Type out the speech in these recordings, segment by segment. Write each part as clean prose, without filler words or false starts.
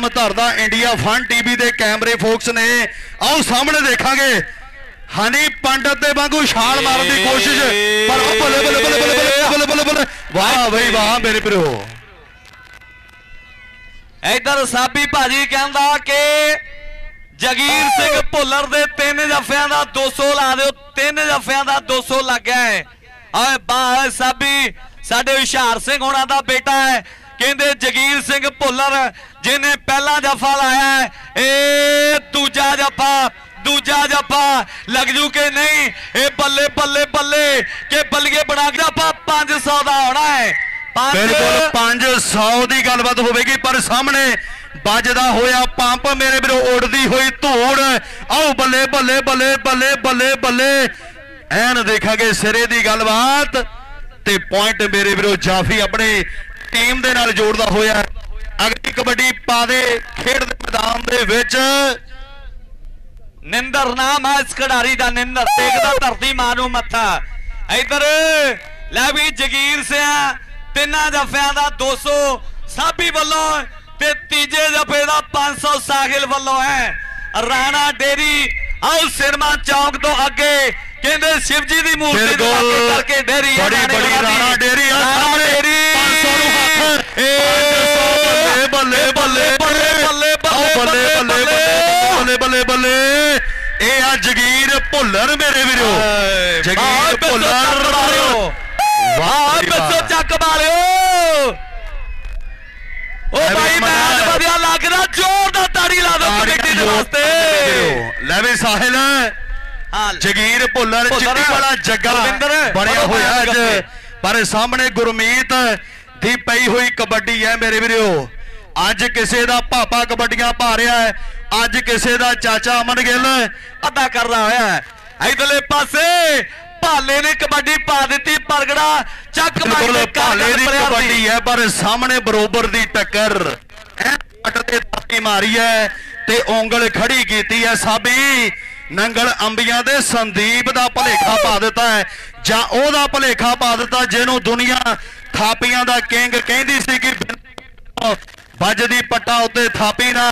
कदम धरदा India Fun TV के कैमरे फोक्स ने। आओ सामने देखांगे हनी पंडित दे वांगू छाल मारन की कोशिश, पर बल्ले बल्ले बल्ले बल्ले बल्ले बल्ले बल्ले, वाह भाई वाह मेरे प्रो। इधर साबी भाजी कहंदा कि जगीर सिंह भुल्लर दे 3 जफियां दा 200 ला दिओ, 3 जफियां दा 200 लग गया है। आए बाह साबी साडे हुशियार सिंह होना दा बेटा है, कहंदे जगीर सिंह भुल्लर जिन्हें पहला जफा लाया है, ए दूजा जफा लग जू के नहीं, ए बल्ले बल्ले बल्ले के बल्ले बना के जफा 500 दा होना है। बिल्कुल 500 की गलबात होगी, पर सामने बजदा होया पंप मेरे वीरो, उड़दी हुई धूड़। आओ बल्ले बल्ले बल्ले बल्ले बल्ले बल्ले एन देखांगे सिरे की गलबात ते पॉइंट मेरे वीरो जाफी अपनी टीम दे नाल जोड़दा होया। अगली कबड्डी पा दे खेड दे मैदान दे विच। निंदर नाम है इस खिडारी का, निंदर टेकदा धरती मां नूं मत्था। इधर लै भी जगीर सिंह 3 जफियां दा 200 साबी वल्लों ते तीजे जफे का 500 साहिल वालों है। राणा डेरी आओ सिरमा चौक तो अगे कहते शिवजी की मूर्ति करके डेरी बड़ी बड़ी राणा डेरी बल्ले बल्ले बल्ले बल्ले बल्ले बल्ले बल्ले बल्ले ए आ जगीर भुल्लर मेरे वीरो, जगीर भुल्लर वाह बच्चों चक मारियो। ओ भाई मैच बढ़िया लग रहा, जोरदार ताड़ी ला दो कमेटी दे वास्ते। ले वे साहिल जगीर भुल्लर चिट्टी वाला जग्गा बनया होया अज, पर सामने गुरमीत दी पई हुई कबड्डी है मेरे वीरो। अज किसे दा पापा कबड्डियां पा रहा है, अज किसे दा चाचा अमन गिल अदा कर रहा है। इधरले पासे भाले ने कबड्डी पा दी, परगड़ा चक भाले दी कबड्डी है, पर सामने बरोबर दी टक्कर मारी है ते उंगल खड़ी की है। साबी नंगल अंबिया दे संदीप दा भलेखा पा दिता है, जां ओदा भलेखा पा दिता जिन्हों दुनिया थापियां दा किंग कहती सी कि बजदी पट्टा उत्ते थापी ना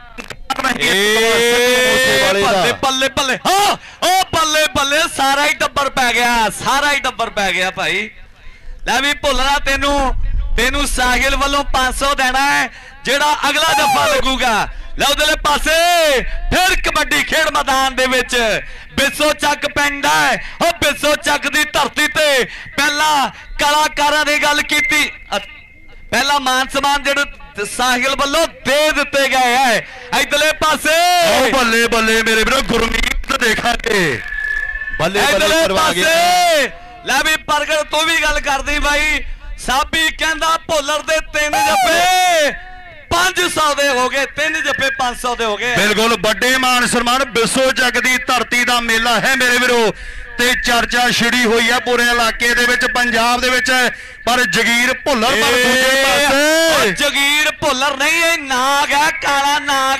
बल्ले बल्ले हाँ ओ बल्ले बल्ले सारा ही टब्बर पै गया, सारा ही टब्बर पै गया भाई। लै भी भुल्लरा तेनू साहिल वालों 500 देना है, जेड़ा अगला दफा लगूगा। लै उधरले पासे फिर कबड्डी खेड मैदान दे विच बिसो चक पिंड है, ओ बिसो चक दी धरती ते पहला कलाकारां दी गल कीती, पहला मान सम्मान जेड़े साहिल वालों दे दिते गए है। इधरले पासे बल्ले बल्ले मेरे वीरो गुरमीत देखा के बल्ले बल्ले करवा गया। लै भी परगड़ तू भी गल कर दी भाई, साबी कहंदा भुल्लर दे 3 जफे 500 दे हो गए, 3 जफे 500 दे हो गए। बिल्कुल बड़े मान सम्मान बिसो जग दी धरती दा मेला है मेरे वीरो, ते चर्चा छिड़ी हुई है पूरे इलाके दे विच पंजाब दे विच। पर जगीर भुल्लर पर दूजे पासे जगीर भुल्लर नहीं है, नाग है काला नाग,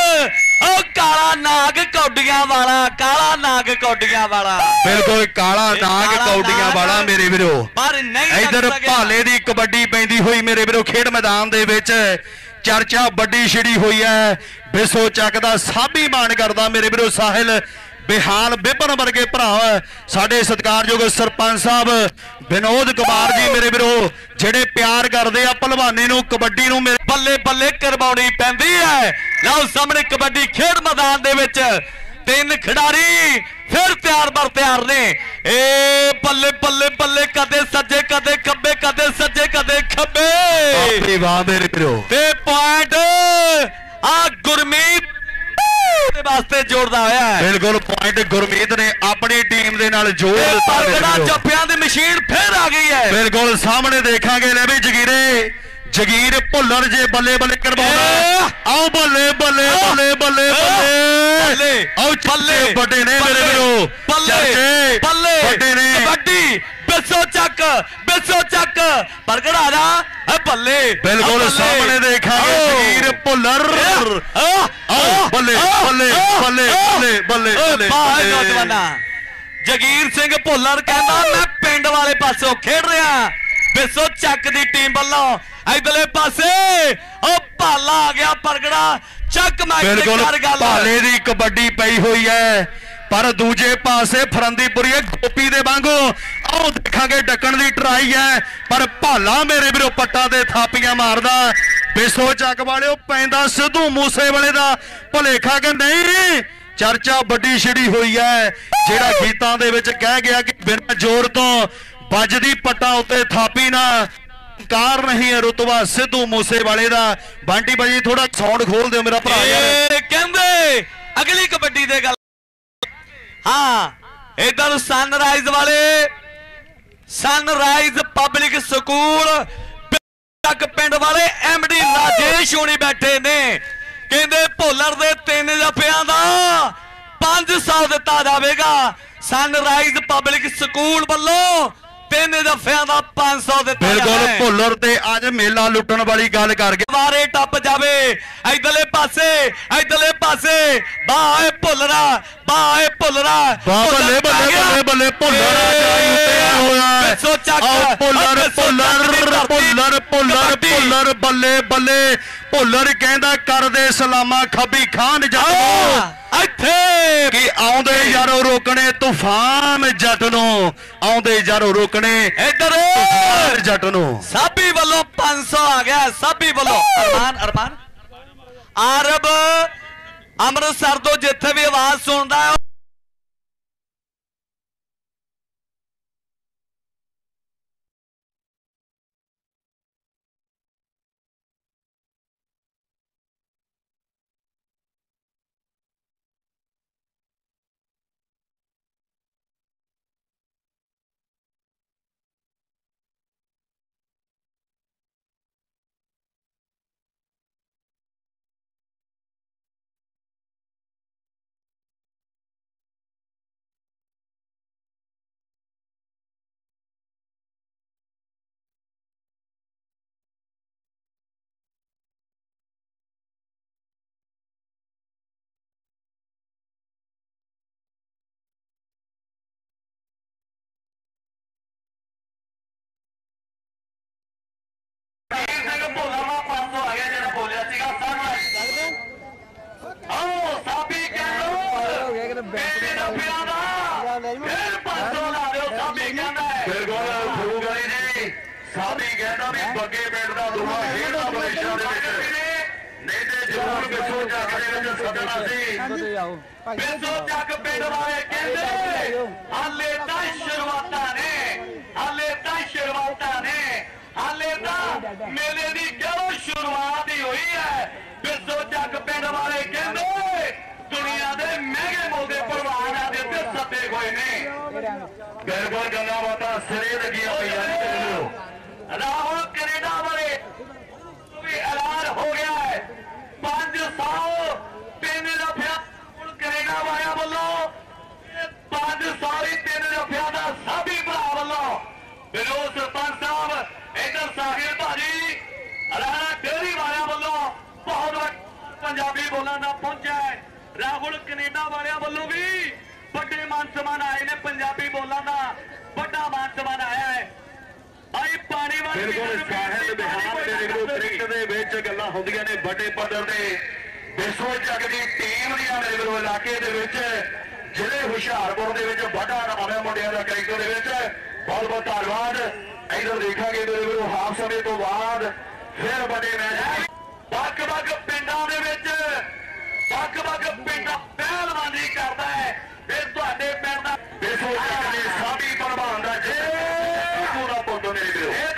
ओ काला नाग कौडियां वाला, काला नाग कौडियां वाला, बिल्कुल काला नाग कौडियां वाला मेरे वीरो। पर नहीं इधर भाले दी कबड्डी पैंदी हुई मेरे वीरो खेड मैदान दे विच, चर्चा बड़ी छिड़ी हुई है। बिसो चक दा साबी मान करदा मेरे वीरो साहिल बेहाल बिपन वर्गे भरा साडे सत्कारयोग सरपंच साहब विनोद कुमार जी मेरे वीरो, जेडे प्यार करते आ भलवानी नूं कबड्डी नूं मेरे बल्ले बल्ले करवाउणी पैंदी है। लो सामने कबड्डी खेड मैदान दे विच 3 खिडारी फिर तैयार बर तैयार ने। ए बल्ले बल्ले बल्ले कदे सज्जे कदे खब्बे, कदे सज्जे कदे खब्बे, वाह मेरे वीरो। ते पॉइंट आ गुरमीत वास्ते जोड़दा होया है। बिल्कुल पॉइंट गुरमीत ने अपनी टीम दे नाल जोड़ दिता। जफियां दी मशीन फिर आ गई है। बिल्कुल सामने देखांगे ले भी जगीर भुल्लर जे बल्ले बल्ले करवाउणा। आओ बल्ले बल्ले बल्ले बल्ले बल्ले आओ बल्ले बड़े ने मेरे वीरो, बल्ले बल्ले बड़े ने कबड्डी बिसो चक परगड़ आ जा बल्ले। बिल्कुल सामने देखांगे जगीर भुल्लर, आओ बल्ले बल्ले बल्ले बल्ले बल्ले नौजवाना जगीर सिंह भुल्लर कहता मैं पिंड वाले पासों खेड रहा, बिसो चक दी टीम वालों इधरले पासे ओ भाला आ गया परगड़ा चक मैच बिल्कुल कर गल भाले दी कबड्डी पई हुई है पर दूजे पासे फरंदीपुरी गोपी दे वांगू आओ देखांगे डकण दी ट्राई है पर भाला मेरे वीरो पट्टा दे थापियां मारदा बिसो चक वाले पैंदा सिद्धू मूसे वाले दा भलेखा के नहीं चर्चा बड़ी छिड़ी हुई है जेड़ा गीतां दे विच कह गया कि बिना जोर तो बजदी पट्टा उत्ते थापी ना कार नहीं है रुतबा सिद्धू मूसे वाले दा बंटी भाजी थोड़ा साउंड खोल दो मेरा भरा यार कहंदे अगली कबड्डी दे गल हाँ इधर सनराइज वाले सनराइज पब्लिक स्कूल पिंड वाले एमडी राजेश होनी बैठे ने कहंदे भोलर दे 3 जफियां दा 500 दिता जाएगा सनराइज पब्लिक स्कूल वालों 3 जफियां दा 500 दिता बिल्कुल भुल्लर ते आज मेला लुटन वाली गल कर गए वारे टप जावे इधरले पासे बाए भुल्लरा बाए भुल्लरा बल्ले बल्ले बल्ले बल्ले भुल्लर भुल्लर भुल्लर भुल्लर भुल्लर भुल्लर बल्ले बल्ले भुल्लर कहंदा कर दे सलामा खबी खान जट ਇੱਥੇ कि आउंदे यारो रोकने तूफान जट नु आउंदे यारो रोकने इधर जट नु साबी वालों 500 आ गया साबी वालों अरमान आरब अमृतसर तो जिथे भी आवाज सुनता है मेले की क्यों शुरुआत ही हुई है बिरसो चक पिंड वाले कहते दुनिया के महंगे मोगे भलवान सदे हुए ने बिल्कुल गल्लां बातां सिरे लगियां पईयां राहुल कनेडा वाले भी ऐलान हो गया है 500 3 रुपया कनेडा वाले वालों 500 3 रुपया का सभी भरा वालों बिलो सरपंच साहब इधर साहिल भाजी राणा डेयरी वाले वालों बहुत पंजाबी बोलना पहुंचा है राहुल कनेडा वाले वालों भी बड़े मान सम्मान आए ने पंजाबी बोलना बड़ा मान सम्मान आया है भाई पानी वाली बिल्कुल साहिल बिहार दे विरोध क्रिकेट दे विच गल्लां हुंदियां ने बड़े पद्धर ते बिसो जग दी टीम दी मेरे विरोध इलाके दे विच जिले हुशियारपुर दे विच बड़ा आवे मुंडियां दा क्रिकेट दे विच बहुत बहुत धन्यवाद इधर देखांगे मेरे विरोध हाफ समय तो बाद फिर बड़े मैच ਵੱਖ-ਵੱਖ ਪਿੰਡਾਂ ਦੇ ਵਿੱਚ ਵੱਖ-ਵੱਖ ਪਿੰਡਾਂ ਪਹਿਲਵਾਨੀ ਕਰਦਾ ਹੈ ਫਿਰ ਤੁਹਾਡੇ ਪਿੰਡ ਦਾ ਦੇਖੋ ਜਿਹੜੇ ਸਾਡੀ ਪ੍ਰਭਾਨ ਦਾ ਜੇ ਪੂਰਾ ਪੁੱਤ ਮੇਰੇ ਵੀਰੋ ਇਹ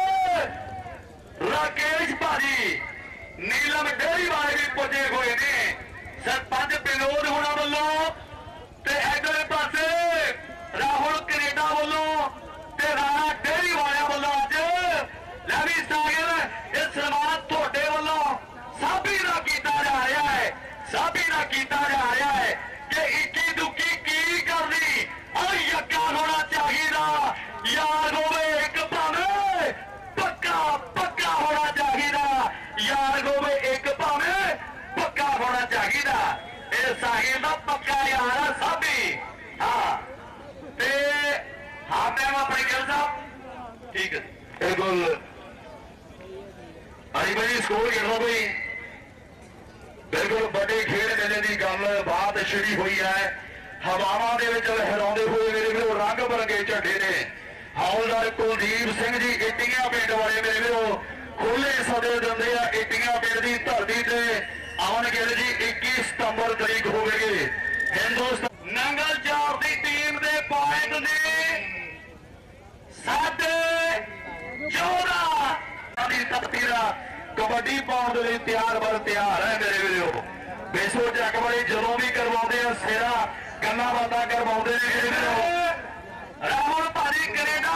ਕਰੋ ਰਾਕੇਸ਼ ਭਾਜੀ ਨੀਲਮ ਡੇਰੀ ਵਾਲੇ ਵੀ ਪੁੱਜੇ ਹੋਏ ਨੇ ਸਰਪੰਚ ਵਿਨੋਦ ਹੋਣਾ ਵੱਲੋਂ ਤੇ ਇਧਰਲੇ ਪਾਸੇ ਰਾਹੁਲ ਕੈਨੇਡਾ ਵੱਲੋਂ ਤੇ ਰਾਣਾ ਡੇਰੀ ਵਾਲਿਆਂ ਵੱਲੋਂ ਅੱਜ ਲੈ ਵੀ ਸਾਗਰ ਇਹ ਸਨਮਾਨ ਤੁਹਾਡੇ ਵੱਲੋਂ ਸਾਬੀ ਨਾ ਕੀਤਾ ਜਾ ਰਿਹਾ ਹੈ ਸਾਬੀ ਨਾ ਕੀਤਾ ਜਾ ਰਿਹਾ ਹੈ ਕਿ ਇੱਕੀ ਦੁੱਕੀ ਕੀ ਕਰਨੀ ਆ ਯੱਕਾ ਹੋਣਾ ਚਾਹੀਦਾ ਯਾਰ ਹੋਵੇ ਇੱਕ ਭਾਵੇਂ ਪੱਕਾ ਪੱਕਾ ਹੋਣਾ ਚਾਹੀਦਾ ਯਾਰ ਹੋਵੇ ਇੱਕ ਭਾਵੇਂ ਪੱਕਾ ਹੋਣਾ ਚਾਹੀਦਾ ਇਹ ਸਾਹਿਲ ਦਾ ਪੱਕਾ ਯਾਰ ਆ ਸਾਬੀ ਹਾਂ ਤੇ ਹਾਂ ਮੈਂ ਆਪਣੇ ਗਿਲ ਸਾਹਿਬ ਠੀਕ ਹੈ बिल्कुल ਸਕੋਰ ਗਿਣੋ ਬਈ। ਬਿਲਕੁਲ ਵੱਡੇ ਖੇਡ ਮੇਲੇ ਦੀ ਗੱਲਬਾਤ ਛਿੜੀ ਹੋਈ ਹੈ। ਹਵਾਵਾਂ ਦੇ ਵਿੱਚ ਲਹਿਰਾਉਂਦੇ ਹੋਏ ਮੇਰੇ ਵੀਰੋ ਰੰਗ ਬਰੰਗੇ ਝੰਡੇ ਨੇ। ਹੌਲਦਾਰ ਕੁਲਦੀਪ ਸਿੰਘ ਜੀ ਇੱਟੀਆਂ ਪਿੰਡ ਵਾਲੇ ਮੇਰੇ ਵੀਰੋ ਖੁੱਲੇ ਸਦੇ ਦਿੰਦੇ ਆ। ਇੱਟੀਆਂ ਪਿੰਡ ਦੀ ਧਰਤੀ ਤੇ ਆਉਣ ਗਿਲ ਜੀ 21 ਸਤੰਬਰ ਤਰੀਕ ਹੋਵੇਗੀ। ਹਿੰਦੁਸਤਾਨ ਨੰਗਲ ਚਾਰ ਦੀ ਟੀਮ ਦੇ ਪੁਆਇੰਟ ਨੇ 14 ਦੀ ਧਰਤੀ ਦਾ ਕਬੱਡੀ ਪਾਉਣ ਦੇ ਲਈ ਤਿਆਰ ਬਰ ਤਿਆਰ ਹੈ ਮੇਰੇ ਵੀਰੋ। ਬੇਸੋ ਜੱਗ ਵਾਲੇ ਜਦੋਂ ਵੀ ਕਰਵਾਉਂਦੇ ਆ ਸੇਰਾ ਗੱਲਾਂ ਬਾਤਾਂ ਕਰਵਾਉਂਦੇ ਨੇ ਮੇਰੇ ਵੀਰੋ। ਰਾਹੁਲ ਭਾਜੀ ਕੈਨੇਡਾ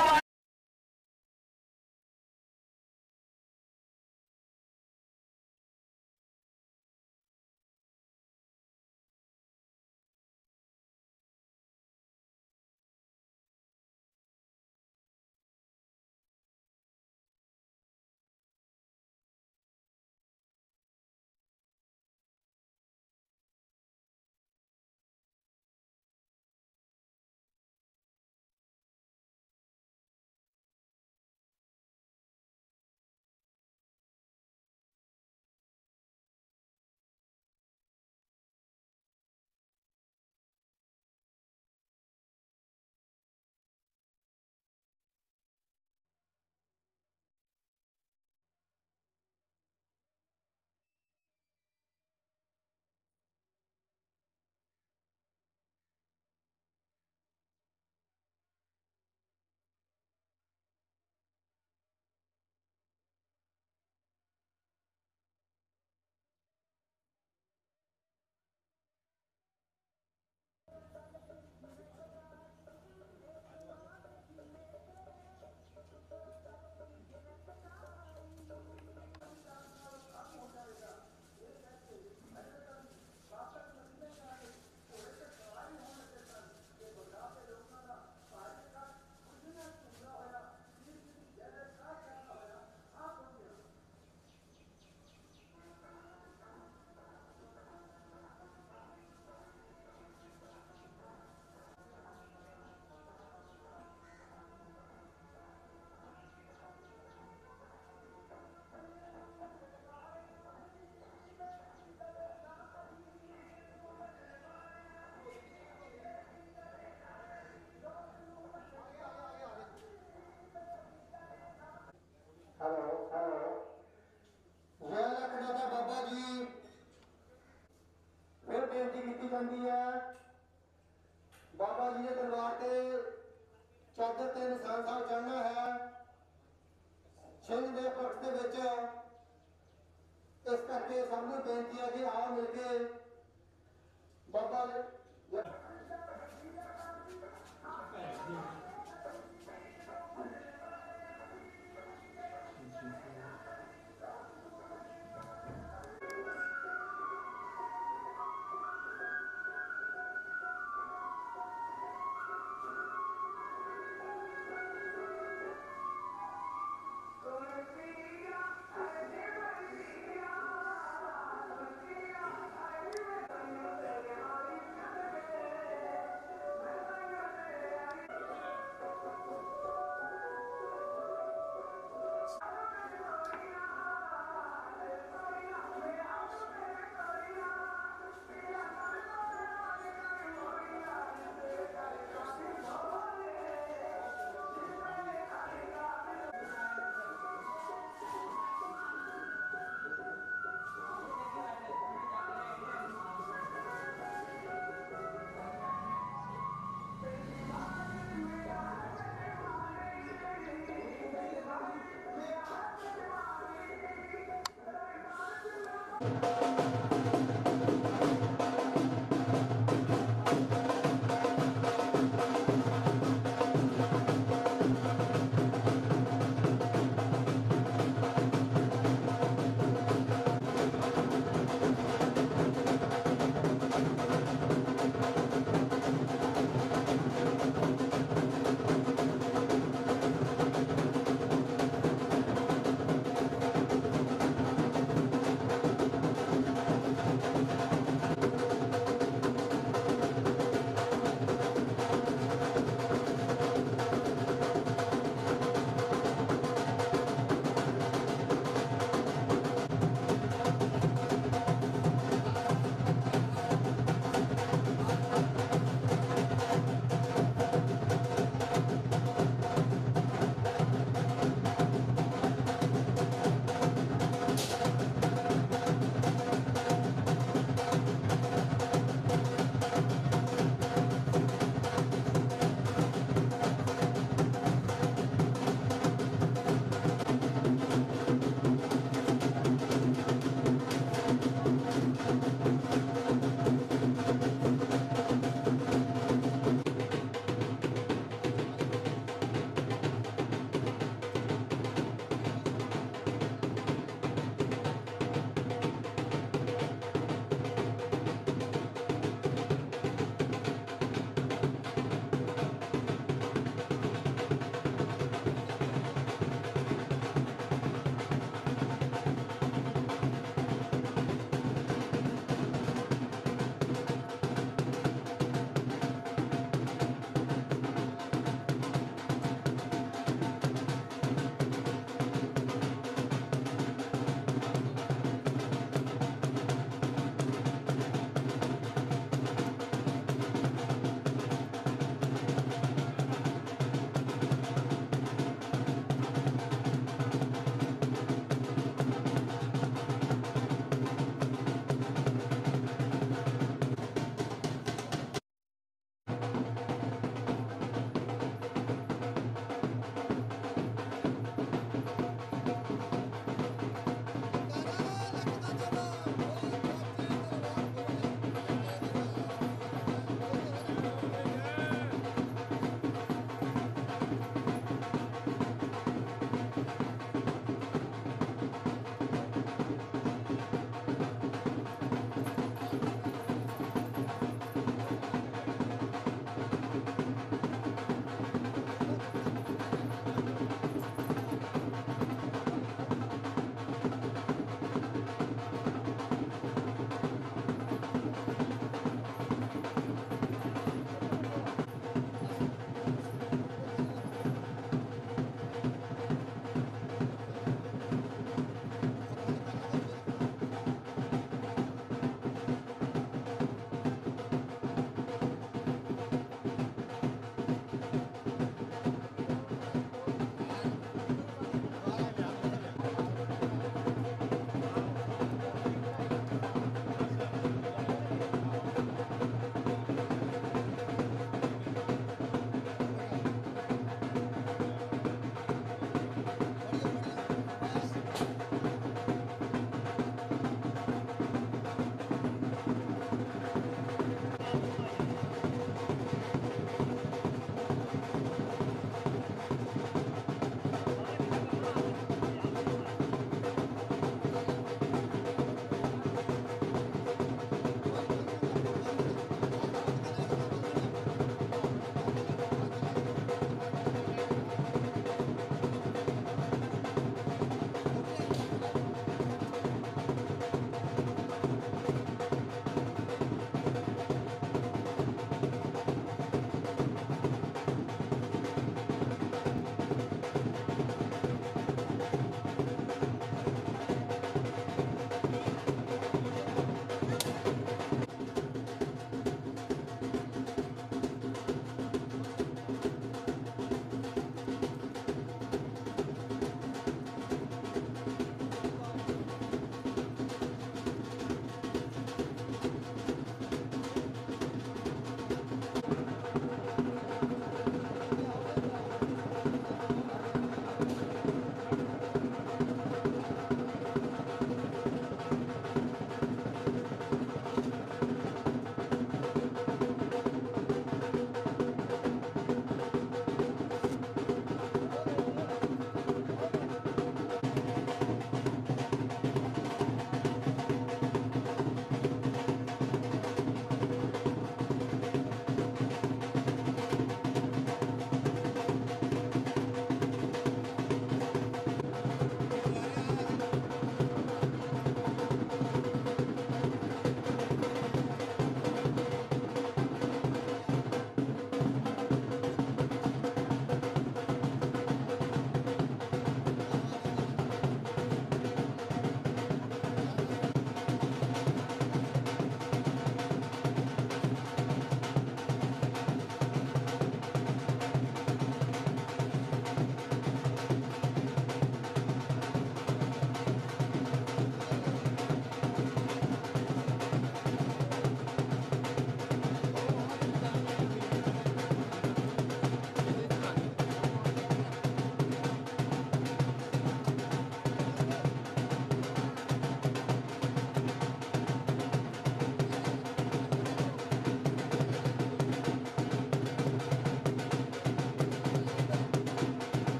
ਜਾਂਦੀ ਹੈ। ਬਾਬਾ ਜੀ ਦੇ ਦਰਬਾਰ ਤੇ ਚਾਦਰ ਤੇ ਨਿਸ਼ਾਨ ਸਾਹਿਬ ਚੜ੍ਹਨਾ ਹੈ ਸਿੰਘ ਦੇ ਪੱਖ ਦੇ ਵਿੱਚ। ਇਸ ਕਰਕੇ ਸਭ ਨੂੰ ਬੇਨਤੀ ਹੈ ਕਿ ਆਓ ਮਿਲ ਕੇ ਬਾਬਾ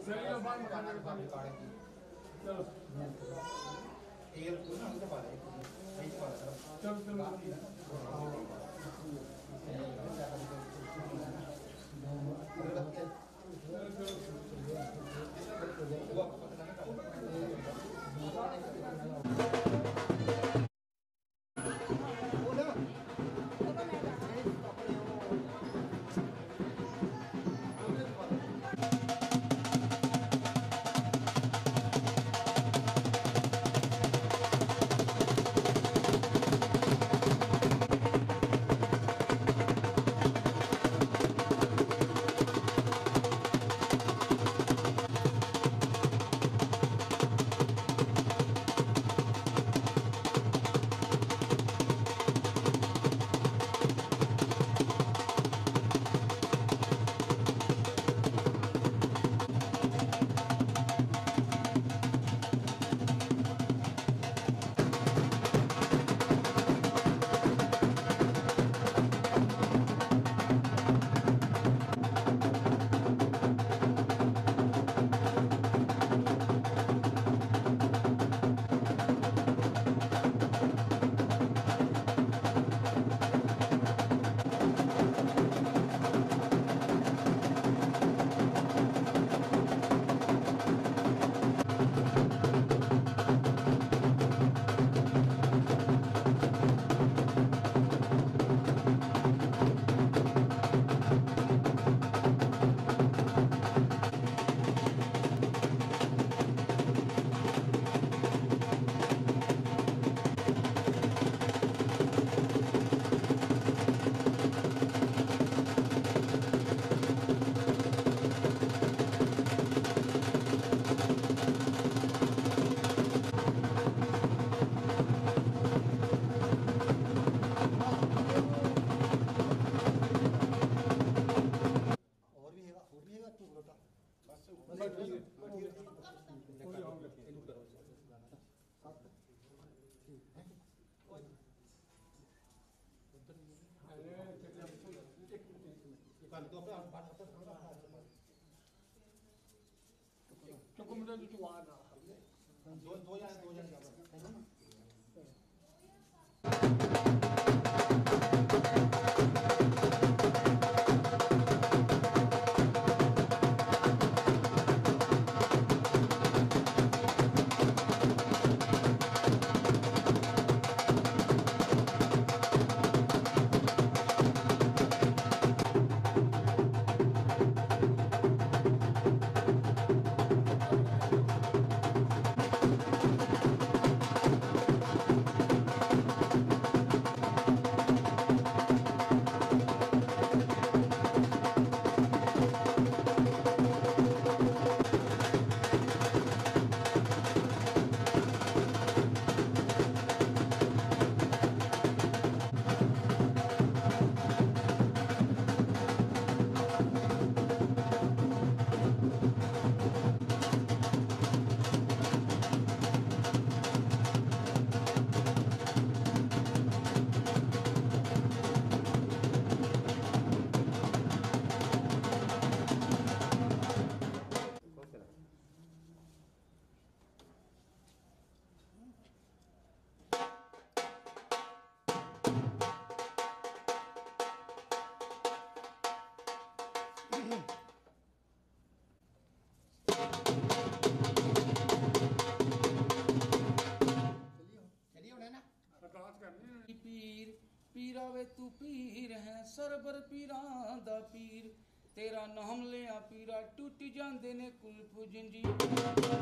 पीर पीरा वे तू पीर है सरबर पीरां दा पीर तेरा नाम लिया पीरा टूट जांदे ने कुल्फ जंजीर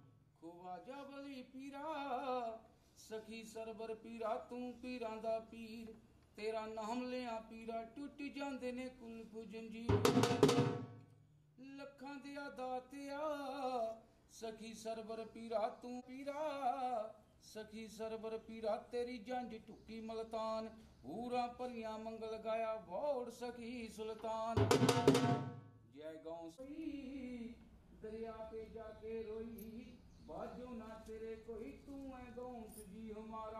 खुवाजा बली पीरा सखी सरबर पीरा तू पीरां दा पीर तेरा नाम लिया पीरा टूट जांदे ने कुल्फ जंजीर लखां दिया दातिया सखी सरबर पीरा तू पीरा सखी सरबर पीरा तेरी जंज टुकी मलतान पूरा परियां मंगल गाया वोड़ सखी सुल्तान जय गाँव दरिया पे जाके रोई बाजो ना तेरे कोई तू है गाँव जी हमारा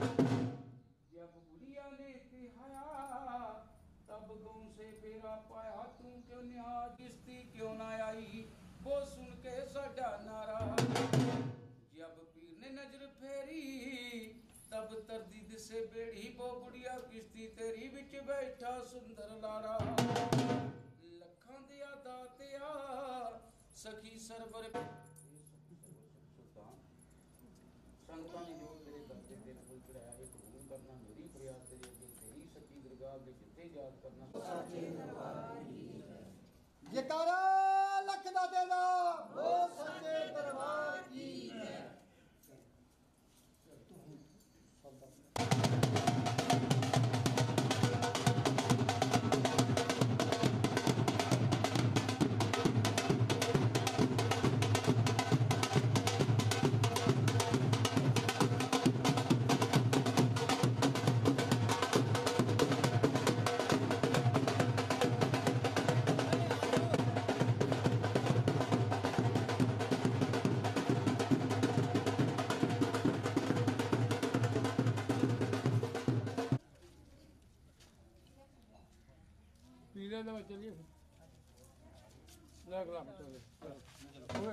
जब बुढ़िया ने तिहाया तब गाँव से बेरा पाया तू क्यों न्याय किस्ती क्यों ना आई वो सुन तरदी दिसे बेड़ी बो गुड़िया किश्ती तेरी विच बैठा सुंदर लाड़ा लखां दिया दातिया सखी सरवर संगतां ने जो तेरे दरबार दे कोल चढ़ाया है कबूल करना मेरी फरियाद तेरे अगे तेरी सच्ची दरगाह दे जिथे याद करना सच्चे दरबार की जयकारा लख दा तेरा वो सच्चे दरबार की है। पीले दवा चलिए लग रहा चलो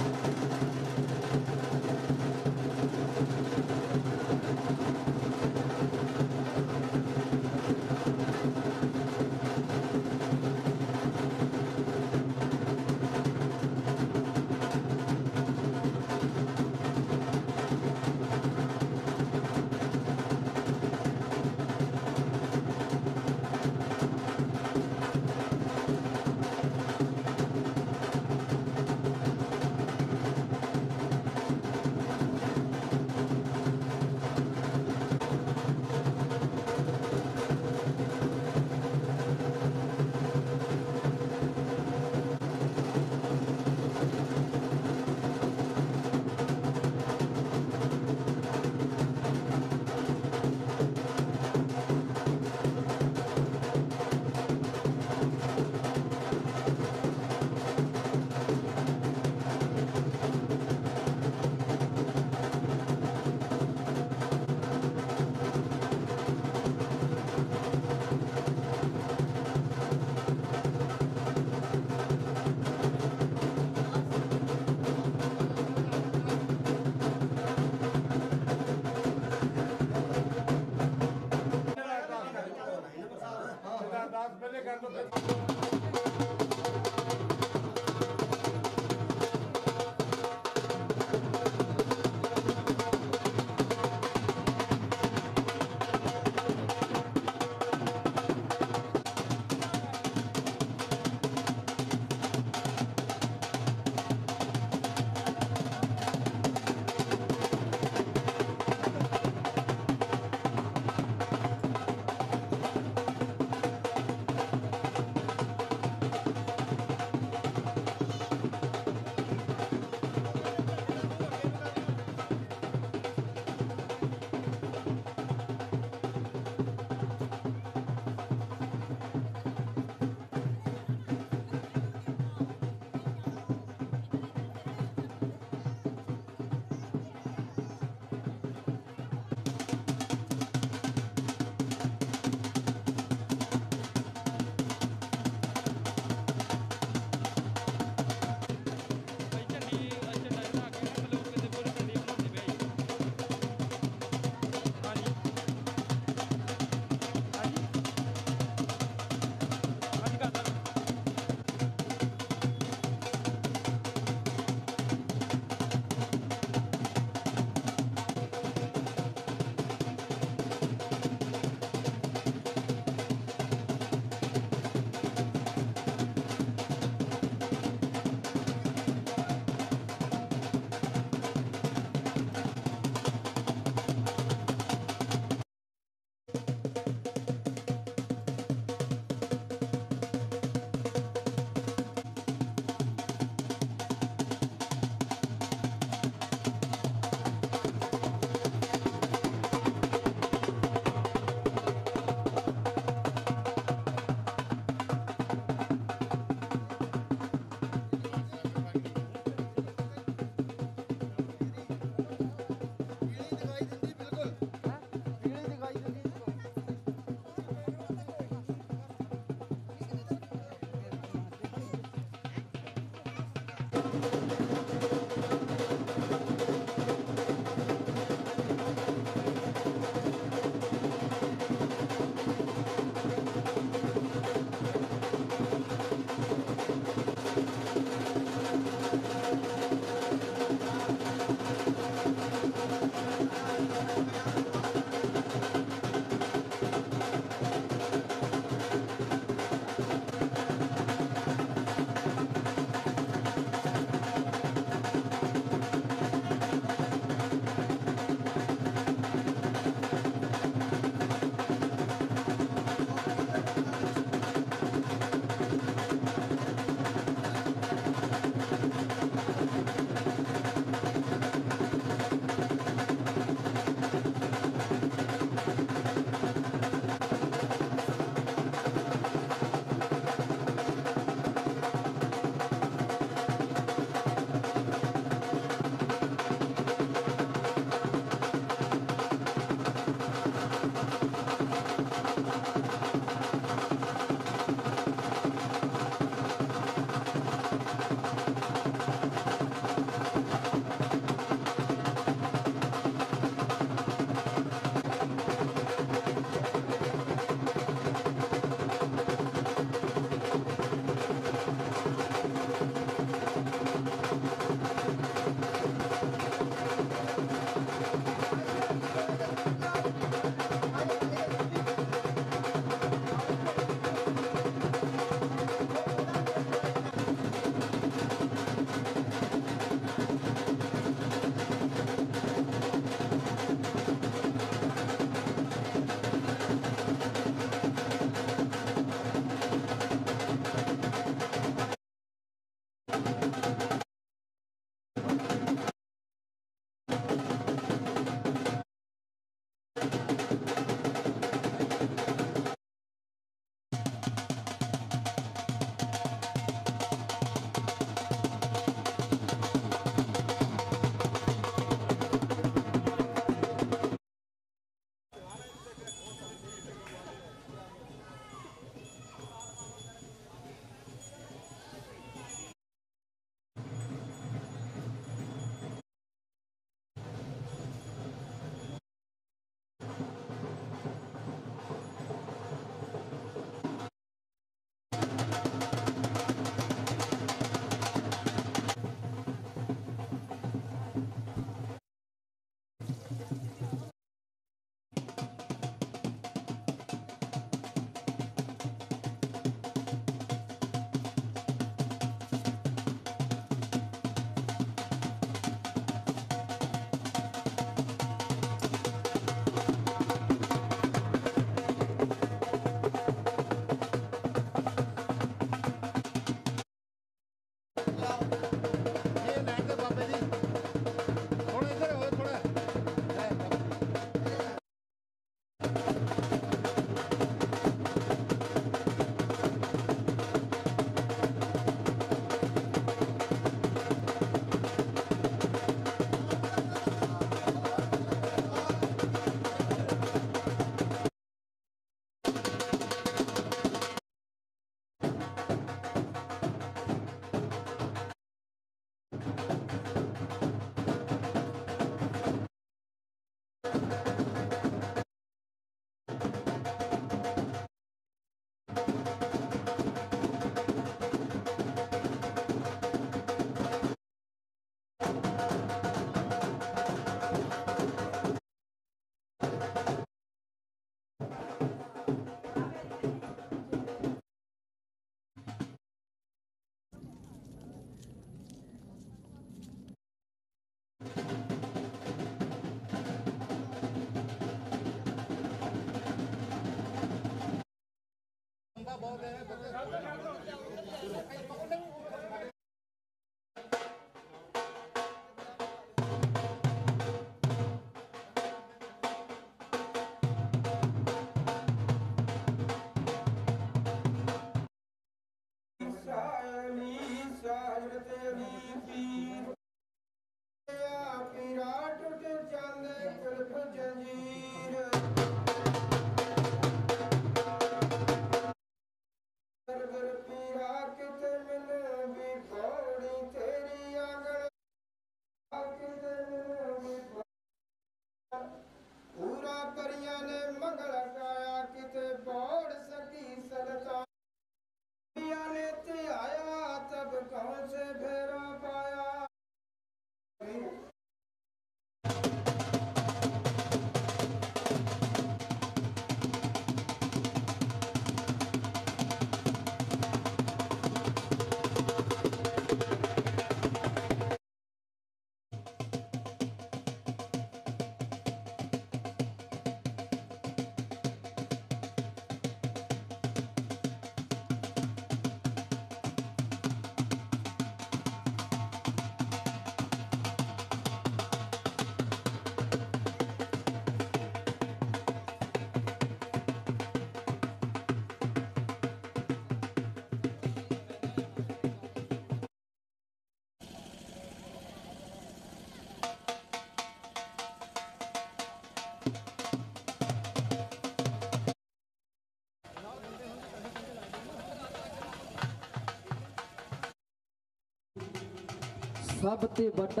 सब ते बड़ा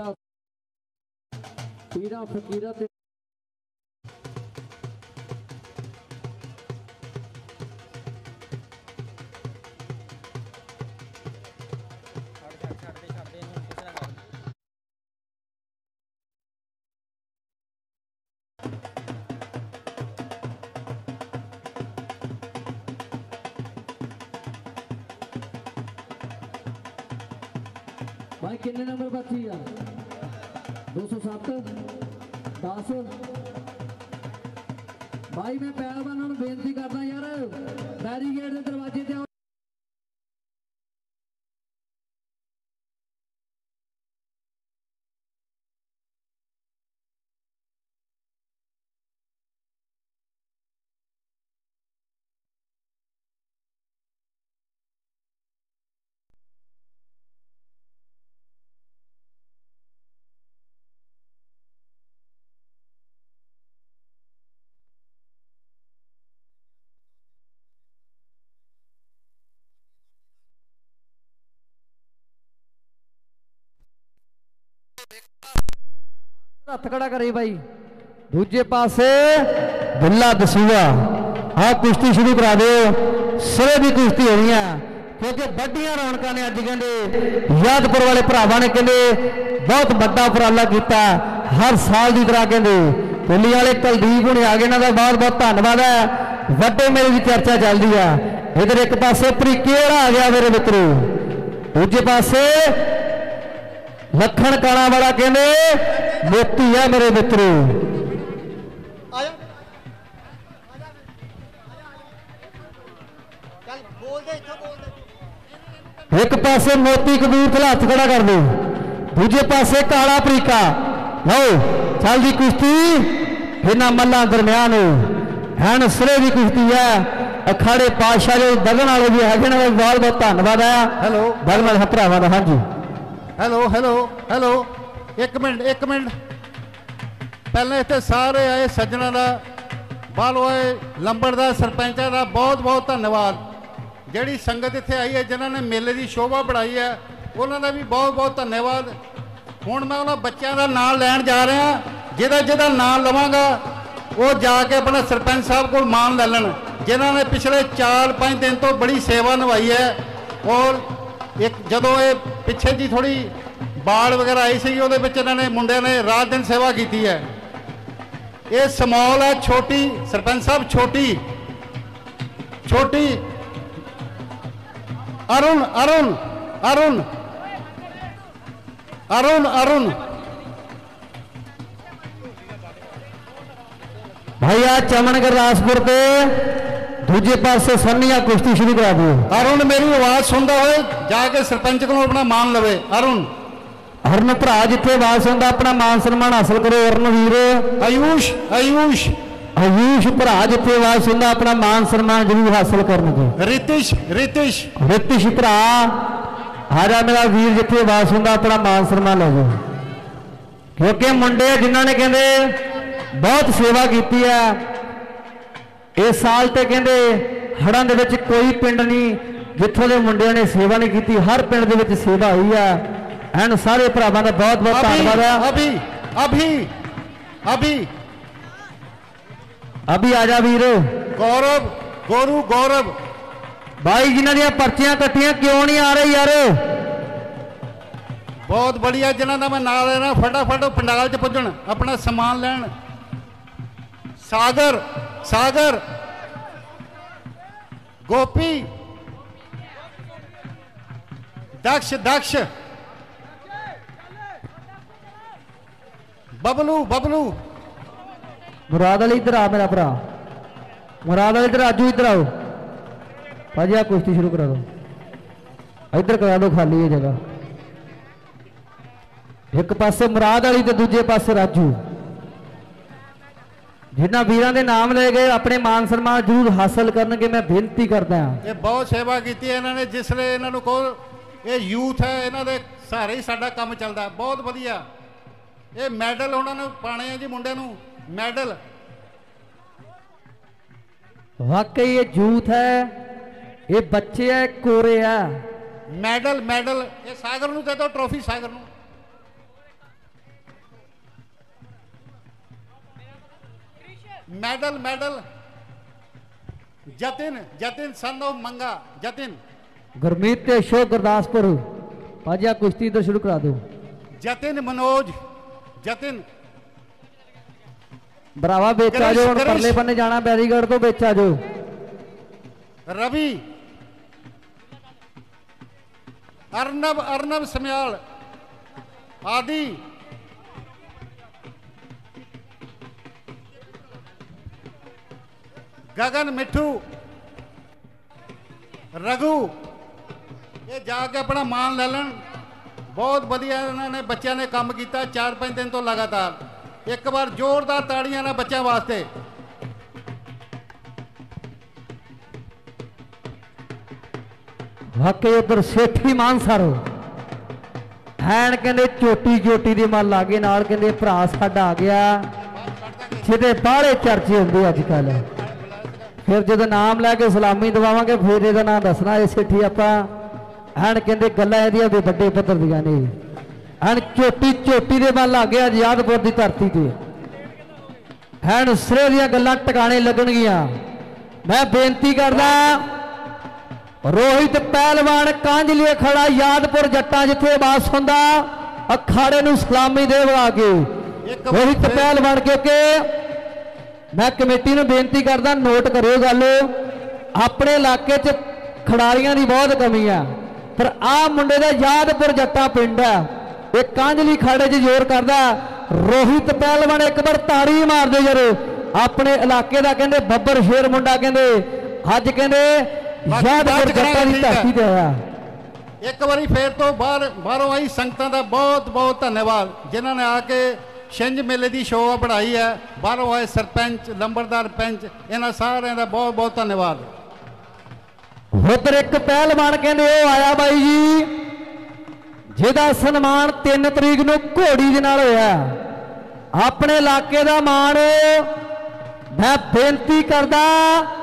पीरा फकीरा ते भाई कितने नंबर बाकी है 207 10 भाई मैं पहलवानों को बेनती करता यार बैरीगेड के दरवाजे ते हथ खड़ा करे भाई दूजे पासे भुल्ला दसूआ हाँ कुश्ती शुरू करा दो सिरे की कुश्ती होनी है क्योंकि बड़िया रौनक ने अज कहते यादपुर वाले भरावां ने कहते बहुत बड़ा उपराला किया हर साल की तरह कहते पुली वाले कुलदीप हुणे आ गए इन्हां दा बहुत बहुत धन्यवाद है वड्डे मेले की चर्चा चलती है इधर एक पासे भरीके वाला आ गया मेरे मित्रों दूजे पासे लखन काला वाला कहते मोती है मेरे मित्रों एक पासे मोती कबूरथला हथ खड़ा कर दो दूजे पासे काला परीका लो चलती कुश्ती इन्होंने मल्लों दरम्यान हैन सिरे की कुश्ती है अखाड़े पातशाह जो दगन वाले भी है बहुत बहुत धन्यवाद है हेलो दगन भरावां दा हाँ जी हेलो हेलो हेलो एक मिनट पहले इतने सारे आए सज्जना का बालो आए लंबड़दार सरपंचा का बहुत बहुत धन्यवाद। जिहड़ी संगत इत्थे आई है जिन्होंने मेले की शोभा बढ़ाई है ਉਹਨਾਂ ਦਾ ਵੀ ਬਹੁਤ ਬਹੁਤ ਧੰਨਵਾਦ। ਹੁਣ ਮੈਂ ਉਹਨਾਂ ਬੱਚਿਆਂ ਦਾ ਨਾਂ ਲੈਣ ਜਾ ਰਿਹਾ, ਜਿਹਦਾ ਨਾਂ ਲਵਾਂਗਾ ਉਹ ਜਾ ਕੇ ਆਪਣਾ ਸਰਪੰਚ ਸਾਹਿਬ ਕੋਲ ਮਾਣ ਲੈ ਲੈਣ, ਜਿਨ੍ਹਾਂ ਨੇ ਪਿਛਲੇ 4-5 ਦਿਨ ਤੋਂ ਬੜੀ ਸੇਵਾ ਨਿਭਾਈ ਹੈ। ਔਰ ਇੱਕ ਜਦੋਂ ਇਹ ਪਿੱਛੇ ਜੀ ਥੋੜੀ ਬਾੜ ਵਗੈਰਾ ਆਈ ਸੀ, ਉਹਦੇ ਵਿੱਚ ਇਹਨਾਂ ਨੇ ਮੁੰਡਿਆਂ ਨੇ ਰਾਤ ਦਿਨ ਸੇਵਾ ਕੀਤੀ ਹੈ। ਇਹ ਸਮੌਲ ਹੈ, ਛੋਟੀ ਸਰਪੰਚ ਸਾਹਿਬ, ਛੋਟੀ अरुण अरुण अरुण अरुण अरुण भाई आ चमन गुरदासपुर के दूजे पासे सन्निया कुश्ती शुरू करा दो। अरुण मेरी आवाज सुनता हो जाके सरपंच को अपना मान लवे। अरुण भरा जिथे आवाज सुनता अपना मान सम्मान हासिल करो। अरुण वीर आयुष आयुष आयुष भरा जिथे आवाज सुनता अपना मान सम्मान जरूर हासिल करने। रितिश रितिश रितिश भरा आजा मेरा वीर जिथे आवाज सुनता अपना मान सम्मान लो, क्योंकि मुंडे जिन्होंने कहते बहुत सेवा की है इस साल। तो कहते हड़ां दे विच कोई पिंड नहीं जिथों के मुंडिया ने सेवा नहीं की, हर पिंड दे विच सेवा हुई है। एंड सारे भरावां दा बहुत बहुत धन्यवाद है। अभी अभी अभी अभी आजा वीर गौरव गोरू गौरव भाई जिन्हां दी पर्चियां कट्टियां क्यों नहीं आ रही यार? बहुत बढ़िया, जिन्हां दा मैं नाल लेना फटाफट पंडाल च पुजण अपना समान लैण। सागर सागर गोपी दक्ष दक्ष बबलू बबलू मुराद अली इधर आ मेरा भरा, मुराद अली इधर राजू इधर आओ भाजी। आ कुश्ती शुरू करा दो, इधर करा दो खाली ये जगह। एक पासे मुराद अली ते दूजे पासे राजू। जिन्होंने वीरों के नाम ले गए अपने मान सम्मान जरूर हासिल करनगे। मैं बेनती करता हाँ, ये बहुत सेवा की इन्होंने, जिसले इन्होंने को ये यूथ है इन्हों के सहारे ही साडा काम चलता है। बहुत वधिया ये मैडल उन्होंने पाने हैं जी मुंडे नूं मैडल। वाकई ये यूथ है, ये बच्चे है, कोरे है। मैडल मैडल ये सागर नूं दे दो ट्रॉफी सागर नूं। Medal medal Jatin Jatin son of Manga Jatin. Gurmeet ते अशोक गुरदासपुर भाजी। आ कुश्ती इधर शुरू करा दो। जतिन मनोज जतिन भरावा बेच आ जाओ, परले बन्ने जाना बैरीगढ़ तो बेच आ जाओ। रवि अर्नब अर्नब समयाल आदि गगन मिठू रघु ये जाके अपना मान ले लें। बहुत बढ़िया इन्होंने बच्चों ने काम किया 4-5 दिन तो लगातार। एक बार जोरदार ताड़ियां ना बच्चों वास्ते। वाकई उधर सेठी मान सारो हैन कहते चोटी चोटी दी मल आ गई नाल कहते भरा साडा आ गया जिहदे बाहले चर्चे होंदे अजकल। फिर जो नाम लैके सलामी दवावांगे फिर ये नाम दसना ये सेठी आपां। हैन कहते गल्लां इहदियां भी वड्डे पद्धर दियां ने। हैन चोटी चोटी दे मल आ गया आजादपुर की धरती ते। हैन सिरे दियां गल्लां टकाने लगणगियां। मैं बेनती करदा रोहित पहलवान कांजलिए खड़ा यादपुर जट्टा जिथे बास हुंदा अखाड़े नूं सलामी देवा के रोहित पहलवान। क्योंकि मैं कमेटी नूं बेनती करदा नोट करियो गल अपने इलाके च खिडारियां दी बहुत कमी है, पर आ मुंडे दा यादपुर जट्टा पिंड है ये कांजली खाड़े च जोर करदा। रोहित पहलवान एक बार ताड़ी मार दे जर अपने इलाके दा कहंदे बब्बर शेर मुंडा कहंदे अज कहंदे यादपुर जट्टा दी धरती ते आया। एक बारी फिर तो बाहरों आई संगतां दा बहुत बहुत धन्यवाद जिन्होंने आके छिंज मेले की शोभा बढ़ाई है। बाहरों आए सरपंच लंबरदार पंच इन्होंने सारे का बहुत बहुत धन्यवाद। उधर एक पहलवान कहते वो आया बाई जी जिहदा सन्मान 3 तरीक नूं घोड़ी दे नाल होया अपने इलाके का मान। मैं बेनती करदा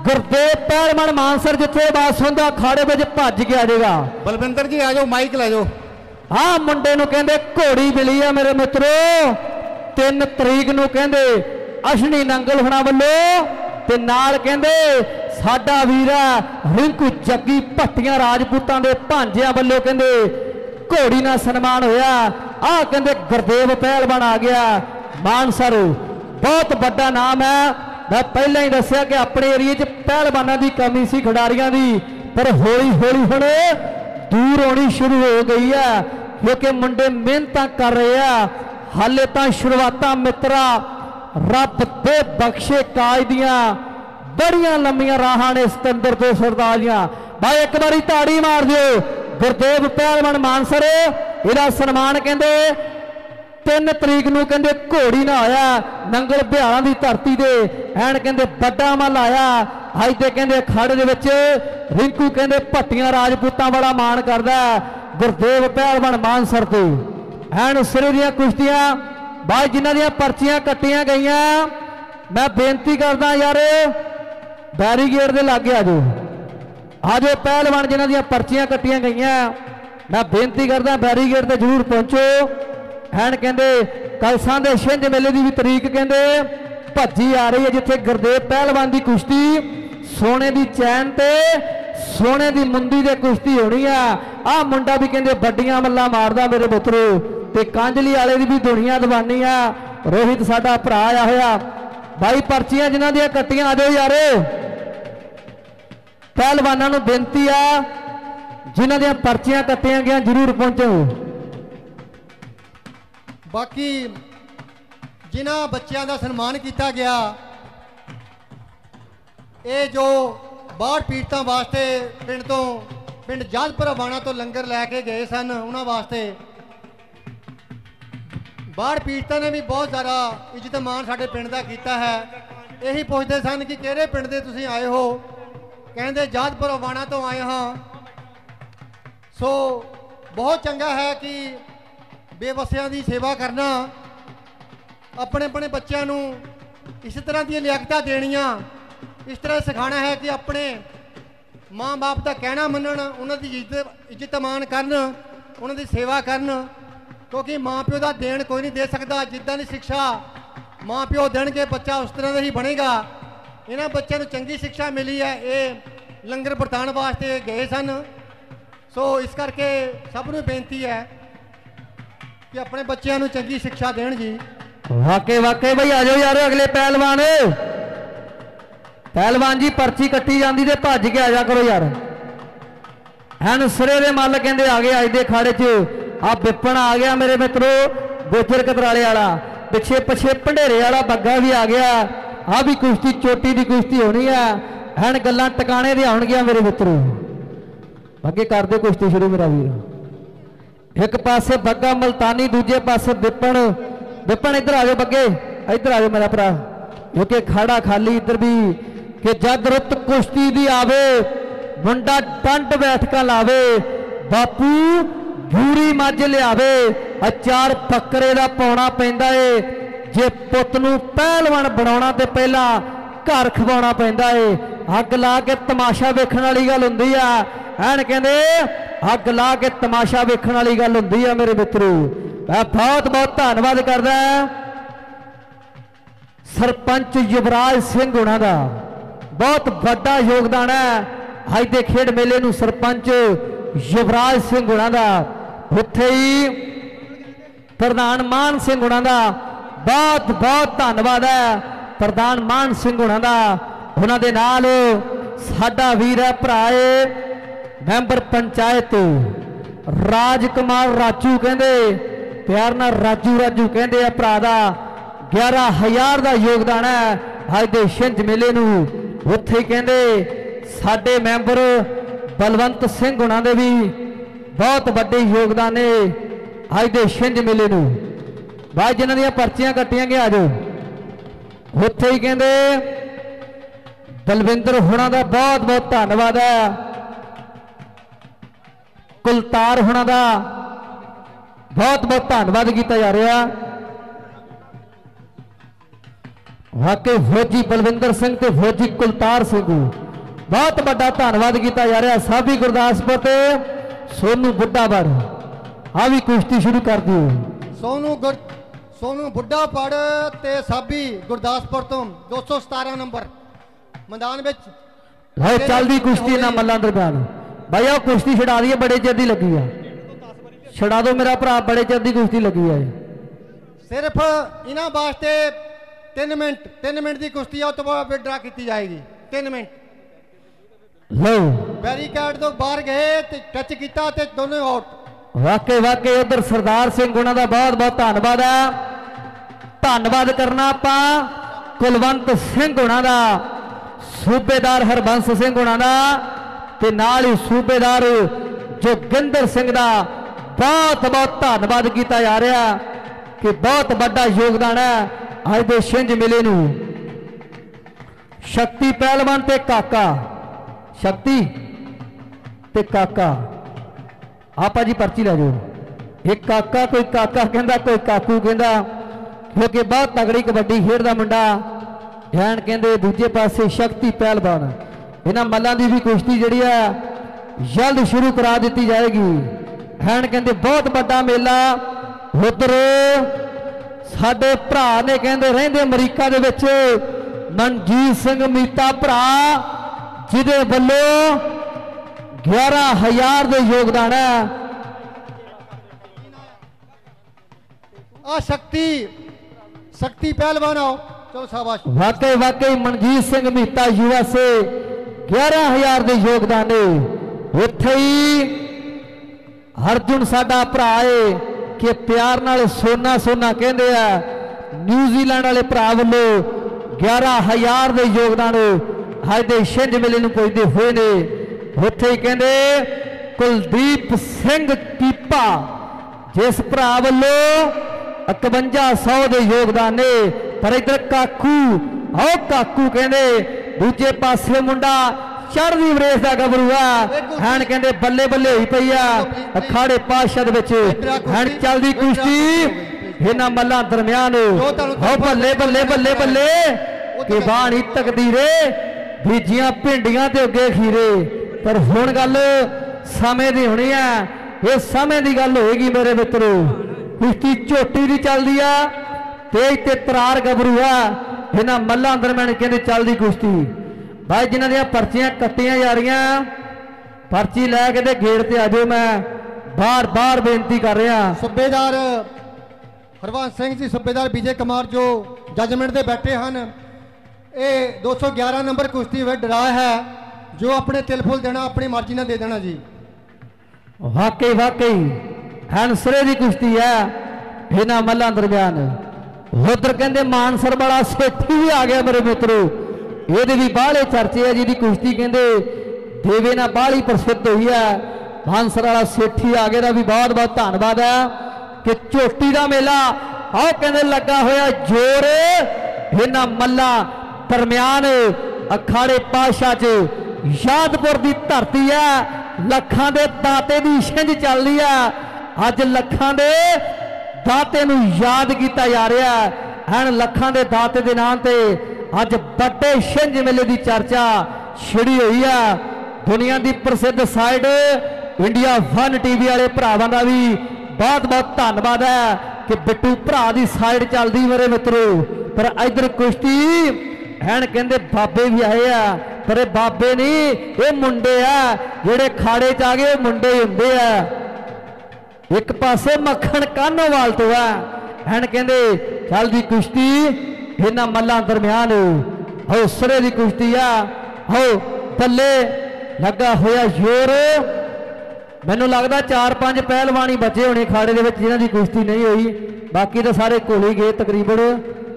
ਗੁਰਦੇਵ ਪਹਿਲਵਾਨ ਮਾਨਸਰ ਜਿੱਥੇ ਬਾਸ ਹੁੰਦਾ ਖਾੜੇ ਵਿੱਚ ਭੱਜ ਕੇ ਆ ਜਾਏਗਾ। ਬਲਵਿੰਦਰ ਜੀ ਆ ਜਾਓ, ਮਾਈਕ ਲੈ ਜਾਓ। ਆਹ ਮੁੰਡੇ ਨੂੰ ਕਹਿੰਦੇ ਘੋੜੀ ਮਿਲੀ ਆ ਮੇਰੇ ਮਿੱਤਰੋ, 3 ਤਰੀਕ ਨੂੰ ਕਹਿੰਦੇ ਅਸ਼ਨੀ ਨੰਗਲ ਹੋਣਾ ਵੱਲੋਂ, ਤੇ ਨਾਲ ਕਹਿੰਦੇ ਸਾਡਾ ਵੀਰਾ ਰਿੰਕੂ ਜੱਗੀ ਭੱਟੀਆਂ ਰਾਜਪੂਤਾਂ ਦੇ ਭਾਂਜਿਆਂ ਵੱਲੋਂ ਕਹਿੰਦੇ ਘੋੜੀ ਨਾਲ ਸਨਮਾਨ ਹੋਇਆ। ਆਹ ਕਹਿੰਦੇ ਗੁਰਦੇਵ ਪਹਿਲਵਾਨ ਆ ਗਿਆ ਮਾਨਸਰ, ਬਹੁਤ ਵੱਡਾ ਨਾਮ ਹੈ। मैं पहले ही दसिया कि अपने एरिए च पहलवानों की कमी सी खिडारियों की, पर हौली हौली हुण दूर होनी शुरू हो गई है क्योंकि मुंडे मेहनत कर रहे हैं। हाले तो शुरुआत मित्रा रब दे बख्शे काज दियां बड़िया लंबिया राह ने सिकंदर तो सरदार दियां। भाई एक बारी ताड़ी मार दिओ। गुरदेव पहलवान मानसर इहदा सन्मान कहंदे 3 तरीक नूं कहंदे घोड़ी ना आया नंगल बिहारां दी धरती दे एन कहंदे बड़ा मल आया। अज ते कहंदे अखाड़े दे विच रिंकू कहंदे भट्टियां राजपूतां बड़ा मान करदा गुरदेव पहलवान मानसर ते एन सिरे दीयां कुश्तियां भाई जिन्हां दीयां पर्चियां कट्टियां गईयां। मैं बेनती करदा यार बैरीगेड दे लागे आ जाओ पहलवान जिन्हां दीयां पर्चियां कट्टियां गईयां। मैं बेनती करदा बैरीगेड ते जरूर पहुंचो। एन कहते कलसां दे छिंज मेले की भी तरीक कहते भज्जी आ रही है जिथे गुरदेव पहलवान की कुश्ती सोने की चैन ते सोने की मुंदी दे कुश्ती होनी है। आ मुंडा भी कहते बड़ियां मल्लां मारदा मेरे पुत्रो, ते कांजली वाले की भी दुनिया दवानी है। रोहित साडा भरा आया होया। भाई पर्चियां जिन्हां दियां कट्टियां आ जाओ यार, पहलवानों नूं बेनती आ जिन्हां दियां पर्चियां कट्टियां गईयां जरूर पहुंचो। बाकी जिन्हां बच्चों का सन्मान किया गया, ये जो बाढ़ पीड़ितों वास्ते पिंड जाजपुर वाणा तो लंगर लैके गए सन, उन्होंने वास्ते बाढ़ पीड़ितों ने भी बहुत ज़्यादा इज्जत मान साडे पिंड का किया है। यही पूछते सन कि किहड़े पिंड दे तुसीं आए हो, कहंदे जाजपुर वाणा तो आए हाँ। सो बहुत चंगा है कि बेवसियां की सेवा करना, अपने अपने बच्चों को इस तरह दी लियाकतां देनियां, इस तरह सिखाना है कि अपने माँ बाप का कहना मनन, उन्होंने इज्जत मान करन, उन्होंने सेवा करन, क्योंकि माँ प्यो का देन कोई नहीं दे सकता। जिद्दां दी शिक्षा माँ प्यो देणगे बच्चा उस तरह का ही बनेगा। इन्हां बच्चों को चंगी शिक्षा मिली है, ये लंगर बरतान वास्ते गए सन। सो इस करके सबनूं बेनती है कि अपने बच्चों को चंगी शिक्षा देन जी। वाकई वाकई भाई आ जाओ यार अगले पहलवान जी पर्ची कट्टी जाती तो भज के आ जा करो यार। हैन सिरे दे मल कहते आ गए अज दे खाड़े च आ विपन आ गया मेरे मित्रों, गोजर कतराले वाला पिछे पिछे भंडेरे वाला बग्गा भी आ गया। आ भी कुश्ती चोटी की कुश्ती होनी है। हैन गल्लां टकाने दे आउणगियां मेरे मित्रों। अगे कर दे कुश्ती शुरू मेरा वीर। एक पासे बग्गा मलतानी, दूजे पासे विपन। विपन इधर आ जाओ बग्गे, इधर आ जाओ मेरा भरा, क्योंकि खाड़ा खाली इधर भी कि जद रुत कुश्ती दी आवे मुंडा डंड बैठका लावे, बापू भूरी मझ लियावे, अचार बकरे दा पाउणा पैंदा है। जे पुत नूं पहलवान बनाउणा ते पहला घर खवाउणा पैंदा है। अग ला के तमाशा वेखण वाली गल हुंदी आ। हैन कहंदे अग ला के तमाशा वेखण वाली गल हुंदी आ मेरे मित्रों। मैं बहुत बहुत धन्नवाद करदा सरपंच युवराज सिंह हुणां दा, बहुत बड़ा योगदान है अज दे खेड मेले नूं। सरपंच युवराज सिंह हुणां दा, उत्थे ही प्रधान मान सिंह हुणां दा बहुत बहुत धन्नवाद है। प्रधान मान सिंह हुणां दा, उन्हां दे नाल साडा वीर है भरा मैंबर पंचायत राजकुमार राजू, कहंदे प्यार नाल राजू राजू कहंदे आ भरा दा 11,000 का योगदान है अज दे छिंज मेले नूं। उत्थे कहंदे साडे मैंबर बलवंत सिंह हुणां दे भी बहुत वड्डे योगदान है अज दे छिंज मेले नूं। भाई जिन्हां दीयां पर्चियां कट्टियां गईयां आ जाओ। उत्थे ही कहंदे बलविंदर हुणां दा बहुत बहुत धन्नवाद है। कुलतार हुणां दा बहुत बहुत धन्नवाद किया जा रहा। वाकई फौजी बलविंदर सिंह ते फौजी कुलतार सिंह बहुत बड़ा धन्यवाद किया जा रहा। साबी गुरदासपुर ते सोनू बुढ़ापड़ आ भी कुश्ती शुरू कर दी। सोनू बुढ़ापड़ ते साबी गुरदासपुर तो 217 नंबर मैदान में चलती कुश्ती ना मल्लां दरम्यान भाई आ कुश्ती छड़ा दी है, बड़े चिर दी लगी है, छड़ा दो मेरा भरा, बड़े चिर दी कुश्ती लगी है। सिर्फ इन्हां वास्ते 3 मिनट की कुश्ती है, उस तो बाद ड्रा की जाएगी। 3 मिनट लो बैरीकेड तो बाहर गए टच किया ते दोनों आउट। वाकई उधर सरदार सिंह गुणा का बहुत बहुत धन्यवाद है। धन्यवाद करना आपां कुलवंत सिंह गुणा का, सूबेदार हरबंस सिंह गुणा का ते नाल ही सूबेदार जोगिंदर सिंह का बहुत बहुत धन्यवाद किया जा रहा कि बहुत बड़ा योगदान है अज दे छिंज मेले नूं। शक्ति पहलवान ते काका, शक्ति ते काका आपा जी पर्ची लै जाओ। एक काका कोई काका कहता कोई काकू कहता, क्योंकि बहुत तगड़ी कबड्डी खेडदा मुंडा। हैन कहते दूजे पासे शक्ति पहलवान। इन्हां मल्लां दी भी कुश्ती जिहड़ी है जल्द शुरू करा दी जाएगी। हैन कहते बहुत बड़ा मेला उधर साडे भरा ने कहते रहिंदे अमरीका दे विच मनजीत सिंह मीता भरा, जिहदे वल्लों 11,000 दे योगदान है। आ शक्ति पहलवान आओ, चलो शाबाश। वाकई मनजीत सिंह मीता यूएसए 11,000 दे योगदान है। उत्थे ही अर्जुन साडा भरा है कि प्यार नाल सोना सोना कहते हैं। न्यूजीलैंड वाले भरा वल्लों 11,000 दे योगदान अज दे छिंज मेले नूं पुजदे होए ने। उत्थे ही कहते कुलदीप सिंह कीपा जिस भरा वल्लों 5100 दे योगदान ने। पर इधर काकू आओ काकू कहते दूजे पासे मुंडा चढ़दी वरेस का गभरू है। कहते बल्ले बल्ले हुई पई आ अखाड़े पातशाह हैन चलदी कुश्ती इन्हां मल्लां दरम्यान। हो बल्ले बल्ले बल्ले बल्ले कि बाणी तकदीरे बीजियां भिंडियां ते उगे खीरे। पर हुण गल समय दी होनी है, ये समय की गल होएगी मेरे मित्रों। कुश्ती झोटी दी चलदी आ, तेज ते तरार गभरू है। इन्हां मल्लां दरम्यान कहते चलदी कुश्ती। भाई जिन्हां दियां पर्चियां कट्टियां जा रही, पर्ची लैके ते गेट ते आ जाओ। मैं बार बार बेनती कर रहा। सूबेदार हरवंश सिंह जी, सूबेदार विजय कुमार जो जजमेंट दे बैठे हैं, ये 211 नंबर कुश्ती वे ड्रा है, जो अपने तिल फुल देना अपनी मर्जी ने दे देना जी। वाकई हैंसरे की कुश्ती है इन्हां मल्लां दरम्यान। उधर कहते मानसर वाला सेठी भी आ गया मेरे मित्रों। ये भी बाहले चर्चे है, जिहदी कुश्ती कहते देवे ना बाहली प्रसिद्ध हुई है। मानसर वाला सेठी आ गया भी बहुत बहुत धन्यवाद है कि झोटी का मेला आओ कहते लगा होया जोर इन्हां मल्लां दरम्यान। अखाड़े पातशाह च यादपुर की धरती है, लखां दे दाते की छिंज चल रही है। अज लखां दे दाते नूं याद किया जा रहा है। लखां दे दाते के नाम से अज बड़े छिंज मेले की चर्चा छिड़ी हुई है। दुनिया की प्रसिद्ध साइड इंडिया 1 टीवी वाले भरावां का भी बहुत बहुत धन्यवाद है कि बिट्टू भरा की साइड चलती मेरे मित्रों। पर इधर कुश्ती हैन कहते बाबे भी आए आ, पर बाबे नहीं ये मुंडे आ जेड़े खाड़े च आ गए, मुंडे ही होंदे आ। एक पासे मक्खन कानोवाल तो है। हैन कहते चलदी कुश्ती इन्हां मल्लां दरम्यान। हौसले की कुश्ती आ, हो पल्ले लगा होया जोर। मैनूं लगदा 4-5 पहलवान ही बचे होने खाड़े दे विच जिन्हां दी कुश्ती नहीं हुई, बाकी तो सारे घुल ही गए तकरीबन।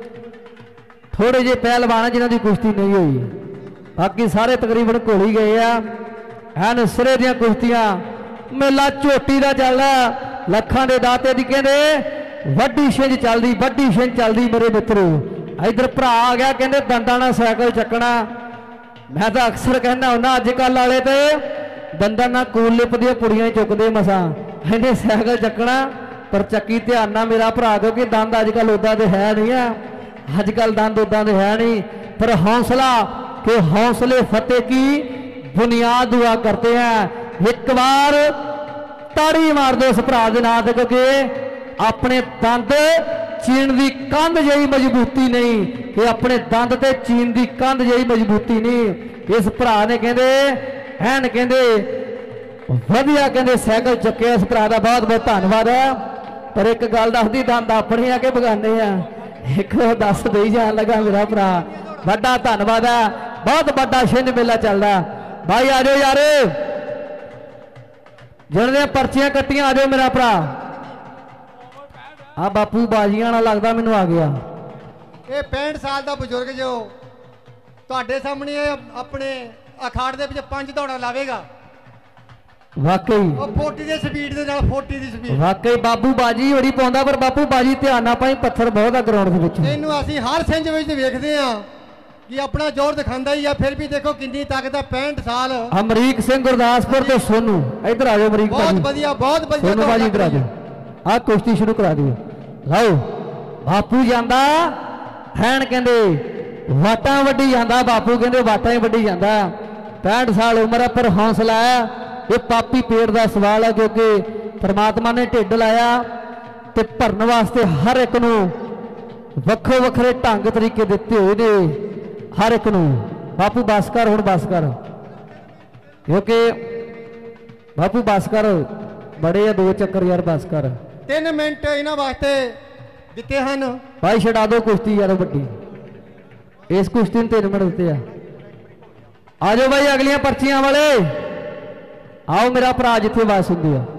थोड़े जे पहलवान जिन्हां दी कुश्ती नहीं हुई, बाकी सारे तकरीबन घुल ही गए हैं। सिरे दियां कुश्तियां मेला झोटी का चलदा, लखां दे दाते दी कहते वड्डी छिंज चलदी, वड्डी छिंज चलदी मेरे मित्रों। इधर भरा आ गया कहते दंदां नाल साइकिल चकना। मैं तो अक्सर कहना हुंदा अजकल वाले तो दंदां नाल कूलिप दी पुड़ियां ही चुकदे मसां, इन्हें साइकिल चकना। पर चक्की ध्यान नाल मेरा भरा, क्योंकि दंद अजकल उदा तो है नहीं है। आजकल दंद उदा दे है नहीं, पर हौसला के हौसले फतेह की बुनियाद दुआ करते हैं। एक बार ताड़ी मार दो उस भरा दे नाम ते, क्योंकि अपने दंद चीन की कंध जही मजबूती नहीं, कि अपने दंद ते चीन की कंध जही मजबूती नहीं। इस भरा ने कहते हैन कहते वधिया कहते साइकिल चुके, इस भरा का बहुत बहुत धन्यवाद है। पर एक गल दसदी, दंद अपने आके बगाने आ, एक दस दे जान लगा मेरा भरा, बड़ा धन्यवाद है। बहुत बड़ा छिंज मेला चलता भाई, आ जाओ यार जिन्होंने पर्चियां कट्टियां, आ जाओ मेरा भरा। हाँ बापू बाजियां ना लगता मैनू आ गया। ये 65 साल का बजुर्ग जो ਤੁਹਾਡੇ ਸਾਹਮਣੇ अपने अखाड़ ਦੇ ਵਿੱਚ 5 ਦੌੜਾਂ ਲਾਵੇਗਾ। वाकई ਉਹ 40 ਦੀ ਸਪੀਡ ਦੇ ਨਾਲ 40 ਦੀ ਸਪੀਡ। वाकई बापू बाजी बड़ी पाਉਂਦਾ, पर बापू बाजी ध्यान ना पाई, पत्थर बहुत है ग्राउंड ਦੇ ਵਿੱਚ। ਇਹਨੂੰ ਅਸੀਂ ਹਰ ਸਿੰਜ ਵਿੱਚ ਵੇਖਦੇ ਆ कि अपना जोर दिखाता ही है, फिर भी देखो कितनी ताकत है। 65 साल अमरीक सिंह गुरदासपुर तो सोनू इधर आ जाओ। अमरीक बहुत बढ़िया, बहुत बढ़िया। सोनू बाजी इधर आ जाओ, आ कुश्ती शुरू करा दियो। लाओ बापू जांदा हैन कहंदे वाटा वड्डी जांदा, बापू कहंदे वाटा ही वड्डी जांदा। 65 साल उम्र है, पर हौसला है। ये पापी पेट का सवाल है, क्योंकि परमात्मा ने ढिड लाया ते भरन वास्ते हर एक नूं वक्खो वखरे ढंग तरीके दिते हुए ने, हर एक नूं। बापू बस कर हुण, बस कर, क्योंकि बापू बस कर, बड़े आ 2 चक्कर यार, बस कर। 3 मिनट इन्हां वास्ते दिते हन भाई, छड़ा दो कुश्ती यार वड्डी, इस कुश्ती में 3 मिनट दिते आ। आ जाओ भाई अगलियां पर्चियां वाले, आओ मेरा भरा जिथे आवाज सुनदी आ।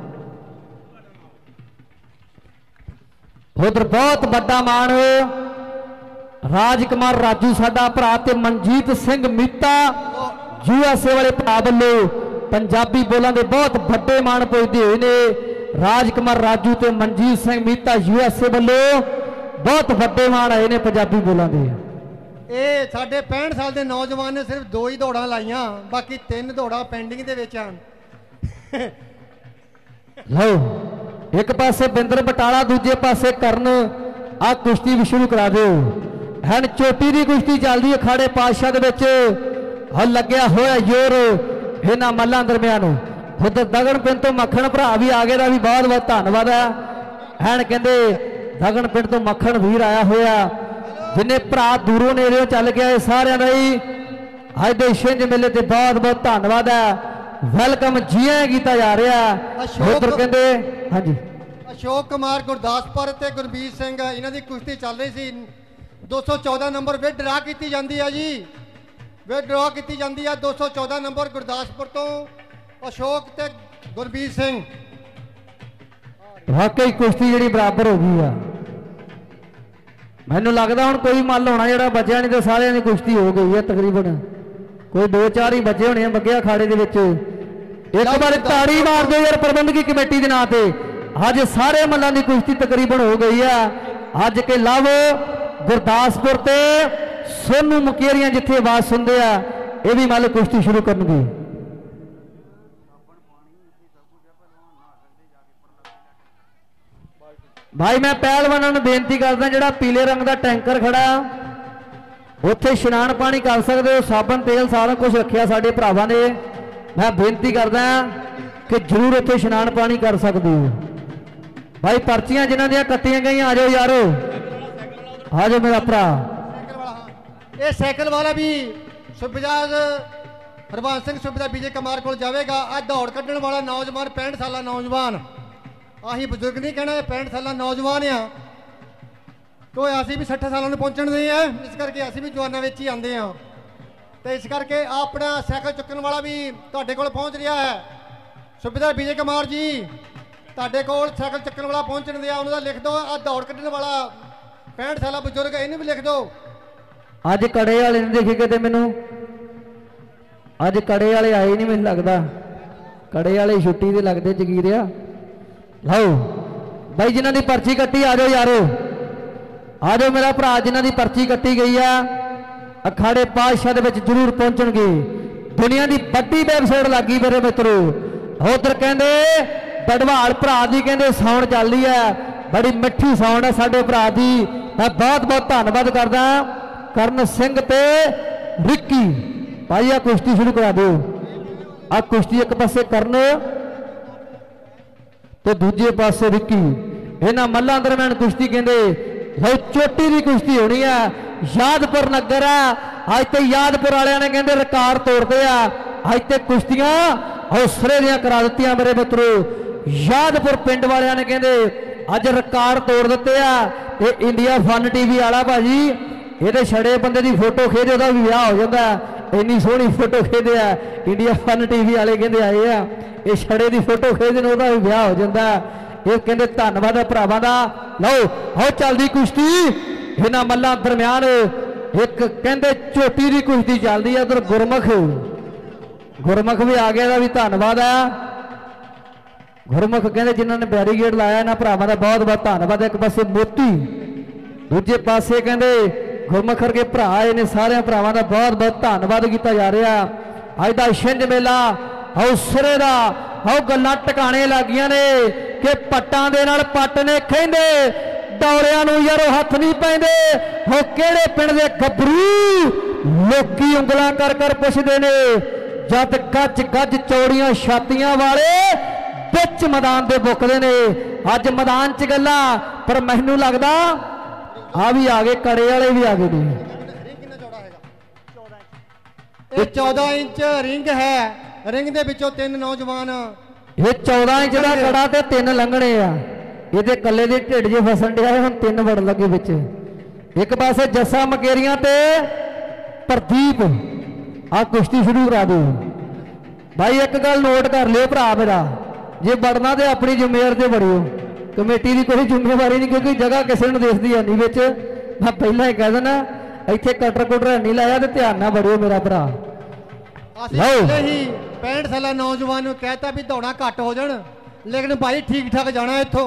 उधर बहुत बड़ा मान राजकुमार राजू साडा भरा ते मनजीत सिंह मीता यूएसए वाले भरा वालों पंजाबी बोलां दे बहुत बड़े मान पुजदे होए ने। राजकुमार राजू ते मनजीत सिंह मीता यूएसए वालों बहुत बड़े मान आए ने पंजाबी बोलां दे। ਇਹ ਸਾਡੇ 65 साल के नौजवान ने सिर्फ 2 ही दौड़ां लाइयां, बाकी 3 दौड़ां पेंडिंग दे विच हन। लो एक पासे बिंदर बटाला, दूजे पासे करन, आ कुश्ती भी शुरू करा दो। हैन चोटी की कुश्ती चलती अखाड़े पातशाह दे विच, लग्या होया जोर इन्हां मल्लां दरम्यान। उधर दगन पिंड तो मक्खण भरा भी आ गए, भी बहुत बहुत धन्यवाद है। हैन कहते दगन पिंड तो मक्खण वीर आया होया, जिन्हें भरा दूरों नेड़ों चल गया, सारिਆਂ ਦਾ ही अज दे छिंज मेले ते बहुत बहुत धन्यवाद है। वेलकम जिया किया जा रहा है। उधर कहते हाँ जी अशोक कुमार गुरदासपुर ते गुरबीर सिंह, इन्हां दी कुश्ती चल रही सी। 214 नंबर विद ड्रा की जाती है जी, विद ड्रा की जाती है। 214 नंबर गुरदासपुर तो अशोक ते गुरबीर सिंह। वाकई कुश्ती जी बराबर हो गई है। मैनू लगता हूँ कोई मल होना जो बचा नहीं, तो सारे की कुश्ती हो गई है तकरीबन। कोई 2-4 ही बचे होने बगे अखाड़े के विच। एक बार ताड़ी मार दो यार प्रबंधकी कमेटी के नाम से। अज सारे मल्लां की कुश्ती तकरीबन हो गई है। अज के लव गुरदासपुर ते सोनू मुकेरिया जिथे आवाज सुनते हैं, ये भी मल कुश्ती शुरू करनगे। भाई मैं पहलवानों को बेनती करदा, जिहड़ा पीले रंग का टैंकर खड़ा उत्थे इशनान पानी कर सकते हो, साबन तेल सारा कुछ रखिया साडे भरावां ने। मैं बेनती करदा कि जरूर उत्थे इशनान पानी कर सकते हो। भाई पर्चियां जिन्हां दियां कट्टियां गई, आ जाओ यारो, आ जाओ मेरा भरा। ये साइकिल वाला भी सुबेदार हरबंस सिंह सुबेदार विजय कुमार को जाएगा। आज दौड़ कढ़ने वाला नौजवान 65 साल नौजवान, अं बजुर्ग नहीं कहना, 65 साल नौजवान आ, तो असी भी 60 सालों पहुँचने दे हैं, इस करके असी भी जवानों ही आते हैं। तो इस करके अपना साइकिल चुकन वाला भी तुहाडे कोल पहुँच रहा है। सुबेदार विजय कुमार जी तुहाडे कोल साइकिल चुकन वाला पहुँचने दिया, उन्होंने लिख दो। आ दौड़ कढ़ने वाला 65 साल बजुर्ग, इन्हें भी लिख दो। अज कड़े वाले नहीं देखे किते मैनू, अज कड़े वाले आए नहीं, मैनू लगता कड़े वाले छुट्टी ते लगते जगीरिया। लो भाई जिन्हों की पर्ची कट्टी, आ जाओ यारो, आ जाओ मेरा भरा। जिन्हों की पर्ची कट्टी गई है अखाड़े पातशाह दे विच जरूर पहुंचणगे। दुनिया की बड़ी वेबसाइट लगी मेरे मित्रों। उधर कहते बड़वाल भरा की कहते साउंड चल रही है, बड़ी मिठी साउंड है साडे भरा की। मैं बहुत बहुत धन्यवाद करदा करण सिंह ते रिक्की भाई। आ कुश्ती शुरू करा दो। आ कुश्ती एक पासे करण तो दूजे पासे रिक्की। इन्हां मल्लां दरम्यान कुश्ती कहंदे लो चोटी की कुश्ती होनी है। यादपुर नगर है अज तो यादपुर वालियां ने कहंदे रिकॉर्ड तोड़ते हैं। अज तो कुश्तियां हौसले दियां करा दित्तियां मेरे मित्रों। यादपुर पिंड वालियां ने कहंदे अज रिकॉर्ड तोड़ दिते आ। ये इंडिया फन टीवी वाला भाजी ये छड़े बंदे की फोटो खिंचदे उहदा भी विआह हो जाता है। इन्नी सोहनी फोटो खिंचदे आ इंडिया फन टीवी वाले कहंदे आए आ ये छड़े की फोटो खिंचदे उहदा भी विआह हो जाता है। ये कहंदे धन्नवाद भरावां दा। लो आओ चलदी कुश्ती इन्हां मल्लां दरम्यान। एक कहंदे चोटी की कुश्ती चलदी है। उधर गुरमुख भी आ गया भी धन्नवाद है। गुरमुख कहंदे जिन्होंने बैरीगेड लाया इन्हां भरावां दा बहुत बहुत धन्नवाद। एक पासे मोती दूजे पासे कहंदे गुरमुख वर्गे भरा इन्हें सारे भरावां दा बहुत बहुत धन्नवाद किया जा रहा। अज दा छिंज मेला हौसले दा आओ गल्लां टकाने लगियां ने कि पट्टां दे नाल पट्ट ने कहंदे दौड़ियां नूं यारो हथ नहीं पैंदे। हो किहड़े पिंड दे गभरू लोकी उंगलां कर कर पुछदे ने जद गज गज चौड़ियां छातियां वाले बिच मैदान दे बुकदे ने। अज मैदान च गल्लां पर मैनूं लगदा आ भी आ गए कड़े वाले भी आ गए ने। ये 14 इंच रिंग है। रिंग दे विचों 3 नौजवान ये 14 इंच का कड़ा ते 3 लंघने आ। ये कले दे ढिड जे फसन दिया हुण 3 वड़ लगे विच। एक पासे जस्सा मकेरियां ते प्रदीप आ कुश्ती शुरू करा दो भाई। एक गल नोट कर लियो भरा मेरा जे बढ़ना तो अपनी जिम्मेवारी से बढ़ियो कमेटी की कोई जिम्मेवारी नहीं क्योंकि जगह किसी ने दिखती है नहीं बिच। मैं पहला ही कह देना इत्थे कटर कुटर नहीं लाया तो ध्यान ना बढ़ियो मेरा भरा। ही 65 साल नौजवान ने कहता भी दौड़ा घट हो जान लेकिन भाई ठीक ठाक जाना इत्थों।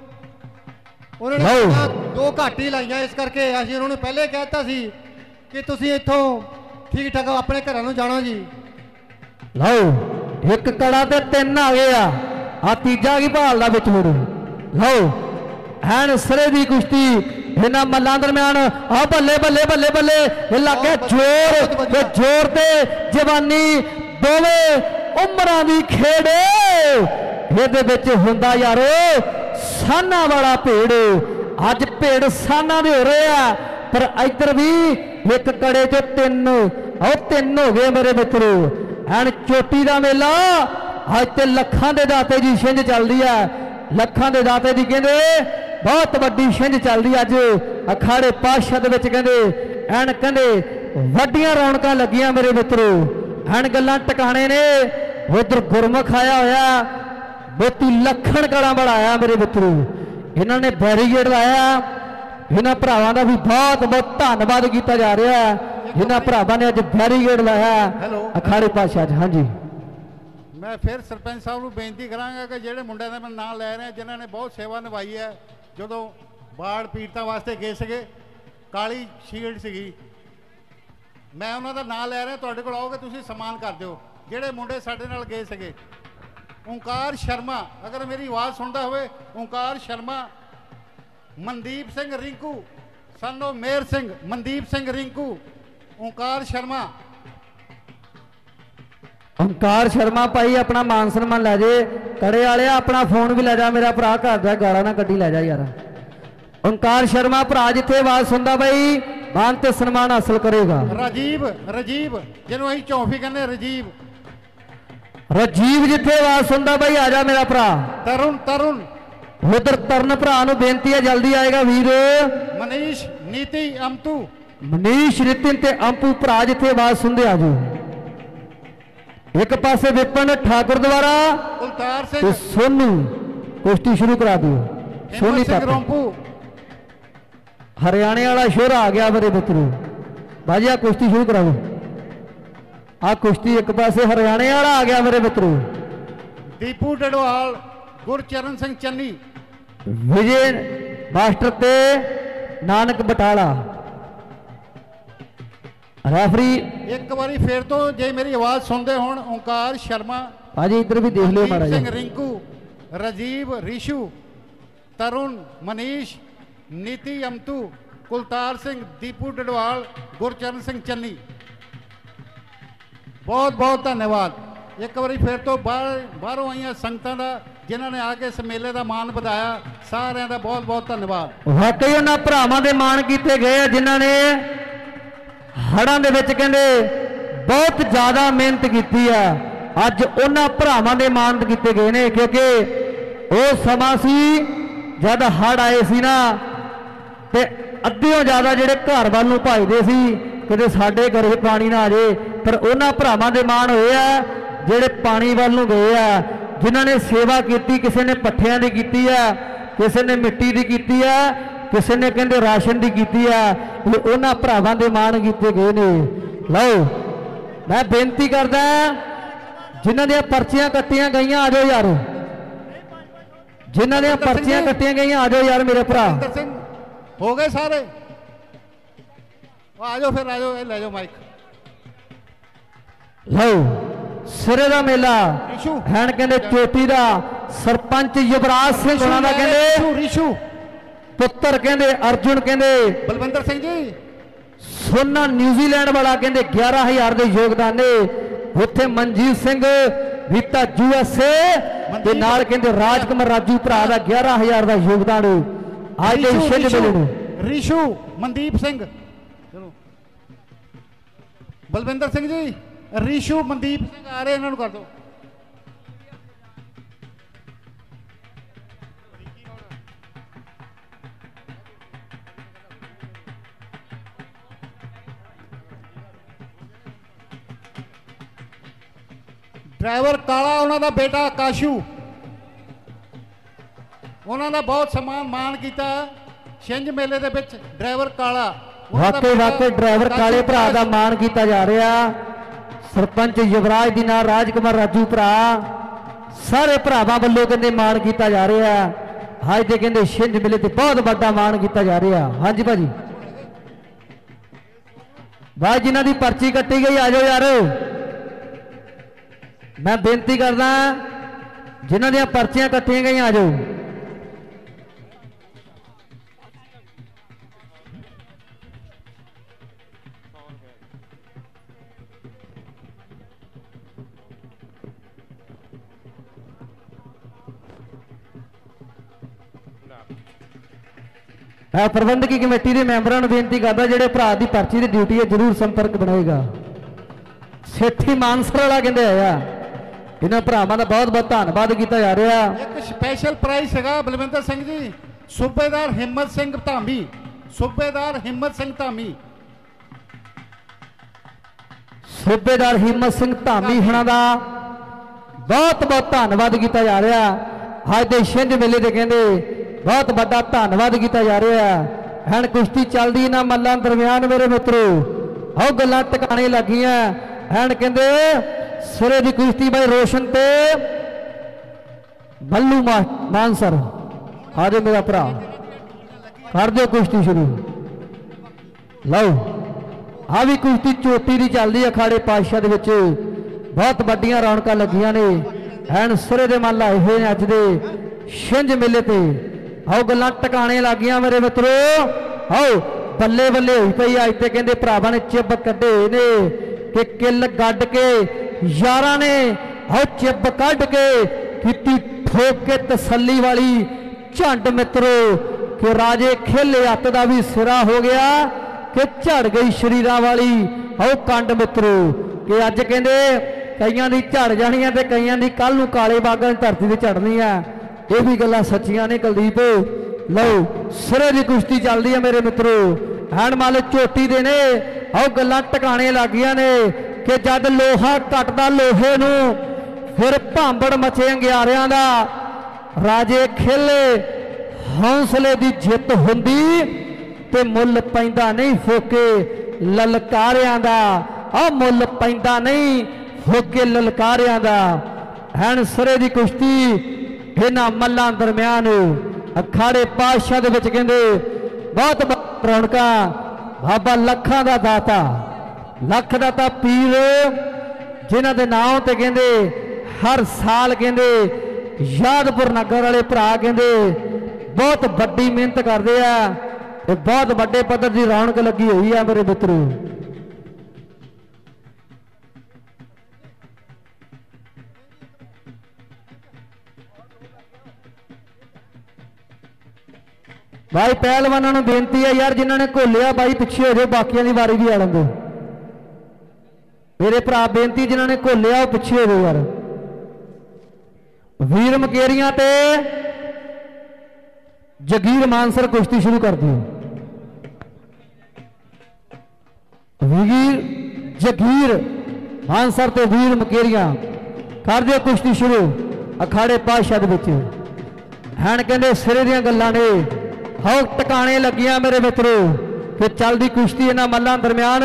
उन्होंने 2 घट ही लाइया इस करके असीं उन्होंने पहले कहता सी कि तुसीं इत्थों ठीक ठाक अपने घरों नूं जाना जी। लो एक कड़ा ते 3 आ गए आ तीजा की भाल बिच मुड़। लो हैन सरे दी कुश्ती इन्हां मल्लां दरम्यान आ बल्ले बल्ले बल्ले बल्ले ये लगे जोर जोर ते जवानी दोवें उमरां दी खेड़ इहदे विच हुंदा यारो साना वाला भेड़। अज भेड़ साना दे हो रहे आ पर इधर भी एक कड़े चो 3 हो गए मेरे मित्रों। एन चोटी का मेला अज तो लखां दे दाते जी छिंज चल रही है। लखां दे दाते जी कहंदे बहुत वड्डी छिंज चल रही अज अखाड़े पातशाह दे विच कहंदे एन कहंदे वड्डियां रौनकां लगियां मेरे मित्रों। एन गल्लां टकाने ने। उधर गुरमुख आया होया मोती लखन कड़ा बढ़ाया मेरे मित्रों। इन्होंने बैरीगेड लाया। इन्हां भरावां दा भी बहुत बहुत धन्नवाद किया जा रहा है। इन्हां भरावां ने अज बैरीगेड लाया अखाड़े पातशाह। हाँ जी मैं फिर सरपंच साहब को बेनती करांगा कि ਜਿਹੜੇ ਮੁੰਡਿਆਂ ਦਾ ਮੈਂ ਨਾਂ ਲੈ ਰਿਹਾ ਜਿਨ੍ਹਾਂ ਨੇ ਬਹੁਤ ਸੇਵਾ ਨਿਭਾਈ ਹੈ ਜਦੋਂ ਬਾੜ ਪੀੜਤਾਂ ਵਾਸਤੇ ਗਏ ਸੀਗੇ ਕਾਲੀ ਸ਼ੀਲਡ ਸੀਗੀ ਮੈਂ ਉਹਨਾਂ ਦਾ ਨਾਂ ਲੈ ਰਿਹਾ ਤੁਹਾਡੇ ਕੋਲ ਆਓਗੇ ਤੁਸੀਂ ਸਨਮਾਨ ਕਰ ਦਿਓ ਜਿਹੜੇ ਮੁੰਡੇ ਸਾਡੇ ਨਾਲ ਗਏ ਸੀਗੇ। ਓਂਕਾਰ ਸ਼ਰਮਾ ਅਗਰ ਮੇਰੀ ਆਵਾਜ਼ ਸੁਣਦਾ ਹੋਵੇ ਓਂਕਾਰ ਸ਼ਰਮਾ ਮਨਦੀਪ ਸਿੰਘ ਰਿੰਕੂ ਸਾਨੂੰ ਮੇਰ ਸਿੰਘ ਮਨਦੀਪ ਸਿੰਘ ਰਿੰਕੂ ਓਂਕਾਰ ਸ਼ਰਮਾ ओंकार शर्मा भाई अपना मान सन्मान लै जे कड़े वाले अपना फोन भी लै जा मेरा भरा घर दा गाला ना कड्डी लै जा यार। ओंकार शर्मा भरा जिथे आवाज सुनता भाई मान ते सन्मान हासिल करेगा। राजीव राजीव जिन्हों असीं चौंफी कहने राजीव जिथे आवाज सुनता भाई आ जा मेरा भरा। तरुण तरुण उधर तरन भरा नूं बेनती है जल्दी आएगा वीर। मनीष नीति अमतू मनीष नितिन ते अंपू भरा जिथे आवाज सुनते आ जाओ। एक पासे विपिन ठाकुर द्वारा कुलतार सिंह सोनू कुश्ती शुरू करा दी। सोनी रोंपू हरियाणे वाला शोर आ गया मेरे मित्रों भाजी आ कुश्ती शुरू कराओ। आ कुश्ती एक पासे हरियाणे वाला आ गया मेरे मित्रों। दीपू डडवाल गुरचरण सिंह चन्नी विजय मास्टर ते नानक बटाला रेफरी एक बारी फिर तो जे मेरी आवाज सुनते हो ओंकार शर्मा भाजी इधर भी देख लियो मारा सिंह रिंकू राजीव रिशु तरुण मनीष नीति अमतू ਕੁਲਤਾਰ ਸਿੰਘ, ਦੀਪੂ ਡਡਵਾਲ, ਗੁਰਚਰਨ ਸਿੰਘ ਚੰਨੀ। ਬਹੁਤ ਬਹੁਤ ਧੰਨਵਾਦ। ਇੱਕ ਵਾਰੀ ਫਿਰ ਤੋਂ ਬਾਹਰੋਂ ਆਈਆਂ ਸੰਗਤਾਂ ਦਾ ਜਿਨ੍ਹਾਂ ਨੇ ਆ ਕੇ ਇਸ ਮੇਲੇ ਦਾ ਮਾਣ ਵਧਾਇਆ, ਸਾਰਿਆਂ ਦਾ ਬਹੁਤ ਬਹੁਤ ਧੰਨਵਾਦ। ਵਾਕਈ ਉਹਨਾਂ ਭਰਾਵਾਂ ਦੇ ਮਾਣ ਕੀਤੇ ਗਏ ਆ ਜਿਨ੍ਹਾਂ ਨੇ ਹੜ੍ਹਾਂ ਦੇ ਵਿੱਚ ਕਹਿੰਦੇ ਬਹੁਤ ਜ਼ਿਆਦਾ ਮਿਹਨਤ ਕੀਤੀ ਆ। ਅੱਜ ਉਹਨਾਂ ਭਰਾਵਾਂ ਦੇ ਮਾਣ ਕੀਤੇ ਗਏ ਨੇ, ਕਿਉਂਕਿ ਉਹ ਸਮਾਂ ਸੀ ਜਦ ਹੜ੍ਹ ਆਏ ਸੀ ਨਾ, ਤੇ ਅੱਧਿਓਂ ਜ਼ਿਆਦਾ ਜਿਹੜੇ ਘਰ ਵੱਲ ਨੂੰ ਭੱਜਦੇ ਸੀ ਕਿਤੇ ਸਾਡੇ ਘਰੇ ਪਾਣੀ ਨਾ ਆ ਜਾਏ, ਪਰ ਉਹਨਾਂ ਭਰਾਵਾਂ ਦੇ ਮਾਣ ਹੋਏ ਆ ਜਿਹੜੇ ਪਾਣੀ ਵੱਲ ਨੂੰ ਗਏ ਆ, ਜਿਨ੍ਹਾਂ ਨੇ ਸੇਵਾ ਕੀਤੀ। ਕਿਸੇ ਨੇ ਪੱਠਿਆਂ ਦੀ ਕੀਤੀ ਆ, ਕਿਸੇ ਨੇ ਮਿੱਟੀ ਦੀ ਕੀਤੀ ਆ, ਕਿਸੇ ਨੇ ਕਹਿੰਦੇ ਰਾਸ਼ਨ ਦੀ ਕੀਤੀ ਆ। ਇਹ ਉਹਨਾਂ ਭਰਾਵਾਂ ਦੇ ਮਾਣ ਕੀਤੇ ਗਏ ਨੇ। ਲਓ ਮੈਂ ਬੇਨਤੀ ਕਰਦਾ ਜਿਨ੍ਹਾਂ ਦੀਆਂ ਪਰਚੀਆਂ ਕੱਟੀਆਂ ਗਈਆਂ ਆ ਜਾਓ ਯਾਰ, ਜਿਨ੍ਹਾਂ ਦੀਆਂ ਪਰਚੀਆਂ ਕੱਟੀਆਂ ਗਈਆਂ ਆ ਜਾਓ ਯਾਰ ਮੇਰੇ ਭਰਾ। ਹੋ ਗਏ ਸਾਰੇ? ਆ ਜਾਓ ਫਿਰ, ਆ ਜਾਓ, ਇਹ ਲੈ ਜਾਓ ਮਾਈਕ। ਲਓ ਸਿਰੇ ਦਾ ਮੇਲਾ ਹੈਣ ਕਹਿੰਦੇ ਚੋਟੀ ਦਾ ਸਰਪੰਚ ਯੁਵਰਾਜ ਸਿੰਘ ਉਹਨਾਂ ਦਾ ਕਹਿੰਦੇ ਰਿਸ਼ੂ ਪੁੱਤਰ ਕਹਿੰਦੇ ਅਰਜੁਨ ਕਹਿੰਦੇ ਬਲਵਿੰਦਰ ਸਿੰਘ ਜੀ ਸੋਨਾ ਨਿਊਜ਼ੀਲੈਂਡ ਵਾਲਾ ਕਹਿੰਦੇ 11,000 ਦੇ ਯੋਗਦਾਨ ਨੇ। ਉੱਥੇ ਮਨਜੀਤ ਸਿੰਘ ਵੀਤਾ USA ਤੇ ਨਾਲ ਕਹਿੰਦੇ ਰਾਜਕੁਮਾਰ ਰਾਜੂ ਭਰਾ ਦਾ 11,000 ਦਾ ਯੋਗਦਾਨ ਅੱਜ ਦੇ ਛਿੰਝ ਮੇਲੇ ਨੂੰ। ਰਿਸ਼ੂ ਮਨਦੀਪ ਸਿੰਘ, ਚਲੋ ਬਲਵਿੰਦਰ ਸਿੰਘ ਜੀ, ਰਿਸ਼ੂ ਮਨਦੀਪ ਸਿੰਘ ਆ ਰਹੇ, ਇਹਨਾਂ ਨੂੰ ਕਰ ਦਿਓ। ਡਰਾਈਵਰ ਕਾਲਾ ਉਹਨਾਂ ਦਾ ਬੇਟਾ ਆਕਾਸ਼ੂ, ਉਹਨਾਂ ਦਾ ਬਹੁਤ ਸਨਮਾਨ ਮਾਣ ਕੀਤਾ ਛਿੰਝ ਮੇਲੇ ਦੇ ਵਿੱਚ। ਡਰਾਈਵਰ ਕਾਲਾ ਵਾਕਈ ਡਰਾਈਵਰ ਕਾਲੇ ਭਰਾ ਦਾ ਮਾਣ ਕੀਤਾ ਜਾ ਰਿਹਾ। ਸਰਪੰਚ ਯੁਵਰਾਜ ਦੀ ਨਾਲ ਰਾਜਕੁਮਾਰ ਰਾਜੂ ਭਰਾ ਸਾਰੇ ਭਰਾਵਾਂ ਵੱਲੋਂ ਕਹਿੰਦੇ ਮਾਣ ਕੀਤਾ ਜਾ ਰਿਹਾ। ਅੱਜ ਦੇ ਕਹਿੰਦੇ ਛਿੰਝ ਮੇਲੇ ਤੇ ਬਹੁਤ ਵੱਡਾ ਮਾਣ ਕੀਤਾ ਜਾ ਰਿਹਾ। ਹਾਂਜੀ ਭਾਜੀ, ਭਾਈ ਜਿਨ੍ਹਾਂ ਦੀ ਪਰਚੀ ਕੱਟੀ ਗਈ ਆ ਜਾਓ ਯਾਰ। ਮੈਂ ਬੇਨਤੀ ਕਰਦਾ ਜਿਨ੍ਹਾਂ ਦੀਆਂ ਪਰਚੀਆਂ ਕੱਟੀਆਂ ਗਈਆਂ ਆ ਜਾਓ। ਪ੍ਰਬੰਧਕੀ ਕਮੇਟੀ ਦੇ ਮੈਂਬਰਾਂ ਨੂੰ ਬੇਨਤੀ ਕਰਦਾ ਜਿਹੜੇ ਭਰਾ ਦੀ ਪਰਚੀ ਦੀ ਡਿਊਟੀ ਹੈ ਜ਼ਰੂਰ ਸੰਪਰਕ ਬਣਾਏਗਾ। ਸੇਠੀ ਮਾਨਸਰ ਵਾਲਾ ਕਹਿੰਦੇ ਆਇਆ, ਇਹਨਾਂ ਭਰਾਵਾਂ ਦਾ ਬਹੁਤ ਬਹੁਤ ਧੰਨਵਾਦ ਕੀਤਾ ਜਾ ਰਿਹਾ। ਇੱਕ ਸਪੈਸ਼ਲ ਪ੍ਰਾਈਜ਼ ਹੈਗਾ ਬਲਵਿੰਦਰ ਸਿੰਘ ਜੀ, ਸੂਬੇਦਾਰ ਹਿੰਮਤ ਸਿੰਘ ਧਾਮੀ, ਸੂਬੇਦਾਰ ਹਿੰਮਤ ਸਿੰਘ ਧਾਮੀ, ਸੂਬੇਦਾਰ ਹਿੰਮਤ ਸਿੰਘ ਧਾਮੀ ਹੁਣਾਂ ਦਾ ਬਹੁਤ ਬਹੁਤ ਧੰਨਵਾਦ ਕੀਤਾ ਜਾ ਰਿਹਾ। ਅੱਜ ਦੇ ਛਿੰਝ ਮੇਲੇ ਦੇ ਕਹਿੰਦੇ ਬਹੁਤ ਵੱਡਾ ਧੰਨਵਾਦ ਕੀਤਾ ਜਾ ਰਿਹਾ। ਹੁਣ ਕੁਸ਼ਤੀ ਚੱਲਦੀ ਇਹਨਾਂ ਮੱਲਾਂ ਦਰਮਿਆਨ ਮੇਰੇ ਮਿੱਤਰੋ, ਆਹ ਗੱਲਾਂ ਟਿਕਾਣੇ ਲੱਗੀਆਂ। ਹੁਣ ਕਹਿੰਦੇ ਸਿਰੇ ਦੀ ਕੁਸ਼ਤੀ ਬਾਈ ਰੋਸ਼ਨ ਤੇ ਬੱਲੂ ਮਾਨਸਰ, ਆ ਜਾਓ ਮੇਰਾ ਭਰਾ, ਕਰ ਦਿਓ ਕੁਸ਼ਤੀ ਸ਼ੁਰੂ। ਲਓ ਆ ਵੀ ਕੁਸ਼ਤੀ ਚੋਟੀ ਦੀ ਚੱਲਦੀ ਅਖਾੜੇ ਪਾਤਸ਼ਾਹ ਦੇ ਵਿੱਚ, ਬਹੁਤ ਵੱਡੀਆਂ ਰੌਣਕਾਂ ਲੱਗੀਆਂ ਨੇ। ਐਨ ਸਿਰੇ ਦੇ ਮੱਲ ਆਏ ਹੋਏ ਨੇ ਅੱਜ ਦੇ ਛਿੰਝ ਮੇਲੇ ਤੇ। ਆਓ ਗੱਲਾਂ ਟਿਕਾਣੇ ਲੱਗੀਆਂ ਮੇਰੇ ਮਿੱਤਰੋ। ਆਓ ਬੱਲੇ ਬੱਲੇ ਹੋਈ ਪਈ ਅੱਜ ਤੇ ਕਹਿੰਦੇ ਭਰਾਵਾਂ ਨੇ ਚਿੱਬ ਕੱਢੇ ਨੇ ਕਿ ਕਿੱਲ ਗੱਡ ਕੇ ਯਾਰਾਂ ਨੇ ਆਓ ਚਿੱਬ ਕੱਢ ਕੇ ਕੀਤੀ ਠੋਕ ਕੇ ਤਸੱਲੀ ਵਾਲੀ ਝੰਡ ਮਿੱਤਰੋ ਕਿ ਰਾਜੇ ਖੇਲੇ ਹੱਥ ਦਾ ਵੀ ਸਿਰਾ ਹੋ ਗਿਆ ਕਿ ਝੜ ਗਈ ਸ਼ਰੀਰਾਂ ਵਾਲੀ ਆਓ ਕੰਡ ਮਿੱਤਰੋ ਕਿ ਅੱਜ ਕਹਿੰਦੇ ਕਈਆਂ ਦੀ ਝੜ ਜਾਣੀਆਂ ਤੇ ਕਈਆਂ ਦੀ ਕੱਲ ਨੂੰ ਕਾਲੇ ਬਾਗਾਂ ਦੀ ਧਰਤੀ ਤੇ ਝੜਨੀ ਆ। ਇਹ ਵੀ ਗੱਲਾਂ ਸੱਚੀਆਂ ਨੇ ਕੁਲਦੀਪ। ਲਓ ਸਿਰੇ ਦੀ ਕੁਸ਼ਤੀ ਚੱਲਦੀ ਹੈ ਮੇਰੇ ਮਿੱਤਰੋ। ਹੈਣ ਮੱਲ ਝੋਟੀ ਦੇ ਨੇ ਆਓ ਗੱਲਾਂ ਟਿਕਾਣੇ ਲੱਗੀਆਂ ਨੇ ਕਿ ਜਦ ਲੋਹਾ ਕੱਟਦਾ ਲੋਹੇ ਨੂੰ ਫਿਰ ਭਾਂਬੜ ਮਚੇ ਅੰਗਿਆਰਿਆਂ ਦਾ। ਰਾਜੇ ਖੇਲੇ ਹੌਸਲੇ ਦੀ ਜਿੱਤ ਹੁੰਦੀ ਤੇ ਮੁੱਲ ਪੈਂਦਾ ਨਹੀਂ ਫੋਕੇ ਲਲਕਾਰਿਆਂ ਦਾ। ਆ ਮੁੱਲ ਪੈਂਦਾ ਨਹੀਂ ਫੋਕੇ ਲਲਕਾਰਿਆਂ ਦਾ। ਹੈਣ ਸਿਰੇ ਦੀ ਕੁਸ਼ਤੀ ਇਹਨਾਂ ਮੱਲਾਂ ਦਰਮਿਆਨ ਅਖਾੜੇ ਪਾਤਸ਼ਾਹ ਦੇ ਵਿੱਚ ਕਹਿੰਦੇ ਬਹੁਤ ਰੌਣਕਾਂ। ਬਾਬਾ ਲੱਖਾਂ ਦਾ ਦਾਤਾ, ਲੱਖ ਦਾਤਾ ਪੀਰ ਜਿਨ੍ਹਾਂ ਦੇ ਨਾਮ ਤੇ ਕਹਿੰਦੇ ਹਰ ਸਾਲ ਕਹਿੰਦੇ ਯਾਦਪੁਰ ਨਗਰ ਵਾਲੇ ਭਰਾ ਕਹਿੰਦੇ ਬਹੁਤ ਵੱਡੀ ਮਿਹਨਤ ਕਰਦੇ ਆ। ਇਹ ਬਹੁਤ ਵੱਡੇ ਪੱਧਰ ਦੀ ਰੌਣਕ ਲੱਗੀ ਹੋਈ ਆ ਮੇਰੇ ਮਿੱਤਰੋ। भाई पहलवानों ने बेनती है यार जिन्होंने घोलिया भाई पिछे हो जाओ, बाकियों की वारी भी आने दो। मेरे भरा बेनती जिन्होंने घोलिया वो पिछे हो जाओ यार। वीर मकेरियां ते जगीर मानसर कुश्ती शुरू कर दी। वीर जगीर मानसर ते वीर मकेरियां कर दियो कुश्ती शुरू। अखाड़े पातशाह दे विच हैं कहंदे सिरे दीयां गल्लां ने हो टकाने लगियां मेरे मित्रों कि चलदी कुश्ती इन्हां मल्लां दरम्यान।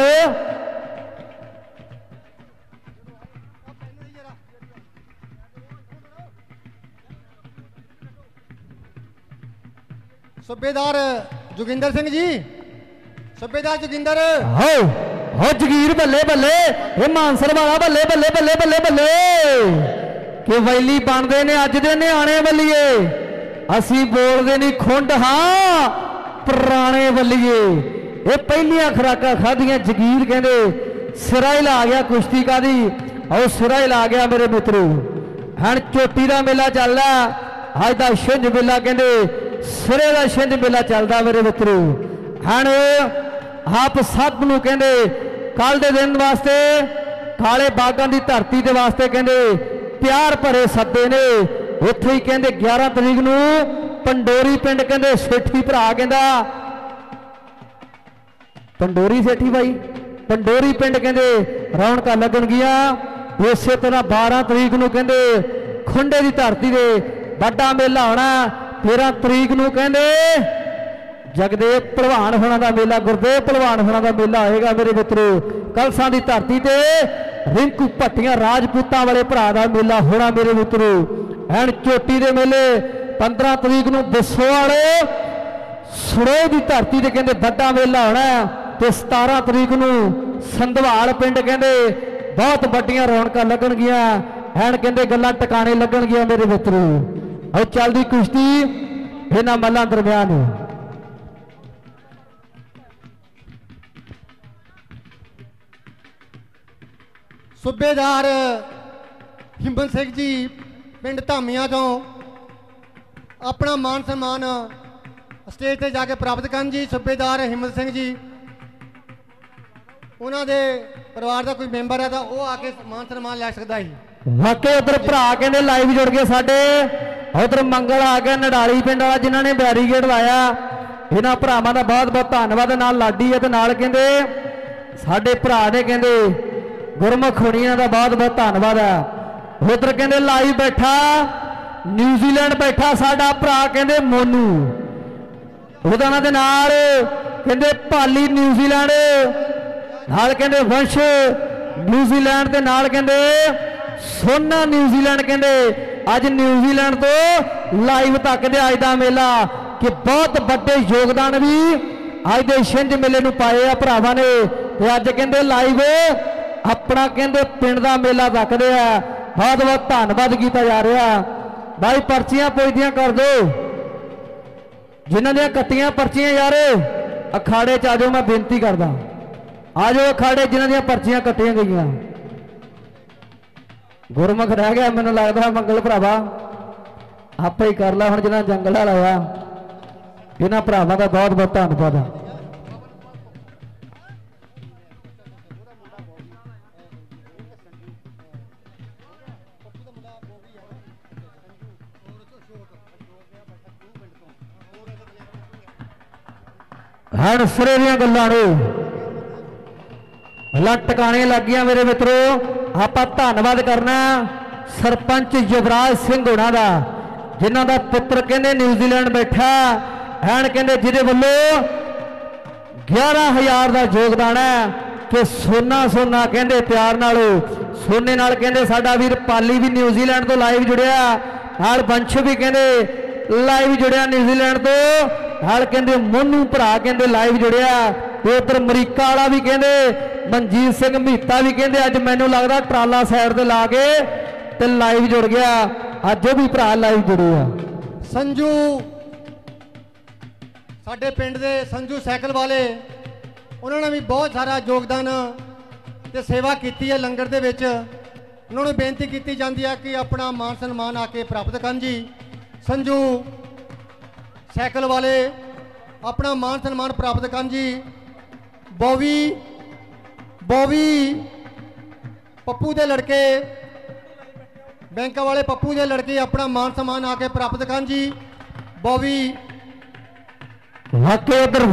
सूबेदार जोगिंदर सिंह जी, सूबेदार जोगिंदर हो जगीर बल्ले बल्ले, ये मानसर वाला बल्ले बल्ले बल्ले बल्ले बल्ले कि वैली बनते ने अज दे न्याणे बल्लीए। असी बोलते नहीं खुंड हाँ पुराने बल्लीए। ये पहलियां खुराकां खादियां जगीर कहते सिरा ही ला गया कुश्ती का दी और सिरा ही ला गया मेरे मित्रों। हैं चोटी का मेला चल रहा अज का छिंज मेला कहते सिरे का छिंज मेला चलता मेरे मित्रों। हैं आप सब नूं कहते कल के दिन वास्ते काले बागां की धरती के वास्ते कहते प्यार भरे सद्दे ने। उत्थे ही कहते 11 तरीक नूं पंडोरी पिंड कहते सेठी भरा कहता पंडोरी सेठी भाई पंडोरी पिंड कहते रौनकां लगणगियां। इस तरह 12 तरीक नूं कहते खुंडे की धरती से बड़ा मेला होना। 13 तरीक नूं कहते जगदेव भलवान होना का मेला, गुरदेव भलवान होना का मेला होएगा मेरे मित्रों। कलसां की धरती ते रिंकू भट्टियां राजपूतां वाले भरा का मेला होना मेरे मित्रों। एन चोटी के मेले 15 तरीक नूं बसोआल सड़ोह की धरती से कहते बड़ा मेला होना। तो 17 तरीक नूं संधवाल पिंड कहते बहुत बड़ियां रौनकां लगणगियां। एन कहते गल्लां टकाने लगणगियां मेरे मित्रों। और चलदी कुश्ती इन्हां मल्लां दरम्यान। सूबेदार हिम्मत सिंह जी पिंड धामिया तो अपना मान सम्मान स्टेज पर जाके प्राप्त करन जी। सूबेदार हिम्मत सिंह जी उन्होंने परिवार का कोई मैंबर है तो वो आके मान सम्मान लै सकता है। वाकई उधर भरा कहते लाइव जुड़ गए साडे। उधर मंगल आ गया नडाली पिंड वाला जिन्होंने बैरीगेड लाया। इन्होंने भरावां का बहुत बहुत धन्यवाद। नाल लाडी है तो नाल कहते साडे भरा ने कहते गुरमुख होनिया का बहुत बहुत धन्यवाद है। उधर कहते लाइव बैठा न्यूजीलैंड बैठा साडा भरा कहते मोनू। उदां दे नाल कहते भाली न्यूजीलैंड नाल कहते वंश न्यूजीलैंड के नाल कहते सोना न्यूजीलैंड कहते अज न्यूजीलैंड तो लाइव तक दे अज दा मेला कि बहुत बड़े योगदान भी अज दे छिंज मेले नूं पाए आ भरावां ने। ते अज कहते लाइव अपना कहते पिंड का मेला रखते हैं। बहुत बहुत धन्यवाद किया जा रहा। भाई पर्चियां पुजदियां कर दो जिन्हों ने कट्टियां पर्चियां यार अखाड़े च आ जाओ। मैं बेनती करदा आ जाओ अखाड़े जिन्हों दी पर्चियां कट्टियां गई। गुरमुख रह गया मैनूं लगदा मंगल भरावा आप ही कर ला हुण जिन्हां जंगल लाया। इन्हां भरावां का बहुत बहुत धन्यवाद है। हण सिरे दीयां गल्लां नूं टकाने लग गया मेरे मित्रों। आप धन्यवाद करना सरपंच युवराज सिंह होना का जिन्हों का पुत्र कहते न्यूजीलैंड बैठा हैन कहते जिहदे वल्लों 11,000 का योगदान है कि सोना सोना कहते प्यार नाल सोने नाल कहते साडा वीर पाली भी न्यूजीलैंड तो लाइव जुड़िया नाल वंश भी कहते लाइव जुड़िया न्यूजीलैंड तो नाल कहते मोनू भरा कहते लाइव जुड़िया। उधर अमरीका वाला भी कहते मनजीत सिंह महीता भी कहते अज मैनू लगता ट्राला साइड से ला के ते लाइव जुड़ गया। अज भी भरा लाइव जुड़े आ। संजू ਸਾਡੇ ਪਿੰਡ ਦੇ ਸੰਜੂ ਸਾਈਕਲ ਵਾਲੇ ਉਹਨਾਂ ਨੇ ਵੀ ਬਹੁਤ ਸਾਰਾ ਯੋਗਦਾਨ ਤੇ ਸੇਵਾ ਕੀਤੀ ਹੈ ਲੰਗਰ ਦੇ ਵਿੱਚ। ਉਹਨਾਂ ਨੂੰ ਬੇਨਤੀ ਕੀਤੀ ਜਾਂਦੀ ਹੈ ਕਿ ਆਪਣਾ ਮਾਨ ਸਨਮਾਨ ਆ ਕੇ ਪ੍ਰਾਪਤ ਕਰਨ ਜੀ। ਸੰਜੂ ਸਾਈਕਲ ਵਾਲੇ ਆਪਣਾ ਮਾਨ ਸਨਮਾਨ ਪ੍ਰਾਪਤ ਕਰਨ ਜੀ। ਬੋਵੀ ਪੱਪੂ ਦੇ ਲੜਕੇ ਬੈਂਕਾਂ ਵਾਲੇ ਪੱਪੂ ਦੇ ਲੜਕੇ ਆਪਣਾ ਮਾਨ ਸਨਮਾਨ ਆ ਕੇ ਪ੍ਰਾਪਤ ਕਰਨ ਜੀ। ਬੋਵੀ ਵਾਕੇ ਉਧਰ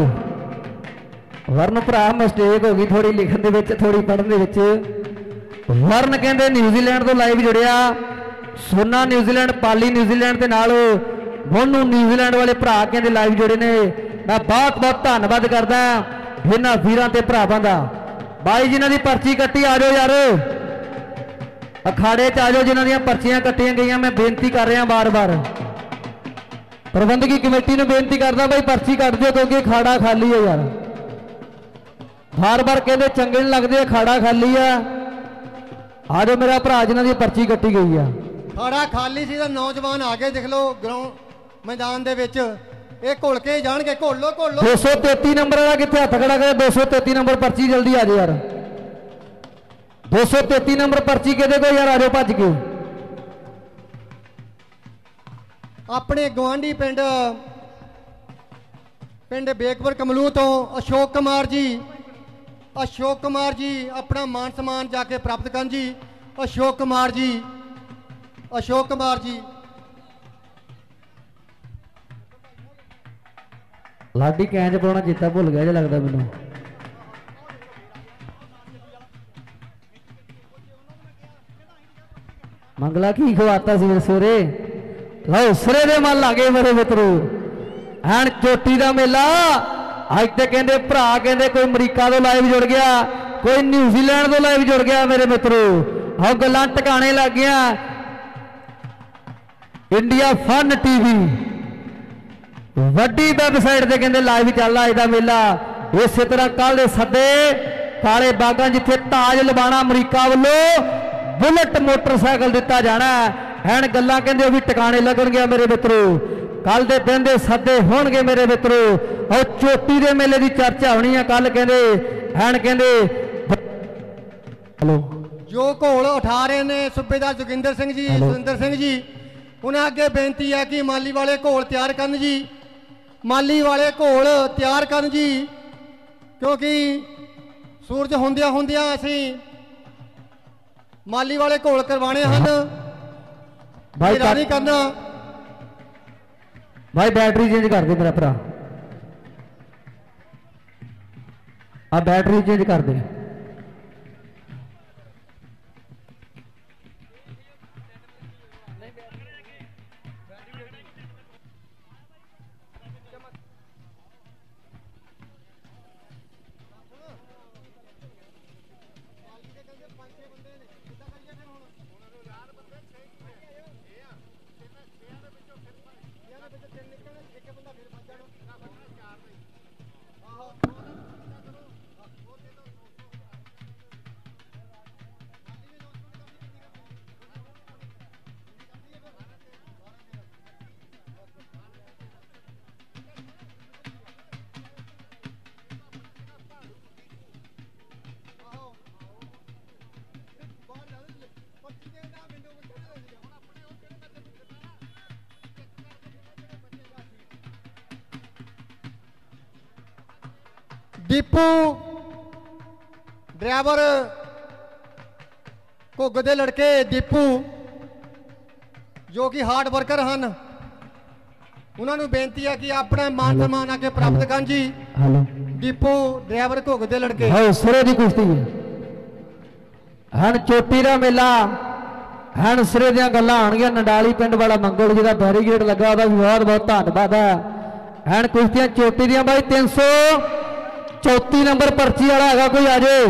ਵਰਨ ਭਰਾ ਮਿਸਟੇਕ ਹੋ ਗਈ ਥੋੜੀ ਲਿਖਣ ਦੇ ਵਿੱਚ ਥੋੜੀ ਪੜ੍ਹਨ ਦੇ ਵਿੱਚ। ਵਰਨ ਕਹਿੰਦੇ ਨਿਊਜ਼ੀਲੈਂਡ ਤੋਂ ਲਾਈਵ ਜੁੜਿਆ। ਸੋਨਾ ਨਿਊਜ਼ੀਲੈਂਡ, ਪਾਲੀ ਨਿਊਜ਼ੀਲੈਂਡ ਦੇ ਨਾਲ ਮੋਨੂ ਨਿਊਜ਼ੀਲੈਂਡ ਵਾਲੇ ਭਰਾ ਕਹਿੰਦੇ ਲਾਈਵ ਜੁੜੇ ਨੇ। ਮੈਂ ਬਹੁਤ ਬਹੁਤ ਧੰਨਵਾਦ ਕਰਦਾ ਇਹਨਾਂ ਵੀਰਾਂ ਤੇ ਭਰਾਵਾਂ ਦਾ। ਬਾਈ ਜਿਨ੍ਹਾਂ ਦੀ ਪਰਚੀ ਕੱਟੀ ਆ ਜਾਓ ਯਾਰ, ਅਖਾੜੇ 'ਚ ਆ ਜਾਓ ਜਿਨ੍ਹਾਂ ਦੀਆਂ ਪਰਚੀਆਂ ਕੱਟੀਆਂ ਗਈਆਂ। ਮੈਂ ਬੇਨਤੀ ਕਰ ਰਿਹਾ ਬਾਰ-ਬਾਰ ਪ੍ਰਬੰਧਕੀ ਕਮੇਟੀ ਨੂੰ ਬੇਨਤੀ ਕਰਦਾ ਬਾਈ ਪਰਚੀ ਕੱਟ ਦਿਓ ਕਿਉਂਕਿ ਅਖਾੜਾ ਖਾਲੀ ਹੈ ਯਾਰ। ਬਾਰ-ਬਾਰ ਕਹਿੰਦੇ ਚੰਗੇ ਨਹੀਂ ਲੱਗਦੇ, ਅਖਾੜਾ ਖਾਲੀ ਆ। ਆ ਜਾਓ ਮੇਰਾ ਭਰਾ ਜਿਨ੍ਹਾਂ ਦੀ ਪਰਚੀ ਕੱਟੀ ਗਈ ਆ। ਅਖਾੜਾ ਖਾਲੀ ਸੀ ਤਾਂ ਨੌਜਵਾਨ ਆ ਗਏ, ਦੇਖ ਲਓ ਗਰਾਊਂਡ ਮੈਦਾਨ ਦੇ ਵਿੱਚ। ਇਹ ਘੁਲ ਕੇ ਜਾਣਗੇ, ਘੁਲ ਲੋ 233 ਨੰਬਰ ਵਾਲਾ ਕਿੱਥੇ ਹੱਥ ਖੜਾ ਕਰੇ? 233 ਨੰਬਰ ਪਰਚੀ ਜਲਦੀ ਆ ਜਾਓ ਯਾਰ। 233 ਨੰਬਰ ਪਰਚੀ ਕਿਹਦੇ ਕੋਲ ਯਾਰ? ਆ ਜਾਓ ਭੱਜ ਕੇ। ਆਪਣੇ ਗਵਾਂਢੀ ਪਿੰਡ ਬੇਕਪੁਰ ਕਮਲੂ ਤੋਂ ਅਸ਼ੋਕ ਕੁਮਾਰ ਜੀ ਆਪਣਾ ਮਾਨ ਸਨਮਾਨ ਜਾ ਕੇ ਪ੍ਰਾਪਤ ਕਰਨ ਜੀ। ਅਸ਼ੋਕ ਕੁਮਾਰ ਜੀ ਲਾਡੀ ਕੈਂਚ ਪਾਉਣਾ ਚੇਤਾ ਭੁੱਲ ਗਿਆ ਜੇ ਲੱਗਦਾ ਮੈਨੂੰ। ਮੰਗਲਾ ਕੀ ਖਵਾਤਾ ਸੀ ਸਵੇਰੇ? ਲਓ ਸਰੇ ਦੇ ਮੱਲ ਆ ਗਏ ਮੇਰੇ ਮਿੱਤਰੋ। ਐਨ ਚੋਟੀ ਦਾ ਮੇਲਾ ਅੱਜ ਤੇ ਕਹਿੰਦੇ ਭਰਾ ਕਹਿੰਦੇ ਕੋਈ ਅਮਰੀਕਾ ਤੋਂ ਲਾਈਵ ਜੁੜ ਗਿਆ, ਕੋਈ ਨਿਊਜ਼ੀਲੈਂਡ ਤੋਂ ਲਾਈਵ ਜੁੜ ਗਿਆ ਮੇਰੇ ਮਿੱਤਰੋ। ਆਹ ਗੱਲਾਂ ਟਿਕਾਣੇ ਲੱਗ ਗਿਆ। ਇੰਡੀਆ ਫਨ ਟੀਵੀ ਵੱਡੀ ਵੈਬਸਾਈਟ ਤੇ ਕਹਿੰਦੇ ਲਾਈਵ ਚੱਲਦਾ ਇਹਦਾ ਮੇਲਾ। ਇਸੇ ਤਰ੍ਹਾਂ ਕੱਲ ਦੇ ਸੱਦੇ ਕਾਲੇ ਬਾਗਾਂ ਜਿੱਥੇ ਤਾਜ ਲਵਾਣਾ ਅਮਰੀਕਾ ਵੱਲੋਂ ਬੁਲਟ ਮੋਟਰਸਾਈਕਲ ਦਿੱਤਾ ਜਾਣਾ। ਐਨ ਗੱਲਾਂ ਕਹਿੰਦੇ ਉਹ ਵੀ ਟਿਕਾਣੇ ਲੱਗਣਗੇ ਮੇਰੇ ਮਿੱਤਰੋ। ਕੱਲ ਦੇ ਦਿਨ ਦੇ ਸੱਦੇ ਹੋਣਗੇ ਮੇਰੇ ਮਿੱਤਰੋ। ਉਹ ਚੋਟੀ ਦੇ ਮੇਲੇ ਦੀ ਚਰਚਾ ਹੋਣੀ ਆ ਕੱਲ ਕਹਿੰਦੇ। ਐਨ ਕਹਿੰਦੇ ਹਲੋ ਜੋ ਘੋਲ ਉਠਾ ਰਹੇ ਨੇ ਸੂਬੇਦਾਰ ਜੋਗਿੰਦਰ ਸਿੰਘ ਜੀ, ਸੁਰਿੰਦਰ ਸਿੰਘ ਜੀ, ਉਹਨਾਂ ਅੱਗੇ ਬੇਨਤੀ ਹੈ ਕਿ ਮਾਲੀ ਵਾਲੇ ਘੋਲ ਤਿਆਰ ਕਰਨ ਜੀ। ਮਾਲੀ ਵਾਲੇ ਘੋਲ ਤਿਆਰ ਕਰਨ ਜੀ ਕਿਉਂਕਿ ਸੂਰਜ ਹੁੰਦਿਆਂ ਅਸੀਂ ਮਾਲੀ ਵਾਲੇ ਘੋਲ ਕਰਵਾਣੇ ਹਨ। ਭਾਈ ਨਹੀਂ ਕਰਨਾ ਭਾਈ बैटरी चेंज कर दे मेरा भरा। आ बैटरी चेंज कर दे। ਦੀਪੂ ਡਰਾਈਵਰ ਘੁੱਗ ਦੇ ਲੜਕੇ ਦੀਪੂ ਜੋ ਕਿ ਹਾਰਡ ਵਰਕਰ ਹਨ, ਉਹਨਾਂ ਨੂੰ ਬੇਨਤੀ ਹੈ ਕਿ ਆਪਣਾ ਮਾਨ ਸਨਮਾਨ ਆ ਕੇ ਪ੍ਰਾਪਤ ਕਰਨ ਜੀ। ਹਲੋ ਦੀਪੂ ਡਰਾਈਵਰ ਘੁੱਗ ਦੇ ਲੜਕੇ। ਸਿਰੇ ਦੀ ਕੁਸ਼ਤੀ ਹਨ, ਚੋਟੀ ਦਾ ਮੇਲਾ ਹਨ, ਸਿਰੇ ਦੀਆਂ ਗੱਲਾਂ ਆਉਣਗੀਆਂ। ਨੰਡਾਲੀ ਪਿੰਡ ਵਾਲਾ ਮੰਗਲ ਜਿਹਦਾ ਬੈਰੀਗੇਡ ਲੱਗਾ ਉਹਦਾ ਵੀ ਬਹੁਤ ਬਹੁਤ ਧੰਨਵਾਦ ਹੈ। ਹਨ ਕੁਸ਼ਤੀਆਂ ਚੋਟੀ ਦੀਆਂ ਬਾਈ 334 ਨੰਬਰ ਪਰਚੀ ਵਾਲਾ ਹੈਗਾ ਕੋਈ ਆ ਜੇ।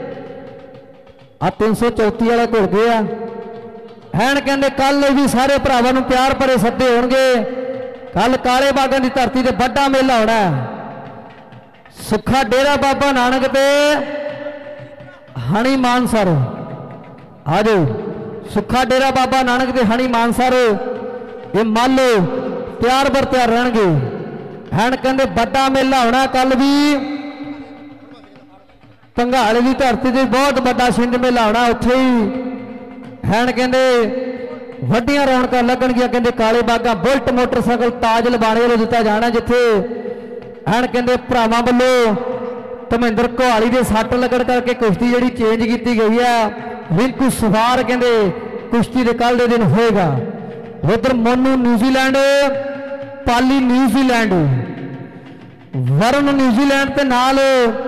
ਆ 334 ਵਾਲਾ ਘੁਲ ਗਏ ਆ। ਹੈਣ ਕਹਿੰਦੇ ਕੱਲ ਵੀ ਸਾਰੇ ਭਰਾਵਾਂ ਨੂੰ ਪਿਆਰ ਭਰੇ ਸੱਦੇ ਹੋਣਗੇ। ਕੱਲ ਕਾਲੇ ਬਾਗਾਂ ਦੀ ਧਰਤੀ ਤੇ ਵੱਡਾ ਮੇਲਾ ਹੋਣਾ। ਸੁੱਖਾ ਡੇਰਾ ਬਾਬਾ ਨਾਨਕ ਤੇ ਹਣੀ ਮਾਨਸਰ ਆ ਜਾਓ। ਸੁੱਖਾ ਡੇਰਾ ਬਾਬਾ ਨਾਨਕ ਤੇ ਹਣੀ ਮਾਨਸਰ ਇਹ ਮੰਨ ਲਓ ਤਿਆਰ ਬਰ ਤਿਆਰ ਰਹਿਣਗੇ। हैन कहते बड़ा मेला होना कल भी पंघाले की धरती से बहुत बड़ा छिंज मेला होना उत्थे ही हैन कहते वड्डियां रौनकां लगणगियां कहते काले बागा बुलट मोटरसाइकिल ताज लबाणे वालों दिता जाना जिथे हैन कहते भरावां वल्लों धर्मेंद्र कोहाली के सट लगन करके कुश्ती जी चेंज की गई है रिंकू सवार कहते कुश्ती के कल के दिन होएगा उधर Monu New Zealand Pali New Zealand Varun New Zealand के नाल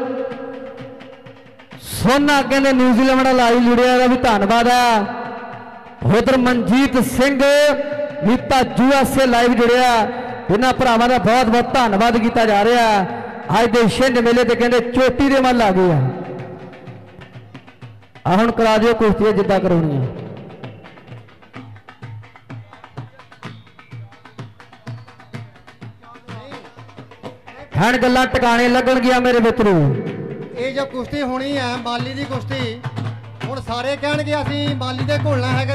सोना कहते न्यूजीलैंड वाला लाई जुड़िया भी धन्यवाद है उधर मनजीत सिंह नीता यूएसए लाइव जुड़िया इन्होंने भरावां का बहुत बहुत धन्यवाद किया जा रहा है अज के छिंज मेले ते कहते चोटी दे मल आ गई है हुण करा दिओ कुश्ती जिद्दां कराउणी हैन गल्लां टकाने लगन गया मेरे मित्रों ये जो कुश्ती होनी है माली की कुश्ती हुण सारे कहणगे असीं माली दे घुलना है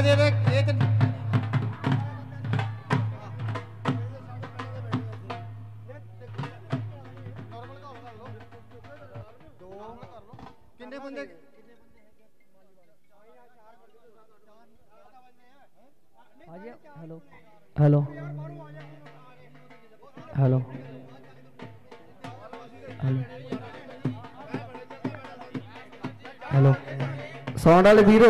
किन्ने बंदे hello hello hello hello sound वाले वीर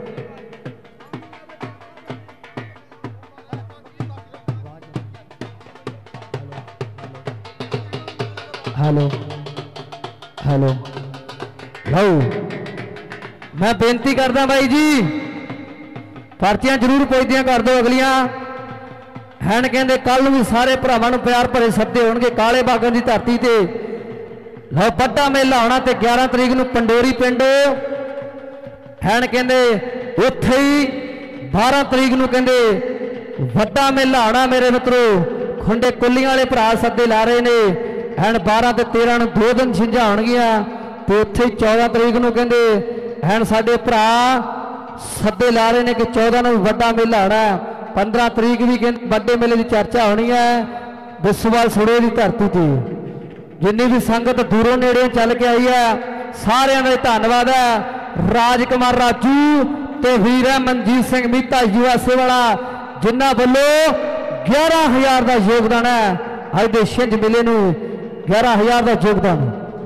हेलो हेलो लो मैं बेनती करदा भाई जी पर्चियां जरूर पुछदियां कर दो अगलियां हैन कहते कल भी सारे भरावां नूं प्यार भरे सद्दे होणगे काले बागां की धरती ते लो बड़ा मेला होना ते 11 तरीक नूं पंडोरी पिंड हैन कहते उत्थे ही 12 तरीक नूं कहते वड्डा मेला होना मेरे मित्रों खुंडे कुल्लियां वाले भरा सद्दे ला रहे ने हैन 12 ते 13 नूं 2 दिन छिंझां होणगीआं ते उत्थे 14 तरीक नूं कहते हैन साडे भरा सद्दे ला रहे ने कि 14 नूं वड्डा मेला होना 15 तरीक भी कहते वड्डे मेले की चर्चा होनी है बिस्वाल सुड़े की धरती ते जिन्नी भी संगत दूरों नेड़े चल के आई है सारिਆਂ ਦਾ धन्यवाद है राजकुमार राजू ते वीर है मनजीत सिंह मीता यूएसए वाला जिन्हों वालों 11,000 का योगदान है अज के छिंज मेले नूं 11,000 का योगदान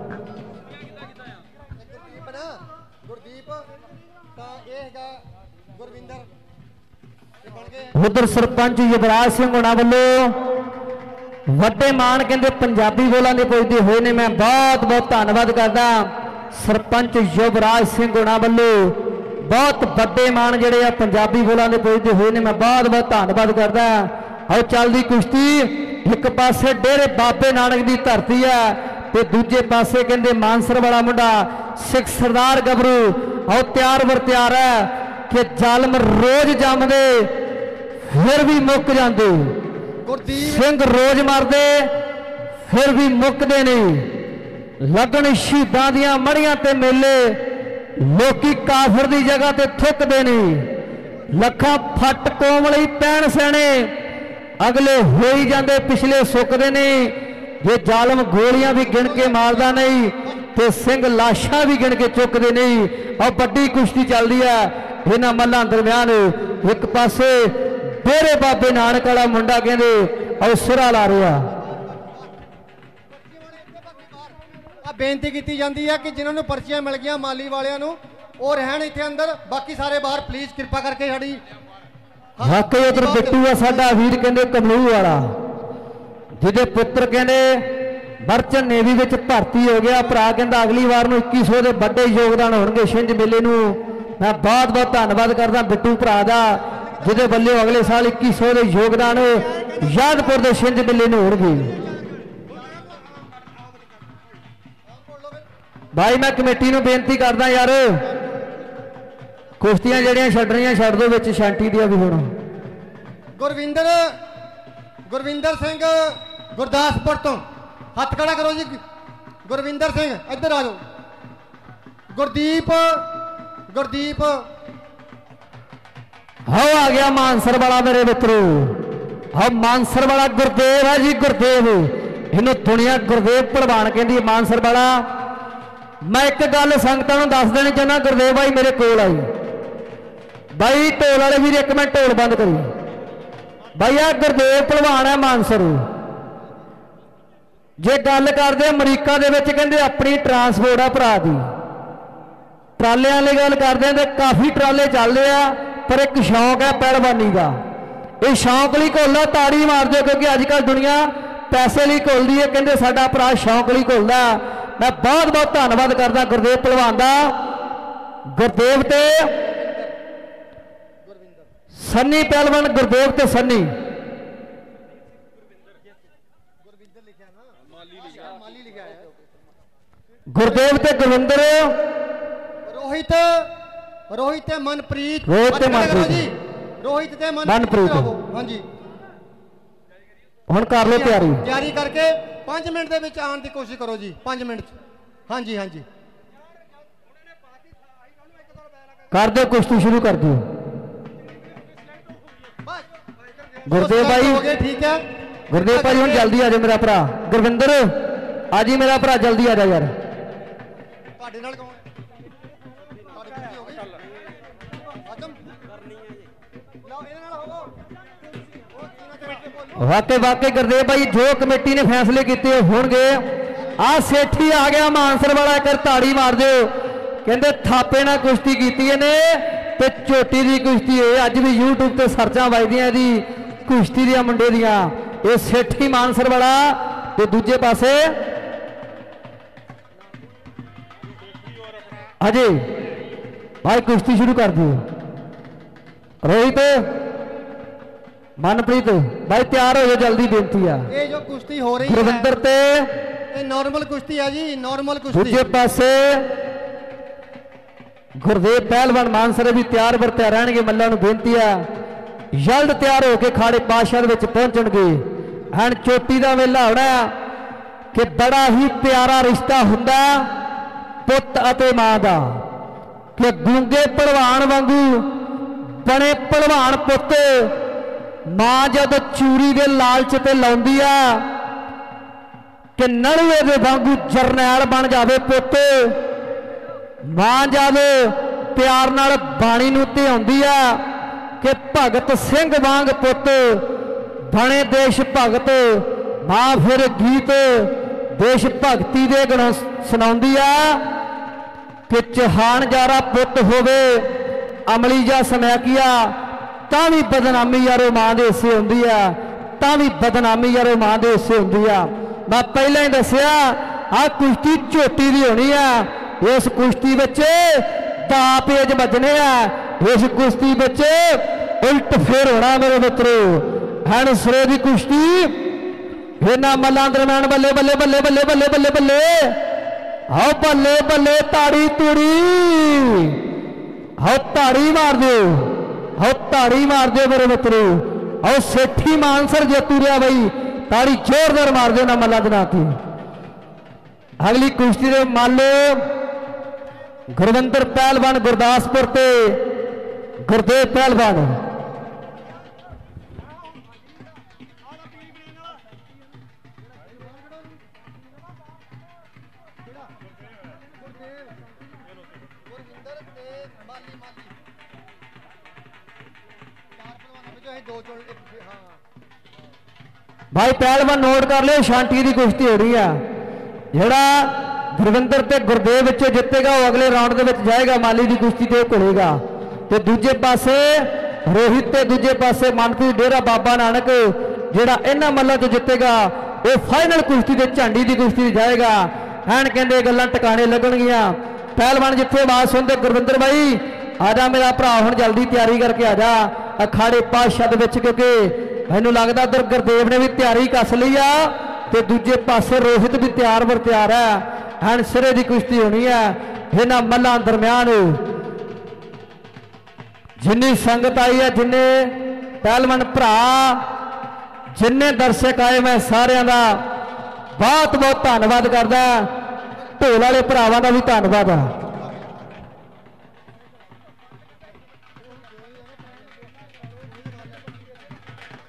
उधर सरपंच युवराज सिंह होना वालों वड्डे मान कहते पंजाबी बोलां दे पुछदे होए ने मैं बहुत बहुत धन्यवाद करदा सरपंच युवराज सिंह होना वालों बहुत वड्डे मान जिहड़े आ पंजाबी बोलां दे पुछदे होए ने मैं बहुत बहुत धन्यवाद करदा और चलदी कुश्ती एक पासे डेरे बाबे नानक की धरती है ते दूजे पासे कहते मानसर वाला मुंडा सिख सरदार गबरू और तैयार बर तैयार है कि जालम रोज जमदे फिर भी मुक जाते सिंह रोज मारते फिर भी मुकते नहीं लगन शहीदां दियां मड़ियां ते मेले लोकी काफर की जगह ते थुकते नहीं लखा फट कोमली पैण सैने अगले हो ही जाते पिछले सुकते नहीं जे जालम गोलियां भी गिन के मारदा नहीं तो सिंह लाशा भी गिन के चुकते नहीं और बड़ी कुश्ती चल रही है इन्हां मल्लां दरम्यान एक पासे डेरे बाबे नानक वाला मुंडा कहते और सिरा ला रहा बेनती की जाती है कि जिन्होंने पर्चियां मिल गई माली वालियां और रहन इत्थे अंदर बाकी सारे बाहर प्लीज कृपा करके साड़ी वाकई उधर बिट्टू है साडा वीर कहते कमलू वाला जिहदे पुत्र कहते मर्चेंट नेवी में भर्ती हो गया भरा कहता अगली बार 2100 के बड़े योगदान होंगे छिंज मेले नूं मैं बहुत बहुत धन्यवाद करदा बिट्टू भरा दा जिहदे बल्ले अगले साल 2100 के योगदान यादपुर के छिंज मेले नूं होणगे भाई मैं कमेटी नूं बेनती करदा यार कुश्तियां जड़ियां छड्डणियां छड्ड दो विच शांति दियां भी होण गुरविंदर सिंह गुरदासपुर तो हथ खड़ा करो जी गुरविंदर सिंह इधर आ जाओ गुरदीप हाँ आ गया मानसर वाला मेरे मित्रों हाँ मानसर वाला गुरदेव है जी गुरदेव ਇਹਨੂੰ ਦੁਨੀਆ ਗੁਰਦੇਵ ਭਲਵਾਨ ਕਹਿੰਦੀ ਮਾਨਸਰ ਵਾਲਾ। मैं एक गल संगतां नूं दस देनी चाहना, गुरदेव भाई मेरे कोल आई भाई, ढोल वाले वीर एक मिनट ढोल बंद करी भाई। आ गुरदेव भलवान है मानसर, जे गल करदे अमरीका दे विच कहंदे अपनी ट्रांसपोर्ट आ भरा दी, ट्रालियां वाली गल करदे ते काफ़ी ट्राले चलदे आ, पर एक शौक है पहलवानी का। ये शौक लई घुलदा, ताड़ी मार दो, क्योंकि अजकल दुनिया पैसे लई घुलदी है, कहंदे साडा भरा शौक लई घुलदा। मैं बहुत बहुत धन्नवाद करदा गुरदेव भलवान का। गुरदेव ते सन्नी पहलवान, गुरदेव ते सन्नी गुरदेव ते गुरविंदर, रोहित रोहित ते मनप्रीत, रोहित ते मनप्रीत, रोहित ते मनप्रीत। हाँ जी हुण कर लो तैयारी, तैयारी करके 5 मिनट दे विच आने की कोशिश करो जी, 5 मिनट। हाँ जी हाँ जी कर दो, कुश्ती शुरू कर दो। गुरदेव भाई हो गए, ठीक है गुरदेव भाई हुण जल्दी आ जाओ मेरा भरा गुरविंदर, आज ही मेरा भरा जल्दी आ जा यार। ਤੁਹਾਡੇ ਨਾਲ ਕੌਣ ਤੁਹਾਡੀ ਕੁਸ਼ਤੀ ਹੋ ਗਈ ਆਦਮ ਕਰਨੀ ਹੈ ਜੀ, ਲਓ ਇਹਦੇ ਨਾਲ ਹੋਵੋ ਉਹ तीनों ਦੇ ਵਿੱਚ ਬੋਲੋ। वाकई वाकई गुरदेव भाई जो कमेटी ने फैसले किए होंगे। आ सेठी आ गया मानसर वाला, एक ताड़ी मार दो, कहते थापे ना कुश्ती की ने ते झोटी की कुश्ती है। अज भी यूट्यूब ते सर्चा वजदियां दी कुश्ती दियां मुंडे दियां। ये सेठी मानसर वाला ते दूजे पासे अजय भाई कुश्ती शुरू कर दो। रोहित मनप्रीत भाई तैयार हो जाओ, जल्दी बेनती है। ये जो कुश्ती हो रही है गुरविंदर ते ये नॉर्मल कुश्ती है जी, नॉर्मल कुश्ती। दूजे पासे गुरदेव पहलवान मानसर भी तैयार बर तैयार रहणगे। मल्लां नूं बेनती है जल्द तैयार होकर खाड़े पातशाह विच पहुंचणगे। हण चोटी दा वेला होना कि बड़ा ही प्यारा रिश्ता हुंदा पुत अते मां दा, कि गूंगे भलवान वांगू बने भलवान पुत, मां जद चूरी दे लालच ते लाउंदी आ कि नलवे दे वांगू जरनैल बन जावे पुत, मां जद प्यार नाल बाणी नूं धिआउंदी आ कि भगत सिंह वांग पुत बने देश भगत, मां फिर गीत देश भगती दे गुण सुनाउंदी आ कि चौहान जारा पुत होवे अमली जा समैकिया, तां भी बदनामी यारो मां दे हिस्से हुंदी आ, तां भी बदनामी यारो मां दे हिस्से हुंदी आ। मैं पहले ही दसिया आ कुश्ती झोटी दी होनी आ। इस कुश्ती विच दा पेज बजने आ, इस कुश्ती विच उल्ट फेर होना मेरे मित्रों। हण सिरे दी कुश्ती इन्हां मल्लां दरम्यान बल्ले बल्ले बल्ले बल्ले बल्ले बल्ले बल्ले आओ बल्ले बल्ले ताड़ी तूड़ी आओ ताड़ी मार दो, आओ ताड़ी मार दो मेरे मित्रों। आओ सेठी मानसर जेतू रहा भाई, ताड़ी जोरदार मार दो ना मल्ला दिना की। अगली कुश्ती दे माले गुरविंदर पहलवान गुरदासपुर ते गुरदेव पहलवान। भाई पहलवान नोट कर लो, शांति की कुश्ती हो रही है। जोड़ा गुरविंदर ते गुरदेव विच जितेगा वो अगले राउंड दे विच जाएगा, माली की कुश्ती ते घुलेगा। ते दूजे पासे रोहित ते दूजे पासे मनप्रीत डेरा बाबा नानक जोड़ा इन्हां मल्लां तो जितेगा वो फाइनल कुश्ती ते झांडी की कुश्ती जाएगा। हैन कहंदे गल्लां टकाने लगणगियां। पहलवान जिथे आवाज सुनते गुरविंदर भाई आजा मेरा भरा हुण जल्दी तैयारी करके आजा अखाड़े पातशाह दे विच, क्योंकि मैनूं लगदा उधर गुरदेव ने भी तैयारी कस लई आ ते दूजे पासे रोहित भी तैयार बर तैयार है। हण सिरे की कुश्ती होनी है इन्हां मल्लां दरम्यान। जिन्नी संगत आई है, जिन्ने पहलवान भरा, जिन्ने दर्शक आए, मैं सारियां दा बहुत बहुत धन्नवाद करदा। ढोल वाले भरावां दा भी धन्नवाद है।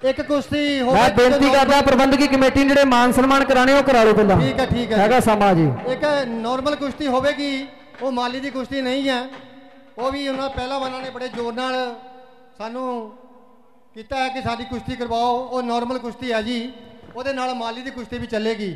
ਇੱਕ ਕੁਸ਼ਤੀ मैं बेनती करदा प्रबंधकी कमेटी ने जिहड़े मान सम्मान कराने वो करा लो पहला। ठीक है हैगा समा जी। एक नॉर्मल कुश्ती होगी, वो माली की कुश्ती नहीं है, वो भी उन्होंने पहलवानों ने बड़े जोर नाल सानू कीता है कि साडी कुश्ती करवाओ। वो नॉर्मल कुश्ती है जी, ਉਹਦੇ ਨਾਲ माली की कुश्ती भी चलेगी।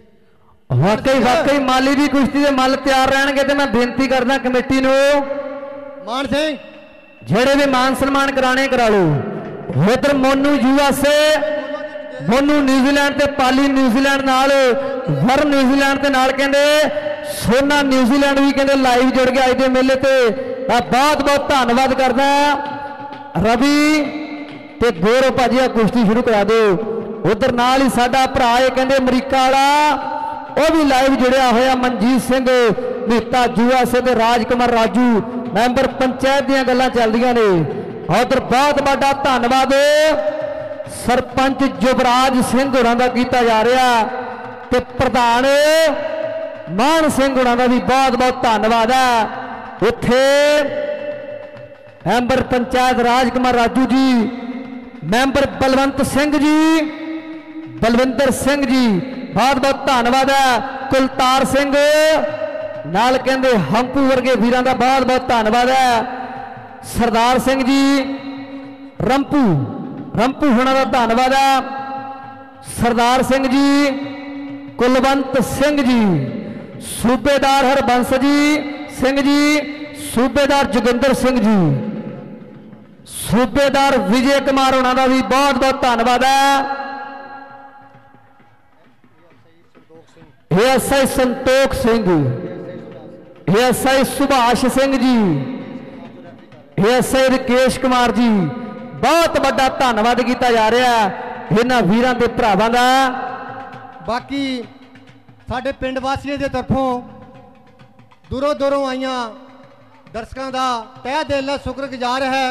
वाकई माली की कुश्ती के मल तैयार रहणगे ते मैं बेनती करदा कमेटी नू मान सिंह ਜਿਹੜੇ भी मान सम्मान कराने करा लो। उधर मोनू यूएसए, मोनू न्यूजीलैंड ते पाली न्यूजीलैंड नाल, वरुण न्यूजीलैंड ते नाल कहंदे सोना न्यूजीलैंड भी कहंदे लाइव जुड़ गया अज दे मेले ते। बहुत बहुत धन्नवाद करदा रवि ते गौरव भाजी, आ कुश्ती शुरू करा दो। उधर नाल ही साडा भरा है कहंदे अमरीका वाला, वो भी लाइव जुड़िया होया मनजीत सिंह मीता यूएसए ते राजकुमार राजू मैंबर पंचायत दीयां गल्लां चलदियां ने। उधर बहुत बड़ा धन्नवाद सरपंच युवराज सिंह होरां दा कीता जा रहा ते प्रधान मान सिंह होरां दा भी बहुत बहुत धन्नवाद है। उत्थे मैंबर पंचायत राजकुमार राजू जी, मैंबर बलवंत सिंह जी, बलविंदर सिंह जी, बहुत बहुत धन्नवाद है। कुलतार सिंह नाल कहंदे हंपू वर्गे वीरां दा बहुत बहुत धन्नवाद है। सरदार सिंह जी रंपू होना का धन्नवाद है। सरदार सिंह जी, कुलवंत सिंह जी, सूबेदार हरबंस जी सिंह जी, सूबेदार जोगिंदर सिंह जी, सूबेदार विजय कुमार होना का भी बहुत बहुत धन्नवाद है। ASI Santokh Singh, ASI Subhash Singh ji, ASI Rakesh Kumar ji, बहुत बड़ा धन्नवाद किया जा रहा है इन्हां वीरां ते भरावां दा। बाकी साडे पिंड वासियों के तरफों दूरों दूरों आईया दर्शकों का तह दिल नाल शुक्रगुजार है।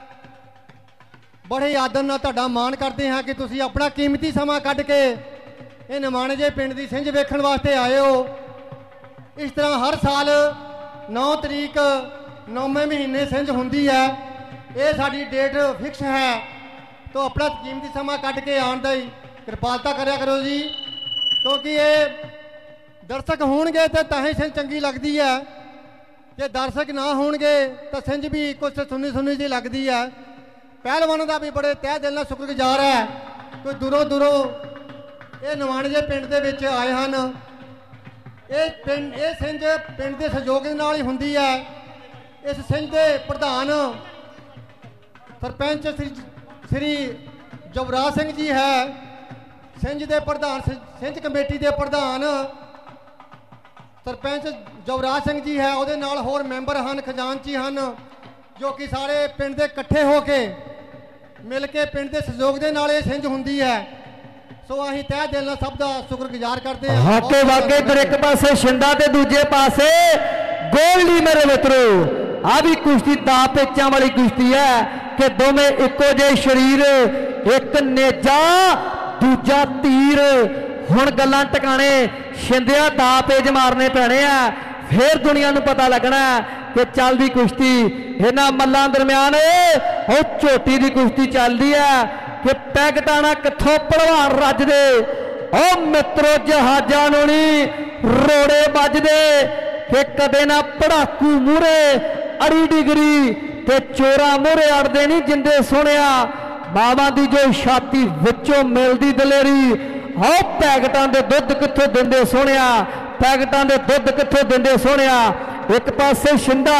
बड़े आदर नाल तुहाडा मान करते हैं कि तुसीं अपना कीमती समा कढ के ये निमाणे जे पिंड की छिंज वेखण वास्ते आए हो। इस तरह हर साल 9 तरीक 9वें महीने छिंज हुंदी है, ये साडी डेट फिक्स है। तो अपना कीमती समा कट के आने की कृपालता करा करो जी, क्योंकि ये दर्शक होणगे तो तां छिंज चंगी लगती है, जे दर्शक ना होणगे तो छिंज भी कुछ सुनी सुनी जी लगती है। पहलवानों का भी बड़े तह दिल नाल शुक्रगुजार है, कोई दूरों दूरों ये नवाणजे पिंड दे विच आए हैं। ये छिंज पिंड के सहयोग नाल ही हुंदी है। इस छिंज के प्रधान सरपंच श्री युवराज सिंह जी है, छिंज के प्रधान छिंज कमेटी के प्रधान सरपंच युवराज सिंह जी है, उहदे नाल होर मैंबर हैं, खजानची हैं, जो कि सारे पिंड के इकट्ठे होके मिल के पिंड के सहयोग के नाल ये छिंज हुंदी है। सो असीं तह दिल नाल सब दा शुक्रगुजार करते हैं। वाकई वाकई पर एक पासे शिंदा ते दूजे पासे गोल्डी मेरे मित्रों, आ भी कुश्ती दा पेचां वाली कुश्ती है कि दोवें इक्को जे शरीर, एक नेजा दूजा तीर। हुण गल्लां टकाने शिंदिया दा पेज मारने पैणे आ, फिर दुनिया नूं पता लगना कि चलदी कुश्ती इन्हां मल्लां दरम्यान ओ झोटी दी कुश्ती चलदी है कि पैग टाणा कित्थों भलवान रजदे। ओ मित्रों जहाजां नूं नहीं रोड़े बजदे कि कदे ना पड़ाकू मूहरे अड़ी डिगरी ते चोरा मूहरे अड़दे नहीं जिंदे सुनिया। मावां दी जो छाती विचों मिलदी दलेरी, ओ पैगटां दे दुध कित्थों दिंदे सुनिया, पैगटां दे दुध कित्थों दिंदे सुनिया। एक पासे शिंदा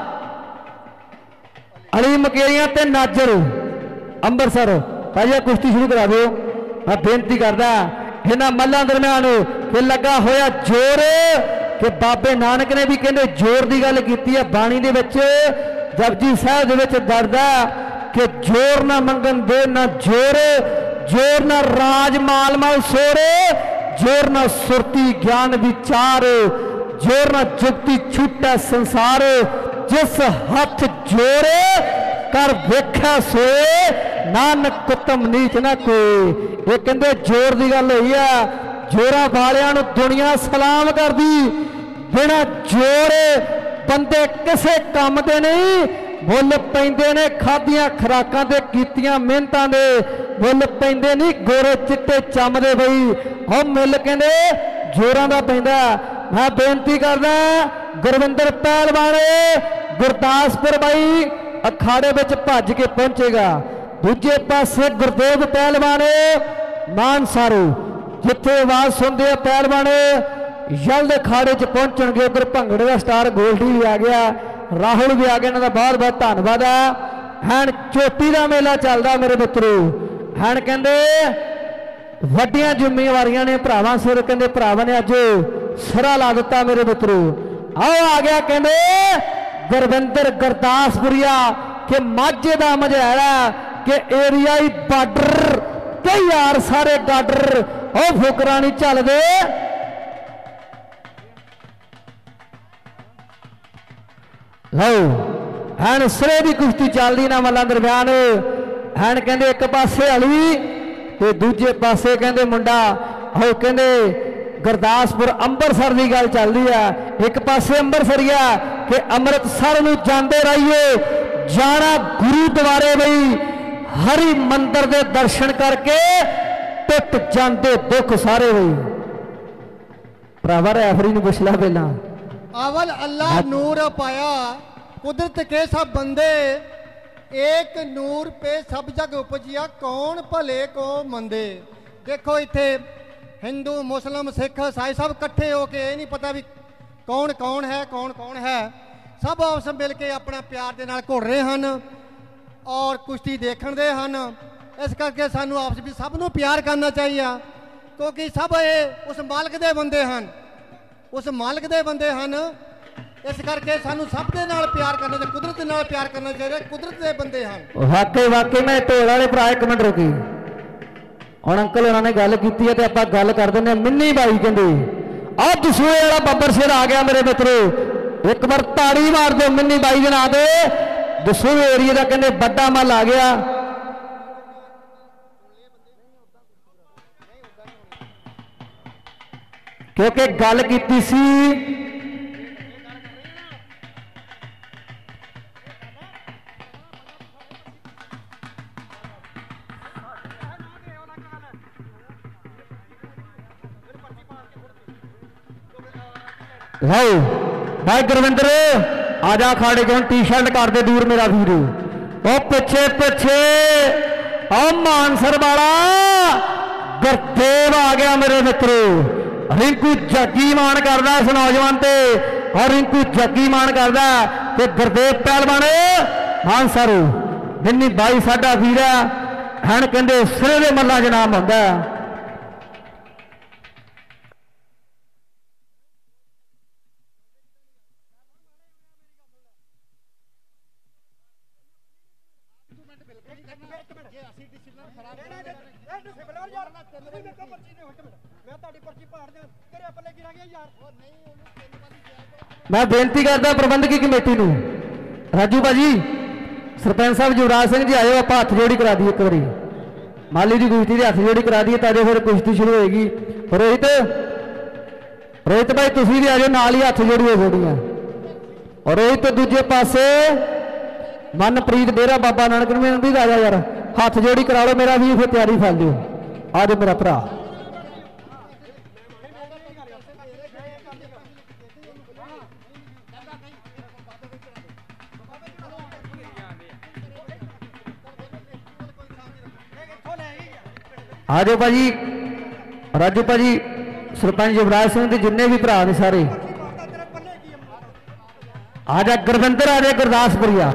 अली मकेरियां ते नाजर अंबरसर, भाई कुश्ती शुरू करा दो। मैं बेनती करदा इन्हां मल्लां दरम्यान कि लगा होया जोर कि बाबे नानक ने भी कहते जोर की गल की है बाणी दे विच, जपजी साहिब दे विच दरदा कि जोर ना मंगन दे ना जोर, जोर ना राज माल माल सोरे, जोर ना सुरती ज्ञान विचार, जोर ना जुगती छूटा संसार। जिस हाथ जोरे कर वेख्या सोए, नानक कुतम नीच ना कोई। ये कहते जोर की गल हुई है, जोरा वालियां नूं दुनिया सलाम करदी, बिना जोर बंदे किसे काम दे नहीं। ਮੁੱਲ ਪੈਂਦੇ ਨੇ ਖਾਧੀਆਂ ਖੁਰਾਕਾਂ ਤੇ ਕੀਤੀਆਂ ਮਿਹਨਤਾਂ ਦੇ, ਮੁੱਲ ਪੈਂਦੇ ਨਹੀਂ ਗੋਰੇ ਚਿੱਟੇ ਚੰਮ ਦੇ ਬਈ। ਉਹ ਮੁੱਲ ਕਹਿੰਦੇ ਜੋਰਾਂ ਦਾ ਪੈਂਦਾ। मैं बेनती करदा गुरविंदर पहलवान गुरदासपुर बाई अखाड़े में भज के पहुंचेगा। दूजे पासे गुरदेव पहलवान मानसारू जिथे आवाज सुनते हैं पहलवान जल्द अखाड़े च पहुंचणगे। उधर भंगड़े का स्टार गोल्डी भी आ गया, राहुल भी आ गया, इन्हों का बहुत बहुत धन्यवाद है। हैन चोटी का मेला चलता मेरे मित्रों, हैन कहते वड्डियां जिम्मेवारियां ने भरावां सिर, कहते भरावां ने अज सिरा ला दिता मेरे मित्रों। आओ आ गया कहते गुरविंदर गुरदासपुरिया के माझे का मझाड़ा के एरियाई बार्डर के यार सारे गार्डर ओ फुकरा नहीं चलते। लो हैन सिरे की कुश्ती चलती ना मल्लां दरम्यान। हैन कहते एक पासे अली ते दूजे पासे कहते मुंडा हो कहते गुरदासपुर अंबरसर की गल चल रही है। एक पासे अंबरसरिया कि अमृतसर नूं जांदे रहिए जाना गुरुद्वारे बई हरि मंदिर के दर्शन करके टुट जाते दुख सारे बई। भरावा रैफरी नूं पुछ ला पहला। अवल अल्लाह नूर पाया कुदरत के सब बंदे, एक नूर पे सब जग उपजिया कौन भले को मंदे। देखो इत्थे हिंदू मुस्लिम सिख ईसाई सब इकट्ठे होके ये नहीं पता भी कौन कौन है कौन कौन है, सब आपस मिल के अपना प्यार के नाल घुल रहे हैं और कुश्ती देखण दे हैं। इस करके सानू आपस भी सब नूं प्यार करना चाहिए क्योंकि सब ये उस मालिक दे बंदे हैं, उस मालिक दे बंदे हैं। इस करके सानू सब दे नाल प्यार करना चाहिए, कुदरत दे नाल प्यार करना चाहिए, कुदरत दे बंदे हैं। वाकई वाकई मैं ढोल वाले भरा एक मिनट रुकी और अंकल उन्होंने गल की है तो आप गल कर दें। मिन्नी बाई कहते आ दसूए वाला बब्बर सिर आ गया मेरे मित्रों, एक बार ताड़ी मार दो मिन्नी बाई के नाम से। दसूए एरिए का कहते बड़ा मल आ गया। क्योंकि गल की सी भाई गुरविंदर आजा खाड़े जो टी शर्ट कर दे दूर मेरा वीर। ओ पिछे पिछे ओ मानसर वाला गुरदेव आ गया मेरे मित्रों। रिंकू जग्गी मान करदा इस नौजवान ते और रिंकू जग्गी मान करदा ते गुरदेव पहलवान मानसर बिन्नी बाई साडा वीर है। कहते सिरे दे मल्लां च नाम हुंदा। मैं बेनती करता प्रबंधकी कमेटी नूं राजू भाजी सरपंच साहब युवराज सिंह जी आयो आप हाथ जोड़ी करा दी एक बारी माली की कुश्ती हाथ जोड़ी करा दी ताजे फिर कुश्ती शुरू होएगी। रोहित रोहित भाई तुसीं भी आ जाओ नाल ही हाथ जोड़ी हो जोड़ियां। और रोहित दूजे पासे मनप्रीत बेरा बाबा नानक में भी आ जा यार हाथ जोड़ी करा लो मेरा भी फिर तैयारी फैल दो। आ जाओ मेरा भरा। आ जाओ भाजी राजू भाजी सरपंच युवराज सिंह के जिन्ने भी भरा ने सारे आ जा। गुरविंदर आ जाए गुरदासपुरिया।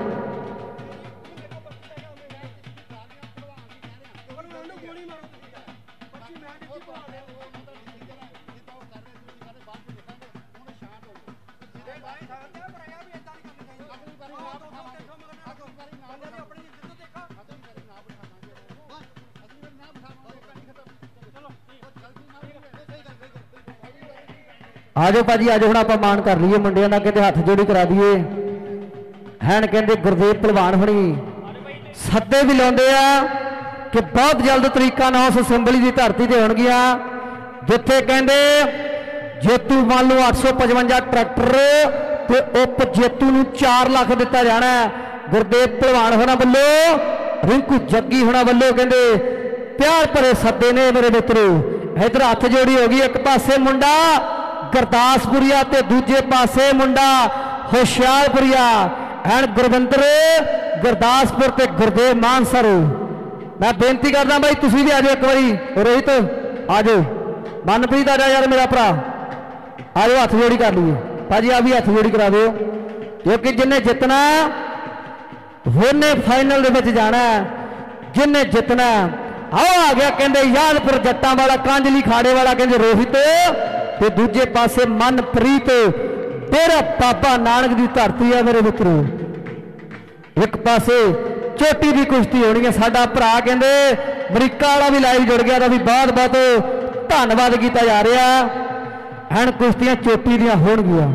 आ जाओ भाजी आ जाओ। हम आप मान कर लीए मुंडिया का कहते हाथ जोड़ी करा दिए हैं। कहते गुरदेव पहलवान होनी सदे भी लाते कि बहुत जल्द तरीका ना उस असैंबली की धरती से होणगियां जिथे कहते जेतू मान लो 855 ट्रैक्टर तो उप जेतू नूं 4 लाख दिता जाना। गुरदेव भलवान होना वालों रिंकू जग्गी होना वालों कहते प्यार भरे सद्दे ने मेरे मित्रों। इधर हथ जोड़ी होगी, एक पासे मुंडा गुरदासपुरिया ते दूजे पासे मुंडा होशियारपुरिया एंड गुरविंदर गुरदासपुर ते गुरदेव मानसर। मैं बेनती करना भाई तुसी भी आ जाओ एक बारी, रोहित आ जाओ, मनप्रीत आ जा यार मेरा भरा, आ जाओ हथ जोड़ी कर लीए भाजी, आ भी हथ जोड़ी करा दो क्योंकि जिन्हें जितना वोने फाइनल दे विच जाना, जिन्हें जितना। आओ आ गया कहते यादपुर जट्टां वाला कांजली खाड़े वाला कहते रोहित ते दूजे पासे मनप्रीत तेरा बाबा नानक की धरती है मेरे मित्रों। एक पासे चोटी की कुश्ती होनी है, साडा भरा कहते अमरीका वाला भी लाइव जुड़ गया, भी बहुत बहुत धन्यवाद किया जा रहा है। कुश्तियां चोटी दियां होणगियां।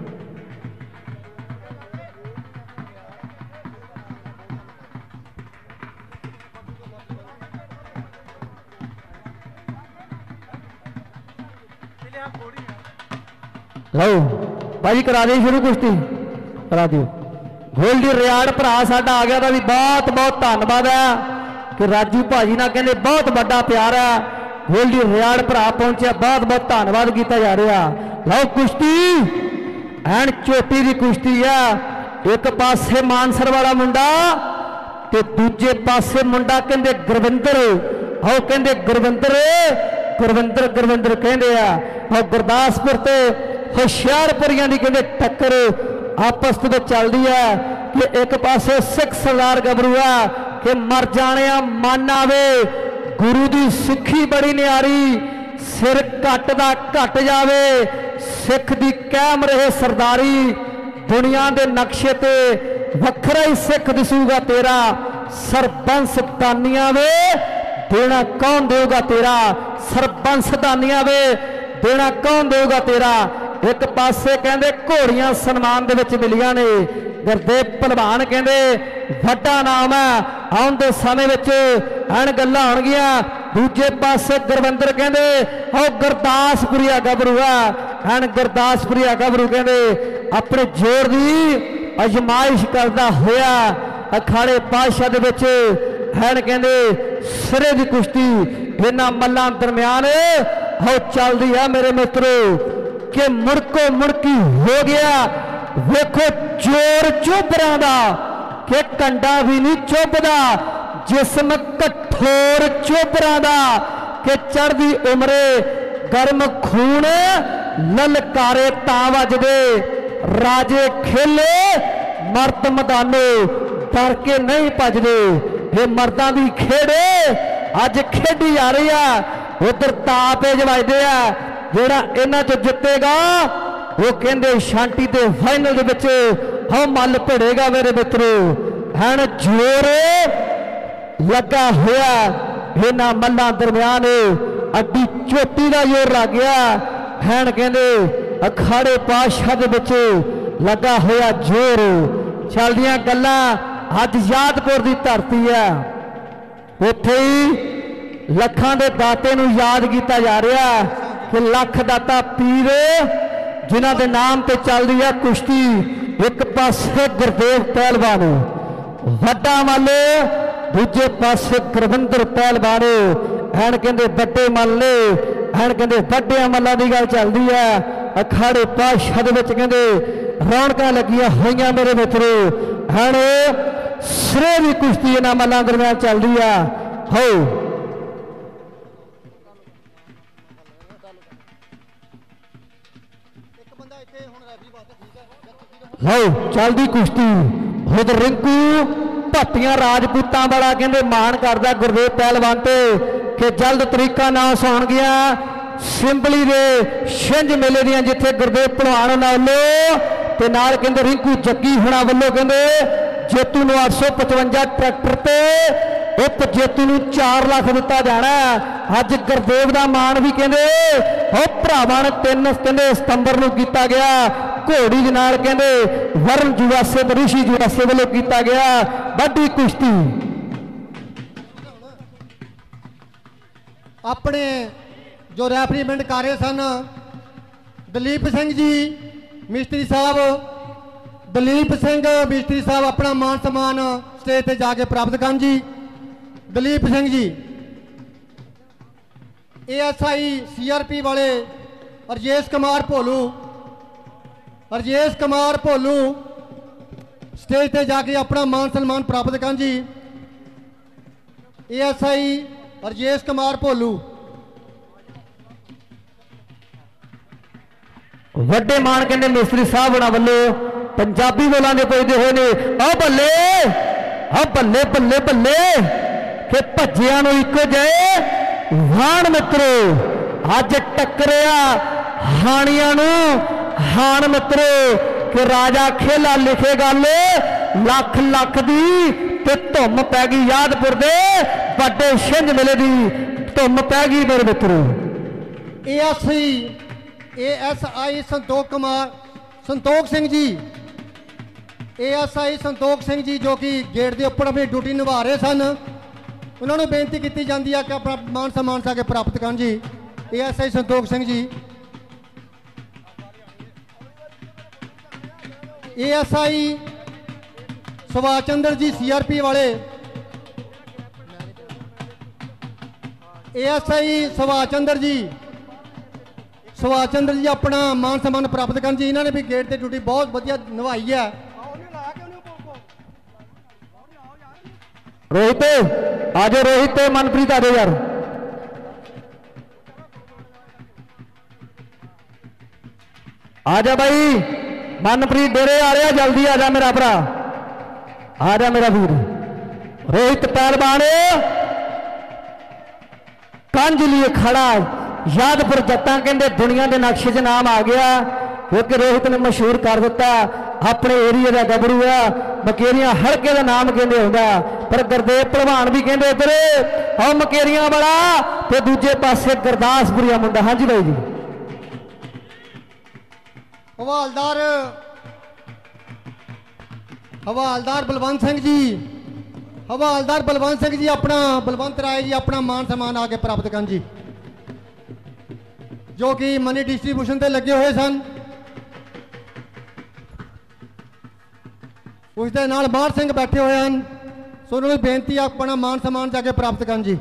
लो भाजी करा दी शुरू कुश्ती करा दियो। गोल्डी रियाड़ भरा साडा आ गया, भी बहुत बहुत धन्यवाद है कि राजू भाजी ना कहते बहुत बड़ा प्यार है। गोल्डी रियाड़ भरा पहुंचा, बहुत बहुत धन्यवाद किया जा रहा। लो कुश्ती एंड चोटी की कुश्ती है, एक पासे मानसर वाला मुंडा ते दूजे पासे मुंडा कहते गुरविंदर। आओ कहते गुरविंदर गुरविंदर गुरविंदर कहते हैं। गुरदासपुर ते होशियारपुरिया की कहते टक्कर आपस में चल रही है कि एक पासे सिख सरदार गबरू है कि मर जाने मन आवे, गुरु की सिक्खी बड़ी न्यारी, सिर घट दा घट जावे, सिख दी कायम रहे सरदारी, दुनिया के नक्शे ते वखरा ही सिख दिसूगा तेरा, सरबंस दानिया वे देना कौन देगा तेरा, सरबंस दानिया वे देना कौन देगा तेरा। एक पासे कहते घोड़ियां सन्मान दे विच मिलियां ने, गुरदेव भलवान कहते वड्डा नाम है, आउंदे समय विच एन गल्लां होणगियां। दूजे पासे गुरविंदर कहते ओ गुरदासपुरिया गबरू है, एन गुरदासपुरिया गबरू कहते अपने जोर की अजमाइश करता होया अखाड़े पातशाह दे विच एन कहते सिरे की कुश्ती इन्हां मल्लां दरम्यान हो चलदी है मेरे मित्रों कि मुड़को मुड़की हो गया। वेखो जोर चोबरा दा कि कंडा भी नहीं चुभदा, जिसम कठोर चोबरा दा कि चढ़दी उमरे गर्म खून ललकारे तां वजदे, राजे खेले मर्द मैदाने डर के नहीं भजदे। ये मर्दां दी खेड़े अज खेडी जा रही है, उधर तापेज वजदे आ, जेड़ा इन्हां चों जितेगा वो कहते शांति के फाइनल दे विच हम मल भिड़ेगा मेरे मित्रों। हैं जोर लगा होया इन्हां मल्लां दरम्यान, अड्डी चोटी का जोर लग गया। हैं कहते अखाड़े पातशाह दे विच लगा होया जोर। चलदियां गल्लां अज यादपुर की धरती है, उत्थे ही लखां दे दाते नूं याद किया जा रहा कि लख दाता पीर जिन्हां दे नाम ते चल रही है कुश्ती। एक पासे गुरदेव पहलवान वड्डा वाले, दूजे पासे गुरविंदर पहलवान एन कहते बड़े मल ने, एन कहते वड्डिया मल्लां की गल चल रही है। अखाड़े पातशाह दे विच कहते रौनकां लगियां होईयां मेरे मित्रों। हैं सिरे की कुश्ती इन्हां मल्लां दरम्यान चल रही है। हो लो चलती कुश्ती खुद रिंकू भत्तियां राजपूतां वाला कहते मान करता गुरदेव पहलवान ते कि जल्द तरीका ना सौन गया सिंबली दे छिंज मेले दियां जिथे गुरदेव भलवान वालों ते नाल कहते रिंकू जग्गी होना वालों कहते जेतू नूं 855 ट्रैक्टर ते उप जेतू नूं 4 लाख दिता जाना। अज गुरदेव का मान भी कहते भरावां ने 3 सितंबर नूं कीता गया। घोड़ी दे नाल कहते वरुण जुवासे ऋषि जुवासे वालों किया गया वड्डी कुश्ती। अपने जो रैफरीमेंट कर रहे सन दलीप सिंह जी मिस्त्री साहब, ਦਲੀਪ ਸਿੰਘ ਮਿਸਤਰੀ ਸਾਹਿਬ ਆਪਣਾ ਮਾਨ ਸਨਮਾਨ ਸਟੇਜ ਤੇ ਜਾ ਕੇ ਪ੍ਰਾਪਤ ਕਰਨ ਜੀ। ਦਲੀਪ ਸਿੰਘ ਜੀ ASI CRP ਵਾਲੇ ਰਜੇਸ਼ ਕੁਮਾਰ ਭੋਲੂ ਸਟੇਜ ਤੇ ਜਾ ਕੇ ਆਪਣਾ ਮਾਨ ਸਨਮਾਨ ਪ੍ਰਾਪਤ ਕਰਨ ਜੀ। ASI ਰਜੇਸ਼ ਕੁਮਾਰ ਭੋਲੂ। ਵੱਡੇ ਮਾਨ ਕਹਿੰਦੇ ਮਿਸਤਰੀ ਸਾਹਿਬ ਹੋਣਾ ਵੱਲੋਂ ਪੰਜਾਬੀ ਬੋਲਾਂ ਦੇ ਪੁੱਜਦੇ ਹੋਏ ਨੇ। ਆ ਬੱਲੇ ਬੱਲੇ ਬੱਲੇ ਬੱਲੇ ਕਿ ਭੱਜਿਆਂ ਨੂੰ ਇੱਕੋ ਜਿਹੇ ਵਾਣ ਮਿੱਤਰੋ ਅੱਜ ਟੱਕਰਿਆ ਹਾਣੀਆਂ ਨੂੰ। ਹਾਣ ਮਿੱਤਰੋ ਕਿ ਰਾਜਾ ਖੇਲਾ ਲਿਖੇ ਗੱਲ ਲੱਖ ਲੱਖ ਦੀ ਤੇ ਧੁੰਮ ਪੈ ਗਈ ਯਾਦਪੁਰ ਦੇ ਵੱਡੇ ਛਿੰਝ ਮੇਲੇ ਦੀ ਧੁੰਮ ਪੈ ਗਈ ਮੇਰੇ ਮਿੱਤਰੋ। ASI ਸੰਤੋਖ ਸਿੰਘ ਜੀ ASI ਸੰਤੋਖ ਸਿੰਘ ਜੀ ਜੋ ਕਿ ਗੇਟ ਦੇ ਉੱਪਰ ਆਪਣੀ ਡਿਊਟੀ ਨਿਭਾ ਰਹੇ ਸਨ, ਉਹਨਾਂ ਨੂੰ ਬੇਨਤੀ ਕੀਤੀ ਜਾਂਦੀ ਹੈ ਕਿ ਆਪਣਾ ਮਾਨ ਸਨਮਾਨ ਸਾ ਕੇ ਪ੍ਰਾਪਤ ਕਰਨ ਜੀ। ASI ਸੰਤੋਖ ਸਿੰਘ ਜੀ। ASI ਸੁਭਾਸ਼ ਚੰਦਰ ਜੀ CRP ਵਾਲੇ ASI ਸੁਭਾਸ਼ ਚੰਦਰ ਜੀ ਆਪਣਾ ਮਾਨ ਸਨਮਾਨ ਪ੍ਰਾਪਤ ਕਰਨ ਜੀ। ਇਹਨਾਂ ਨੇ ਵੀ ਗੇਟ ਤੇ ਡਿਊਟੀ ਬਹੁਤ ਵਧੀਆ ਨਿਭਾਈ ਹੈ। रोहित आजो, रोहित मनप्रीत आजो यार। आजा भाई मनप्रीत डेरे आ रहा, जल्दी आजा मेरा भरा, आजा मेरा वीर। रोहित पहलवान कंज लिए खड़ा यादपुर जट्टा कहते दुनिया के नक्शे च नाम आ गया क्योंकि रोहित ने मशहूर कर दिता अपने एरिया का गबरू है। मकेरिया हड़के का नाम कहते होंगे पर गुरदेव भलवान भी कहते इधर आओ मकेरिया वाला तो दूजे पासे गुरदासपुरिया मुंडा। हाँ जी भाई जी। हवालदार बलवंत सिंह जी अपना बलवंत राय जी अपना मान सम्मान आके प्राप्त कर जी, जो कि मनी डिस्ट्रीब्यूशन से लगे हुए सन। उसके नाल मार सिंह बैठे हुए हैं, सो उन्होंने बेनती अपना मान सम्मान जाके प्राप्त कर जी।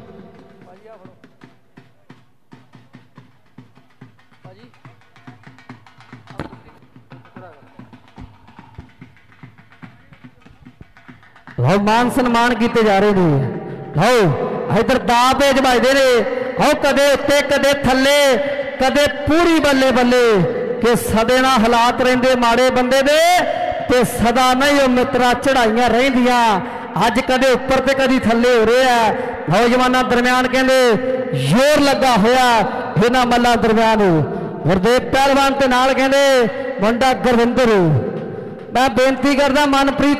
लो मान सम्मान किए जा रहे हैं। लो इधर दा पेज बजते ने, हो कदे उत्ते कदे थले कदे पूरी बल्ले बल्ले कि सदे ना हालात रहिंदे माड़े बंदे दे ते सदा नहीं वो मित्रा चढ़ाइयां रहिंदियां। अज कदे उपर ते कदी थले हो रहे हैं। नौजवानों दरम्यान कहते जोर लगा होया इन्हां मल्लां दरम्यान। गुरदेव पहलवान के नाल कहते मुंडा गुरविंदर। मैं बेनती करदा मनप्रीत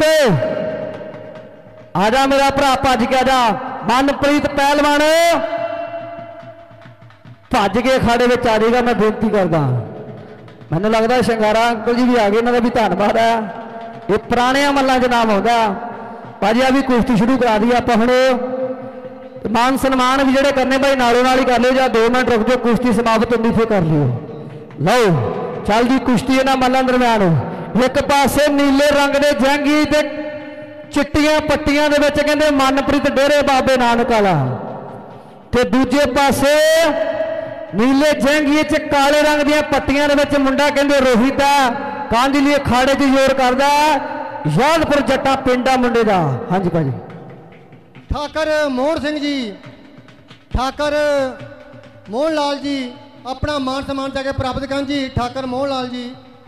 आजा मेरा भरा भज के आजा। मनप्रीत पहलवान भज के अखाड़े में आ जाएगा। मैं बेनती करदा, मैनूं लगदा शंगारा अंकल जी भी आ गए, इन्हां दा भी धन्नवाद है। ये पुराने मल्लां च नाम आउंदा भाजी। आ भी कुश्ती शुरू करा दी आपां हुण। मान सन्मान भी जिहड़े करने भाई नालों नाल ही कर लिओ, जां 2 मिनट रुक जाओ, कुश्ती समाप्त होंदी फिर कर लिओ। लो चल जी कुश्ती इन्हां मल्लां दरम्यान। एक पासे नीले रंग दे जंगी ते चिट्टियां पट्टियां दे विच कहंदे मनप्रीत डेरे बाबे नानक वाला, ते दूजे पासे नीले जंगी च काले रंग दियां पट्टियां दे विच मुंडा कहंदे रोहित है। कांज लिए खाड़े च जोर करदा यादपुर जट्टा पिंडा मुंडे दा। हाँ जी भाजी। ठाकर मोहन सिंह जी, ठाकर मोहन लाल जी अपना मान सम्मान जाके प्राप्त कर जी। ठाकर मोहन लाल जी,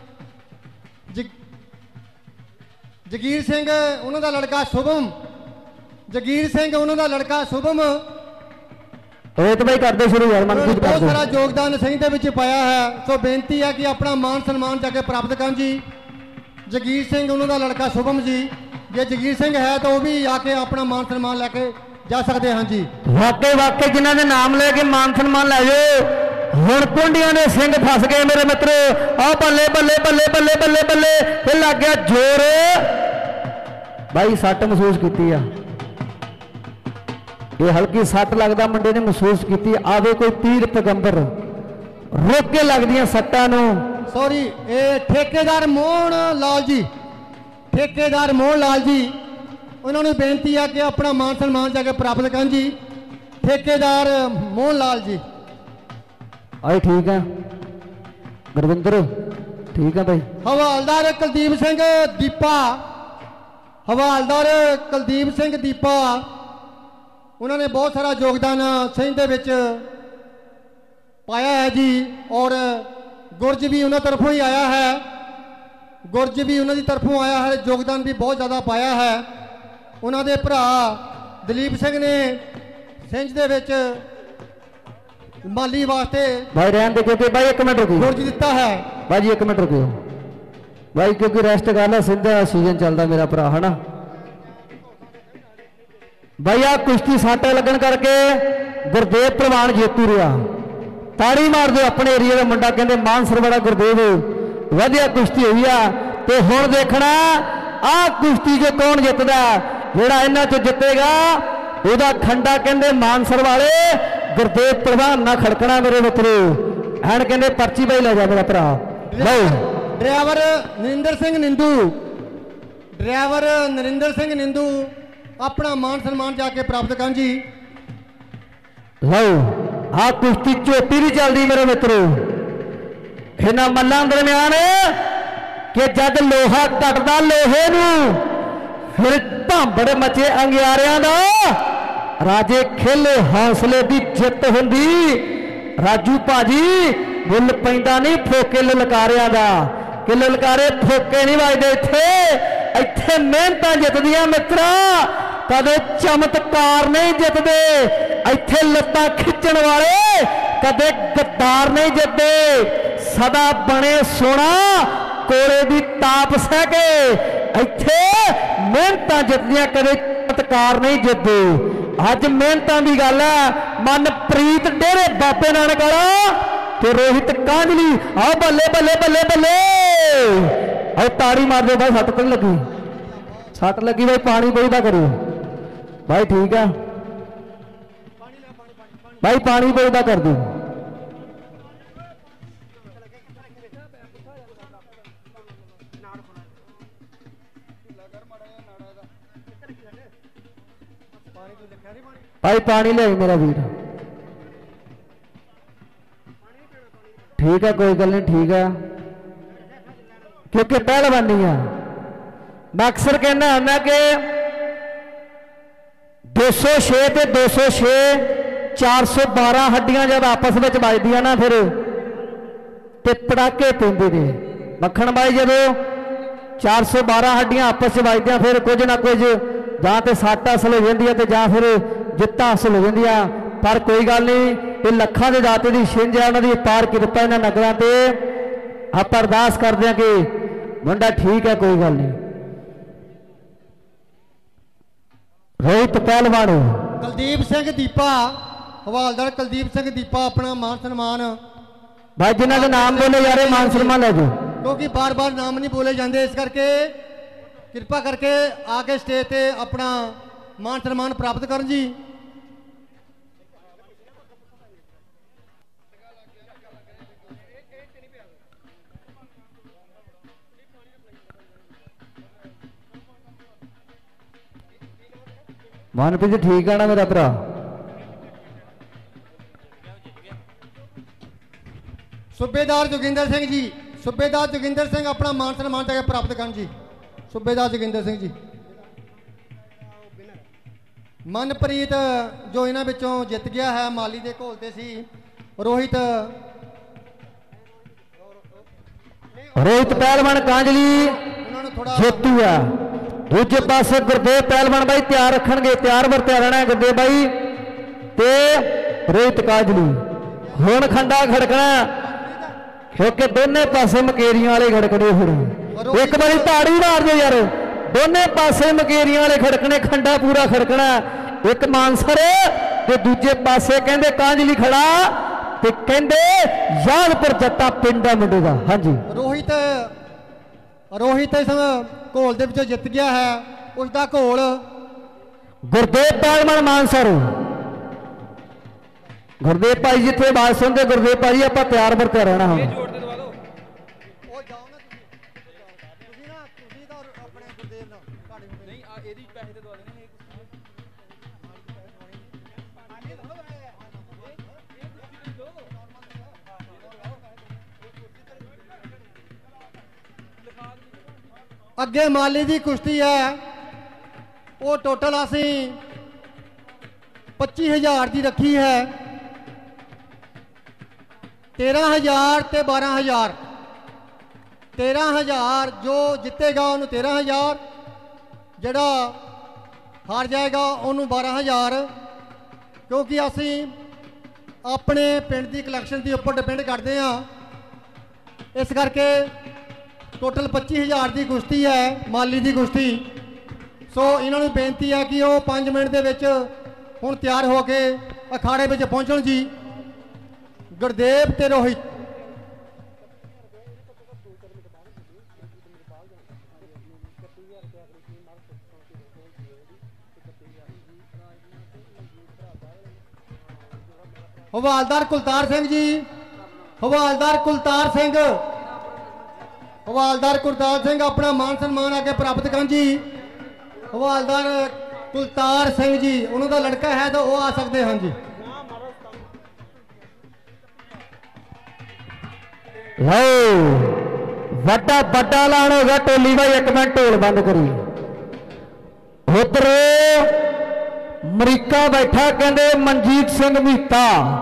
जगीर सिंह उन्हों का लड़का शुभम, जगीर सिंह उन्हों का लड़का शुभम रोहित भाई करते शुरू यार। मनप्रीत बहुत सारा योगदान सिंह के विच पाया है। सो बेनती है कि अपना मान सम्मान जाके प्राप्त कर जी। जगीर सिंह उन्हों का लड़का शुभम जी, जे जगीर सिंह है तो वो भी आके अपना मान सम्मान लैके जा सकते हैं जी। वाकई वाकई जिन्होंने नाम लेके मान सम्मान लै जाओ। हुण कुंडियां ने सिंह फस गए मेरे मित्रो। आ बल्ले बल्ले बल्ले बल्ले बल्ले बल्ले ये लग गया जोर भाई। सट महसूस की ये हल्की सट लगता मुंडे ने महसूस की। आवे कोई तीर पैगंबर रोक के लगदियां सट्टां नूं। सॉरी ये ठेकेदार मोहन लाल जी, ठेकेदार मोहन लाल जी उन्होंने बेनती है कि अपना मान सम्मान जाके प्राप्त करन जी। ठेकेदार मोहन लाल जी आई ठीक है गुरविंदर ठीक है भाई। हवालदार कुलदीप सिंह दीपा, हवालदार कुलदीप सिंह दीपा उन्होंने बहुत सारा योगदान सिंह दे विच पाया है जी। और गुरज भी उन्होंने तरफों ही आया है, गुरज भी उन्होंने तरफों आया है, योगदान भी बहुत ज़्यादा पाया है। उन्होंने भरा दलीप सिंह ने सिंह दे विच माली वास्ते भाई रहन दे क्योंकि भाई एक मिनट रुकियो गुरज दिता है भाई जी, एक मिनट रुकियो भाई क्योंकि रेस्ट कर ला, सिंध का सीजन चलता मेरा भरा है ना भाई। आ कुश्ती साटा लगन करके गुरदेव प्रवान जेतू रहा, ताड़ी मार दो अपने एरिया का मुंडा कहते मानसर बड़ा गुरदेव वधिया कुश्ती हुई आ। ते हुण देखना आ कुश्ती जो कौन जितदा, जेड़ा इन्हां चों जितेगा ਉਹਦਾ खंडा कहते मानसर वाले गुरदेव प्रधान ना खड़कना मेरे मित्रों। हैन कहते पर्ची भाई ले जा मेरा भरा। ड्राइवर नरिंदर सिंह निंदू, ड्राइवर नरिंदर सिंह निंदू अपना मान सम्मान जाके प्राप्त कर जी। लो आ कुश्ती चोटी नहीं चलती मेरे मित्रों इन्हां मल्लां दरम्यान कि जद लोहा कटदा लोहे नूं फिर भांबड़ मचे अंगियारियां दा राजे खेले हौसले की जित हुंदी। राजू भाजी मुल पैंदा नहीं फोके ललकारियां दा कि ललकारे फोके नहीं वजदे इत्थे, इत्थे मेहनतां जितदियां मित्रा, कदे चमत्कार नहीं जितदे। इत्थे लत्तां खिंचण वाले कदे गद्दार नहीं जितदे। सदा बने सोना कोले दी ताप सह के इत्थे मेहनतां जितदियां, कदे चमत्कार नहीं जितदे। अज मेहनतां की गल है। मनप्रीत डेरे बाबे नानक वाला ते रोहित कांजली आओ बल्ले बल्ले बल्ले बल्ले आओ ताड़ी मार दो भाई, सट तो नहीं लगी, सट लगी भाई पानी बोझदा करो भाई ठीक है भाई पानी बोझदा कर दो। भाई पानी ले मेरा वीर ठीक है कोई गल नहीं ठीक है क्योंकि पहलवानी है। मैं अक्सर कहना है कि 206 ते 206 412 हड्डियां जब आपस में बजदियां ना फिर ते पटाके पैंदे ने। मक्खण बाई जदों 412 हड्डियां आपस में बजदियां फिर कुछ ना कुछ जां ते सट हासिल हो जाती है ते जां फिर जित हासिल हो जाती है। पर कोई गल नहीं, ये लखा के दाते की छिंज है, उन्होंने पार कृपा इन्होंने नगरों से आप अरदास करते हैं कि मुंडा ठीक है कोई गल नहीं। रोहित पहलवान कुलदीप सिंह दीपा, हवालदार कुलदीप सिंह दीपा अपना मान सम्मान भाई जिन्हों के नाम बोले यार मान सम्मान ले जाओ क्योंकि बार बार नाम नहीं बोले जाते, इस करके कृपा करके आके स्टेज पे अपना मान सम्मान प्राप्त कर जी। मनप्रीत ठीक है ना मेरा भरा। सूबेदार जोगिंदर सिंह जी, सूबेदार जोगिंदर सिंह अपना मान सम्मान जाके प्राप्त कर जी। सूबेदार जोगिंदर सिंह जी। मनप्रीत जो इन्हों विचों जित गया है, माली के घोलते सी रोहित रोहित पहलवान कांजली जेतू है। दूजे पास गुरदेव पहलवान भाई तैयार रखणगे, तैयार बर तैयार रहना है गुरदेव भाई ते रोहित कांजली। हुण खंडा खड़कना क्योंकि दोने पासे मकेरियां वाले खड़कने। फिर एक बारी ताड़ी मार दो यार, दोने पासे मकेरियां वाले खड़कने, खंडा पूरा खड़कना। एक मानसर ते दूजे पासे कहंदे कांजली खड़ा ते कहंदे यादपुर जट्टा पिंड है मुंडे दा। हाँ जी रोहित रोहित इस घोल दे विचों जित गया है, उसका घोल गुरदेव पहलवान मानसर। गुरदेव भाई जिथे बात सुनते गुरदेव भाई आप तैयार बर तैयार रहना। हम ਅੱਗੇ ਮਾਲੀ ਦੀ ਕੁਸ਼ਤੀ ਹੈ, ਉਹ ਟੋਟਲ ਅਸੀਂ 25,000 ਦੀ ਰੱਖੀ ਹੈ। 13,000 ਤੇ 12,000। 13,000 ਜੋ ਜਿੱਤੇਗਾ ਉਹਨੂੰ 13,000, ਜਿਹੜਾ ਹਾਰ ਜਾਏਗਾ ਉਹਨੂੰ 12,000, ਕਿਉਂਕਿ ਅਸੀਂ ਆਪਣੇ ਪਿੰਡ ਦੀ ਕਲੈਕਸ਼ਨ ਦੇ ਉੱਪਰ ਡਿਪੈਂਡ ਕਰਦੇ ਹਾਂ। ਇਸ ਕਰਕੇ ਟੋਟਲ 25,000 ਦੀ ਕੁਸ਼ਤੀ ਹੈ, ਮਾਲੀ ਦੀ ਕੁਸ਼ਤੀ। ਸੋ ਇਹਨਾਂ ਨੂੰ ਬੇਨਤੀ ਹੈ ਕਿ ਉਹ 5 ਮਿੰਟ ਦੇ ਵਿੱਚ ਹੁਣ ਤਿਆਰ ਹੋ ਕੇ ਅਖਾੜੇ ਵਿੱਚ ਪਹੁੰਚਣ ਜੀ। ਗੁਰਦੇਵ ਤੇ ਰੋਹਿਤ। ਹਵਾਲਦਾਰ ਕੁਲਤਾਰ ਸਿੰਘ ਜੀ, ਹਵਾਲਦਾਰ ਕੁਲਤਾਰ ਸਿੰਘ, ਹਵਾਲਦਾਰ ਕੁਲਤਾਰ ਸਿੰਘ ਆਪਣਾ ਮਾਨ ਸਨਮਾਨ ਆ ਕੇ ਪ੍ਰਾਪਤ ਕਰਨ ਜੀ। ਹਵਾਲਦਾਰ ਕੁਲਤਾਰ ਸਿੰਘ ਜੀ, ਉਹਨਾਂ ਦਾ ਲੜਕਾ ਹੈ ਤਾਂ ਉਹ ਆ ਸਕਦੇ ਹਨ ਜੀ। ਲਓ ਵੱਡਾ ਵੱਡਾ ਐਲਾਨ ਹੋ ਗਿਆ। ਟੋਲੀ ਬਾਈ ਇੱਕ ਮਿੰਟ ਢੋਲ ਬੰਦ ਕਰੀ। ਉਧਰ ਅਮਰੀਕਾ ਬੈਠਾ ਕਹਿੰਦੇ ਮਨਜੀਤ ਸਿੰਘ ਮਹੀਤਾ,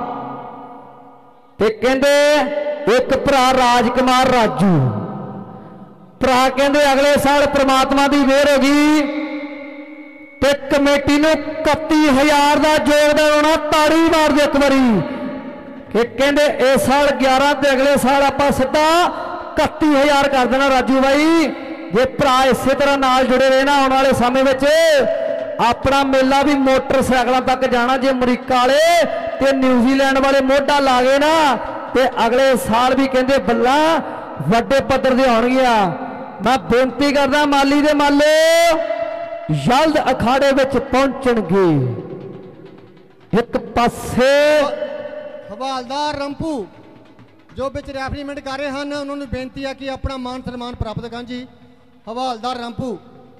ਤੇ ਕਹਿੰਦੇ ਇੱਕ ਭਰਾ ਰਾਜਕੁਮਾਰ ਰਾਜੂ। ਭਰਾ ਕਹਿੰਦੇ ਅਗਲੇ ਸਾਲ ਪ੍ਰਮਾਤਮਾ ਦੀ ਮਿਹਰ ਹੋਗੀ ਤੇ ਕਮੇਟੀ ਨੂੰ 31,000 ਦਾ ਯੋਗਦਾਨ ਹੋਣਾ। ਤਾੜੀ ਮਾਰ ਦਿਓ ਇੱਕ ਵਾਰੀ ਕਿ ਕਹਿੰਦੇ ਇਸ ਸਾਲ 11 ਤੇ ਅਗਲੇ ਸਾਲ ਆਪਾਂ ਸਿੱਧਾ 31,000 ਕਰ ਦੇਣਾ। ਰਾਜੂ ਬਾਈ ਜੇ ਭਰਾ ਇਸੇ ਤਰ੍ਹਾਂ ਨਾਲ ਜੁੜੇ ਰਹੇ ਨਾ, ਆਉਣ ਵਾਲੇ ਸਮੇਂ ਵਿੱਚ ਆਪਣਾ ਮੇਲਾ ਵੀ ਮੋਟਰਸਾਈਕਲਾਂ ਤੱਕ ਜਾਣਾ। ਜੇ ਅਮਰੀਕਾ ਵਾਲੇ ਤੇ ਨਿਊਜ਼ੀਲੈਂਡ ਵਾਲੇ ਮੋਢਾ ਲਾ ਗਏ ਨਾ ਤੇ ਅਗਲੇ ਸਾਲ ਵੀ ਕਹਿੰਦੇ ਬੱਲਾ ਵੱਡੇ ਪੱਧਰ ਦੇ ਹੋਣਗੀਆਂ। ਮੈਂ ਬੇਨਤੀ ਕਰਦਾ ਮਾਲੀ ਦੇ ਮਾਲੋ ਜਲਦ ਅਖਾੜੇ ਵਿੱਚ ਪਹੁੰਚਣਗੇ। ਇੱਕ ਪਾਸੇ ਹਵਾਲਦਾਰ ਰੰਪੂ ਜੋ ਵਿੱਚ ਰੈਫਰੀਮੈਂਟ ਕਰ ਰਹੇ ਹਨ, ਉਹਨਾਂ ਨੂੰ ਬੇਨਤੀ ਹੈ ਕਿ ਆਪਣਾ ਮਾਨ ਸਨਮਾਨ ਪ੍ਰਾਪਤ ਕਰਨ ਜੀ। ਹਵਾਲਦਾਰ ਰੰਪੂ।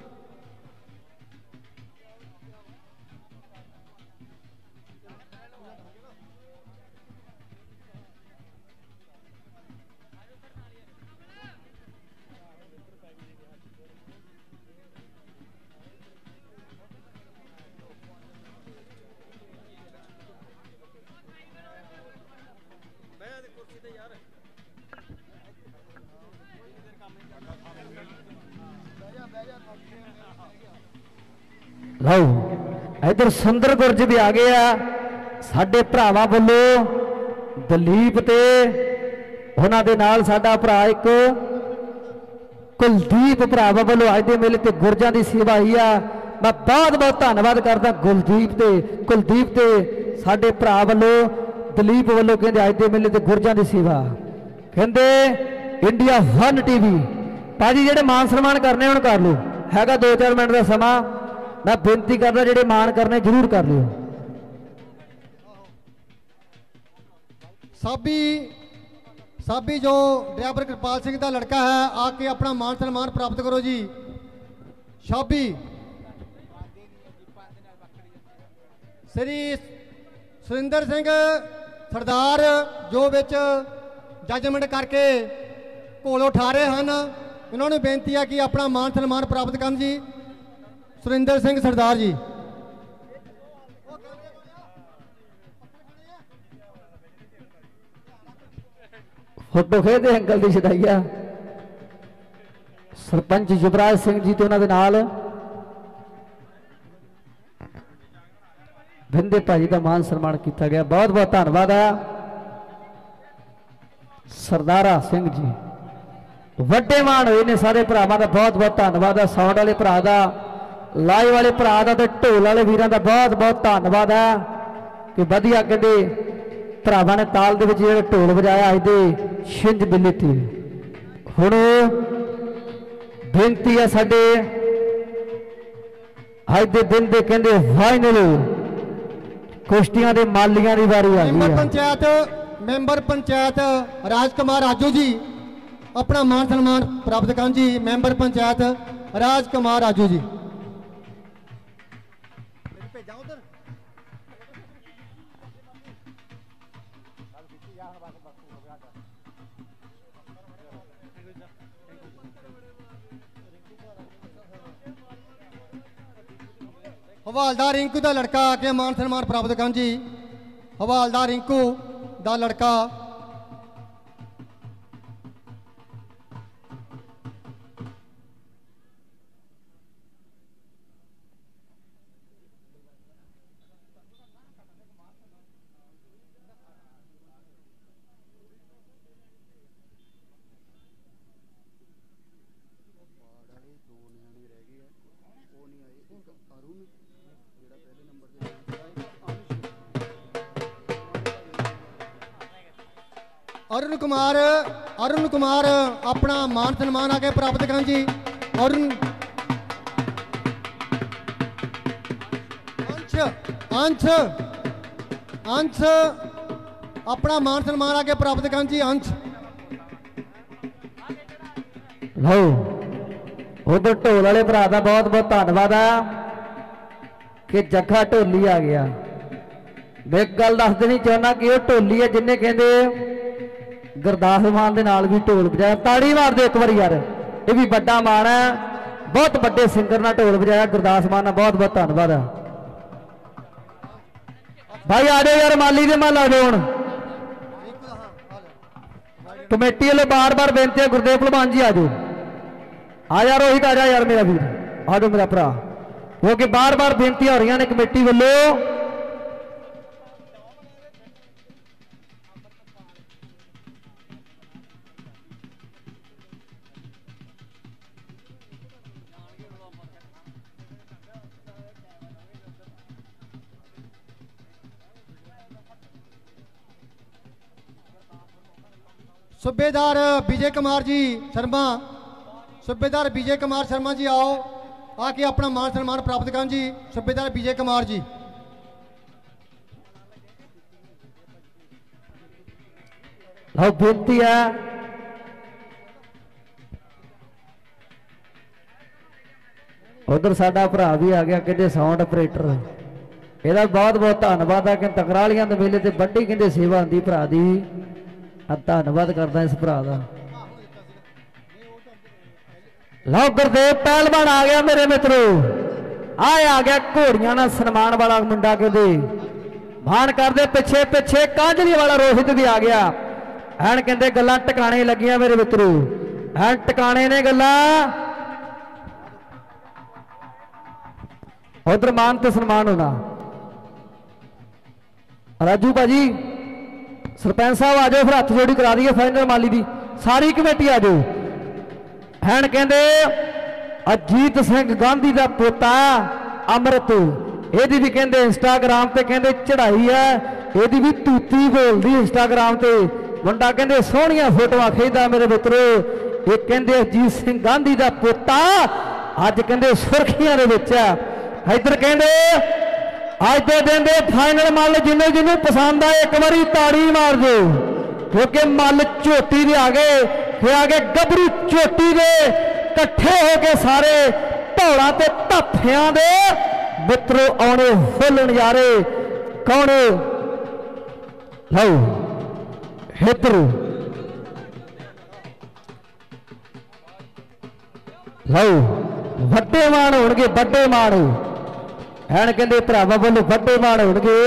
ਲਓ ਇਧਰ ਸੁੰਦਰ ਗੁਰਜ ਵੀ ਆ ਗਏ ਆ ਸਾਡੇ ਭਰਾਵਾਂ ਵੱਲੋਂ। ਦਲੀਪ ਤੇ ਉਹਨਾਂ ਦੇ ਨਾਲ ਸਾਡਾ ਭਰਾ ਇੱਕ ਕੁਲਦੀਪ ਭਰਾਵਾਂ ਵੱਲੋਂ ਅੱਜ ਦੇ ਮੇਲੇ ਤੇ ਗੁਰਜਾਂ ਦੀ ਸੇਵਾ ਆਈ ਆ। ਮੈਂ ਬਹੁਤ ਬਹੁਤ ਧੰਨਵਾਦ ਕਰਦਾ ਕੁਲਦੀਪ ਤੇ ਕੁਲਦੀਪ ਤੇ ਸਾਡੇ ਭਰਾ ਵੱਲੋਂ ਦਲੀਪ ਵੱਲੋਂ ਕਹਿੰਦੇ ਅੱਜ ਦੇ ਮੇਲੇ ਤੇ ਗੁਰਜਾਂ ਦੀ ਸੇਵਾ। ਕਹਿੰਦੇ ਇੰਡੀਆ 1 ਟੀਵੀ ਭਾਜੀ ਜਿਹੜੇ ਮਾਨ ਸਨਮਾਨ ਕਰਨੇ ਹੁਣ ਕਰ ਲਓ, ਹੈਗਾ 2-4 ਮਿੰਟ ਦਾ ਸਮਾਂ। मैं बेनती करदा जेडे मान करने जरूर कर लियो। साबी जो ड्राइवर कृपाल सिंह का लड़का है आके अपना मान सम्मान प्राप्त करो जी। साबी श्री सुरिंदर सिंह सरदार जो विच जजमेंट करके घोल उठा रहे हैं, इन्होंने बेनती है कि अपना मान सम्मान प्राप्त करन जी। सुरिंदर सिंह सरदार जी। फोटो खेदे अंकल की छटाइया सरपंच युवराज सिंह जी तो उन्होंने नाल भिंदे भाजी का मान सम्मान किया गया। बहुत बहुत धन्यवाद है सरदारा सिंह जी, वड्डे मान हुए ने सारे भरावां का बहुत बहुत धन्यवाद है। साउंड वाले भरा का, लाइव वाले भरा का ते ढोल वाले वीरां का बहुत बहुत धन्यवाद है कि वधिया कहते भरावां ने ताल दे विच जिहड़ा ढोल वजाया अज दे छिंज मेले ते। हुण बेनती है साडे अज दे दिन दे कहंदे फाइनल कुश्तियां दे मालियां दी वारी आ गई है। मैंबर पंचायत राजकुमार राजू जी अपना मान सम्मान प्राप्त करन जी। मैंबर पंचायत राजकुमार राजू जी। ਹਵਾਲਦਾਰ ਰਿੰਕੂ ਦਾ ਲੜਕਾ ਆ ਕੇ ਮਾਨ ਸਨਮਾਨ ਪ੍ਰਾਪਤ ਕਰਨ ਜੀ। ਹਵਾਲਦਾਰ ਰਿੰਕੂ ਦਾ ਲੜਕਾ अरुण कुमार अपना मान सम्मान आगे प्राप्त करें जी। अरुण अंश अंश अपना मान सम्मान आगे प्राप्त करें जी। अंश लो उधर ढोल वाले भरा का बहुत बहुत धन्यवाद है कि जग्गा ढोली आ गया। मैं एक गल दस देनी चाहना कि वह ढोली है जिन्हें कहते गुरदास मान दे नाल भी ढोल बजाया। ताड़ी मार दे एक बार यार, ये भी बड़ा मान है। बहुत बड़े सिंगर ने ढोल बजाया गुरदास मान। बहुत बहुत धन्यवाद है भाई। आ जाओ यार माली दे माल आ जाओ। हुण कमेटी वाले बार बार बेनती है गुरदेव भलवान जी आ जाओ। आ यार रोहित आ जा यार मेरा वीर, आ जाओ मेरा भरा, क्योंकि बार बार बेनती हो रही ने कमेटी वालों। सूबेदार विजय कुमार जी शर्मा, सूबेदार विजय कुमार शर्मा जी आओ आके अपना मान सम्मान प्राप्त करें जी। सूबेदार विजय कुमार जी लो बेनती है उधर साडा भरा भी आ गया कहते साउंड ऑपरेटर। ਇਹਦਾ बहुत बहुत धन्यवाद है कि टकरालियां दे मेले ते बड़ी कहते सेवा आंदी भरा दी। धन्यवाद करता इस भरा का। लो गुरदेव पहलवान आ गया मेरे मित्रों। आ गया घोड़ियां ना सन्मान वाला मुंडा कहते मान करते पिछे पिछे कांजली वाला रोहित भी आ गया। एन कहते गल्लां टकाने लगियां मेरे मित्रों, एन टकाने ने गल्लां। उधर मान तो सन्मान होना। राजू भाजी सरपंच साहब आ जाओ, फिर हथ जोड़ी करा दी फाइनल माली दी सारी कमेटी आ जाओ। हैन कहते अजीत सिंह गांधी का पोता अमृत, यदि भी कहते इंस्टाग्राम पे कहते चढ़ाई है, यदि भी तूती बोलती इंस्टाग्राम पे। मुंडा कहते सोहनिया फोटोआं खिंचदा मेरे मित्रों। ये कहते अजीत सिंह गांधी का पोता अज कहते सुर्खियां दे विच है। इधर कहते अज के दिन दे फाइनल मल जिन्हें जिन्होंने पसंद आए एक बारी ताड़ी मार दो, क्योंकि मल झोटी दे आ गए। फिर आगे गबरू झोटी दे कट्ठे होके सारे धौड़ा ते धफ्फियां दे मित्रों आने फुल नजारे। कौन लो इधर लो वड्डे मान होणगे, वड्डे मान हैन कहते भरावां वालों वड्डे मान होणगे।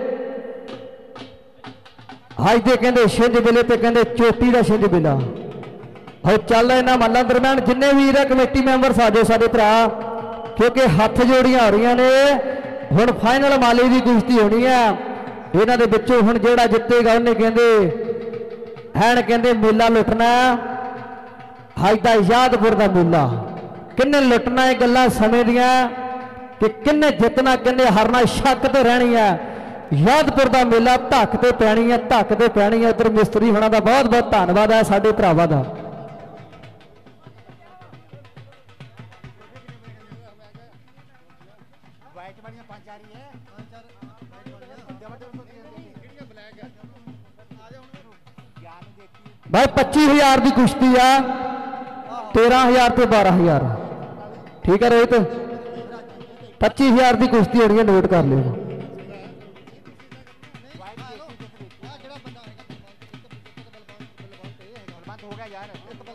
अज दे कहते छिंज वेले ते कहते चोटी का छिंज वेला और चल इन्हां मल्लां दरम्यान जिन्ने वीर है कमेटी मैंबर साजो साडे भरा, क्योंकि हथ जोड़ियां हो रही ने। हुण फाइनल माली की कुश्ती होनी है। इन्हां दे विचों हुण जिहड़ा जितेगा उन्हें कहते हैन कहते मेला लुटना। अज दा यादपुर का मेला किन्ने लुटना है, गल्लां समय दियां कि किन्ने जितना किन्ने हारना शक तो रहनी है। यादपुर का मेला धक ते पैनी है, धक ते पैनी है। उधर मिस्त्री होना का बहुत बहुत धन्यवाद है साडे भरावां दा। भाई 25,000 की कुश्ती है, 13,000 तो 12,000। ठीक है रोहित, 25,000 की कुश्ती होनी है, नोट कर लियो।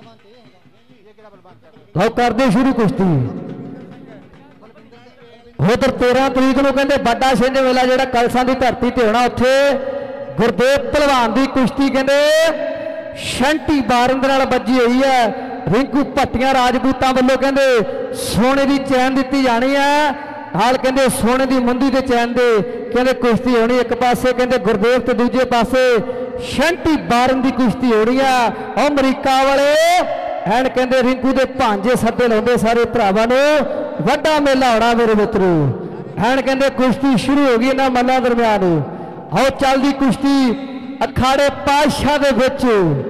लो कर दे शुरू कुश्ती। उधर 13 तरीक ਨੂੰ ਕਹਿੰਦੇ ਵੱਡਾ ਛਿੰਝ ਮੇਲਾ ਜਿਹੜਾ ਕਲਸਾਂ ਦੀ ਧਰਤੀ ਤੇ ਹੋਣਾ ਉੱਥੇ ਗੁਰਦੇਵ ਭਲਵਾਨ ਦੀ ਕੁਸ਼ਤੀ ਕਹਿੰਦੇ ਸ਼ੰਟੀ ਬਾਰਿੰਦ ਨਾਲ ਵੱਜੀ ਹੋਈ ਹੈ। ਰਿੰਕੂ ਭੱਟੀਆਂ ਰਾਜਪੂਤਾਂ ਵੱਲੋਂ ਕਹਿੰਦੇ ਸੋਨੇ ਦੀ ਚੈਨ ਦਿੱਤੀ ਜਾਣੀ ਹੈ ਨਾਲ ਕਹਿੰਦੇ ਸੋਨੇ ਦੀ ਮੁੰਦੀ ਦੇ ਚੈਨ ਦੇ ਕਹਿੰਦੇ ਕੁਸ਼ਤੀ ਹੋਣੀ। ਇੱਕ ਪਾਸੇ ਕਹਿੰਦੇ ਗੁਰਦੇਵ ਤੇ ਦੂਜੇ ਪਾਸੇ ਸ਼ੰਟੀ ਬਾਰਿੰਦ ਦੀ ਕੁਸ਼ਤੀ ਹੋਣੀ ਆ। ਉਹ ਅਮਰੀਕਾ ਵਾਲੇ ਐਨ ਕਹਿੰਦੇ ਰਿੰਕੂ ਦੇ ਭਾਂਜੇ ਸੱਦੇ ਲਾਉਂਦੇ ਸਾਰੇ ਭਰਾਵਾਂ ਨੂੰ ਵੱਡਾ ਮੇਲਾ ਹੋਣਾ ਮੇਰੇ ਮਿੱਤਰੋ। ਐਨ ਕਹਿੰਦੇ ਕੁਸ਼ਤੀ ਸ਼ੁਰੂ ਹੋ ਗਈ ਇਹਨਾਂ ਮੱਲਾਂ ਦਰਮਿਆਨ। ਆਓ ਚੱਲਦੀ ਕੁਸ਼ਤੀ ਅਖਾੜੇ ਪਾਤਸ਼ਾਹ ਦੇ ਵਿੱਚ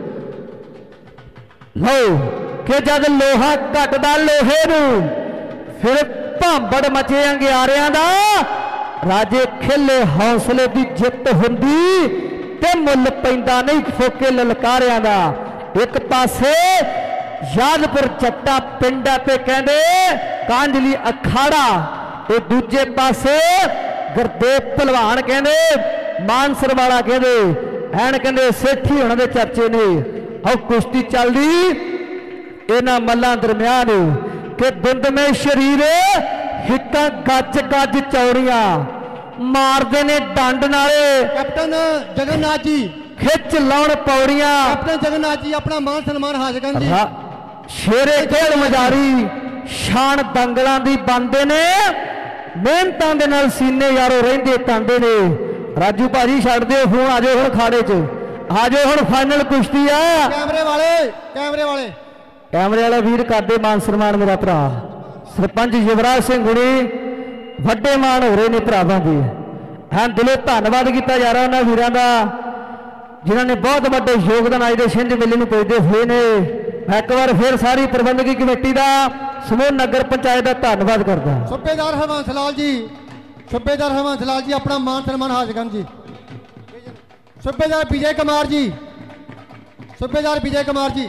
ਲਓ ਕਿ ਜਦ ਲੋਹਾ ਘਟਦਾ ਲੋਹੇ ਨੂੰ ਫਿਰ ਭਾਂਬੜ ਮਚੇ ਅੰਗਿਆਰਿਆਂ ਦਾ ਰਾਜੇ ਖੇਲੇ ਹੌਸਲੇ ਦੀ ਜਿੱਤ ਹੁੰਦੀ ਤੇ ਮੁੱਲ ਪੈਂਦਾ ਨਹੀਂ ਫੋਕੇ ਲਲਕਾਰਿਆਂ ਦਾ। ਇੱਕ ਪਾਸੇ ਯਾਦਪੁਰ ਚੱਟਾ ਪਿੰਡਾਂ ਤੇ ਕਹਿੰਦੇ ਕਾਂਜਲੀ ਅਖਾੜਾ ਤੇ ਦੂਜੇ ਪਾਸੇ ਗੁਰਦੇਵ ਭਲਵਾਨ ਕਹਿੰਦੇ ਮਾਨਸਰ ਵਾਲਾ ਕਹਿੰਦੇ ਐਨ ਕਹਿੰਦੇ ਸੇਠੀ ਹੋਣਾ ਦੇ ਚਰਚੇ ਨੇ। ਆਹ ਕੁਸ਼ਤੀ ਚੱਲਦੀ ਇਹਨਾਂ ਮੱਲਾਂ ਦਰਮਿਆਨ ਕਿ ਦੁੰਦਮੇ ਸ਼ਰੀਰ ਹਿੱਕਾਂ ਗੱਜ ਗੱਜ ਚੌੜੀਆਂ ਮਾਰਦੇ ਨੇ ਡੰਡ ਨਾਲੇ। ਕੈਪਟਨ ਜਗਨਨਾਥ ਜੀ ਖਿੱਚ ਲਾਉਣ ਪੌੜੀਆਂ। ਕੈਪਟਨ ਜਗਨਨਾਥ ਜੀ ਆਪਣਾ ਮਾਨ ਸਨਮਾਨ ਹਾਜ਼ਰ ਕਰਨ ਜੀ। ਸ਼ੇਰੇ ਖੇਡ ਮਜਾਰੀ ਸ਼ਾਨ ਦੰਗਲਾਂ ਦੀ ਬੰਦੇ ਨੇ ਮਿਹਨਤਾਂ ਦੇ ਨਾਲ ਸੀਨੇ ਯਾਰੋ ਰਹਿੰਦੇ ਟਾਂਡੇ ਨੇ। ਰਾਜੂ ਭਾਜੀ ਛੱਡ ਦਿਓ ਫੋਨ ਆ ਜਾਓ ਹੁਣ ਖਾੜੇ 'ਚ ਆ ਜਾਓ ਹੁਣ ਫਾਈਨਲ ਕੁਸ਼ਤੀ ਆ। ਕੈਮਰੇ ਵਾਲੇ ਕੈਮਰੇ ਵਾਲਾ ਵੀਰ ਕਰਦੇ ਮਾਨ ਸਨਮਾਨ ਮੇਰਾ ਭਰਾ ਸਰਪੰਚ ਯੁਵਰਾਜ ਸਿੰਘ ਗੁਣੀ ਵੱਡੇ ਮਾਣ ਹੋ ਰਹੇ ਨੇ ਭਰਾਵਾਂ ਦੀ। ਹਾਂ ਦਿਲੋਂ ਧੰਨਵਾਦ ਕੀਤਾ ਜਾ ਰਿਹਾ ਉਹਨਾਂ ਵੀਰਾਂ ਦਾ ਜਿਨ੍ਹਾਂ ਨੇ ਬਹੁਤ ਵੱਡੇ ਯੋਗਦਾਨ ਅੱਜ ਦੇ ਛਿੰਝ ਮੇਲੇ ਨੂੰ ਭੇਜਦੇ ਹੋਏ ਨੇ। ਮੈਂ ਇੱਕ ਵਾਰ ਫਿਰ ਸਾਰੀ ਪ੍ਰਬੰਧਕੀ ਕਮੇਟੀ ਦਾ ਸਮੂਹ ਨਗਰ ਪੰਚਾਇਤ ਦਾ ਧੰਨਵਾਦ ਕਰਦਾ। ਸੂਬੇਦਾਰ ਹਰਬੰਸ ਲਾਲ ਜੀ ਆਪਣਾ ਮਾਨ ਸਨਮਾਨ ਹਾਜ਼ਰ ਕਰਨ ਜੀ। ਸੂਬੇਦਾਰ ਵਿਜੇ ਕੁਮਾਰ ਜੀ ਸੂਬੇਦਾਰ ਵਿਜੇ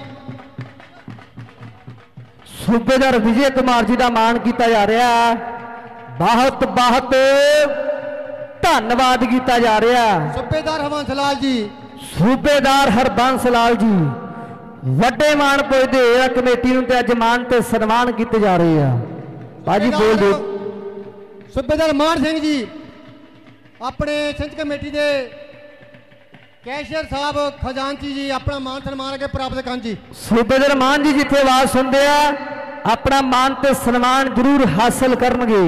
ਕੁਮਾਰ ਜੀ ਦਾ ਮਾਣ ਕੀਤਾ ਜਾ ਰਿਹਾ। ਬਹੁਤ ਬਹੁਤ ਧੰਨਵਾਦ ਕੀਤਾ ਜਾ ਰਿਹਾ। ਸੂਬੇਦਾਰ ਹਰਬੰਸ ਲਾਲ ਜੀ ਵੱਡੇ ਮਾਣ ਪੁੱਜਦੇ ਆ ਕਮੇਟੀ ਨੂੰ ਤੇ ਅੱਜ ਮਾਣ ਤੇ ਸਨਮਾਨ ਕੀਤੇ ਜਾ ਰਹੇ ਆ। ਬਾਜੀ ਬੋਲ ਦਿਓ। ਸੂਬੇਦਾਰ ਮਾਨ ਸਿੰਘ ਜੀ ਆਪਣੇ ਛਿੰਝ ਕਮੇਟੀ ਦੇ ਕੈਸ਼ੀਅਰ ਸਾਹਿਬ ਖਜ਼ਾਨਚੀ ਜੀ ਆਪਣਾ ਮਾਨ ਸਨਮਾਨ ਅੱਗੇ ਪ੍ਰਾਪਤ ਕਰਨ ਜੀ। ਸੂਬੇਦਾਰ ਮਾਨ ਜੀ ਜਿੱਥੇ ਆਵਾਜ਼ ਸੁਣਦੇ ਆ ਆਪਣਾ ਮਾਨ ਤੇ ਸਨਮਾਨ ਜ਼ਰੂਰ ਹਾਸਲ ਕਰਨਗੇ।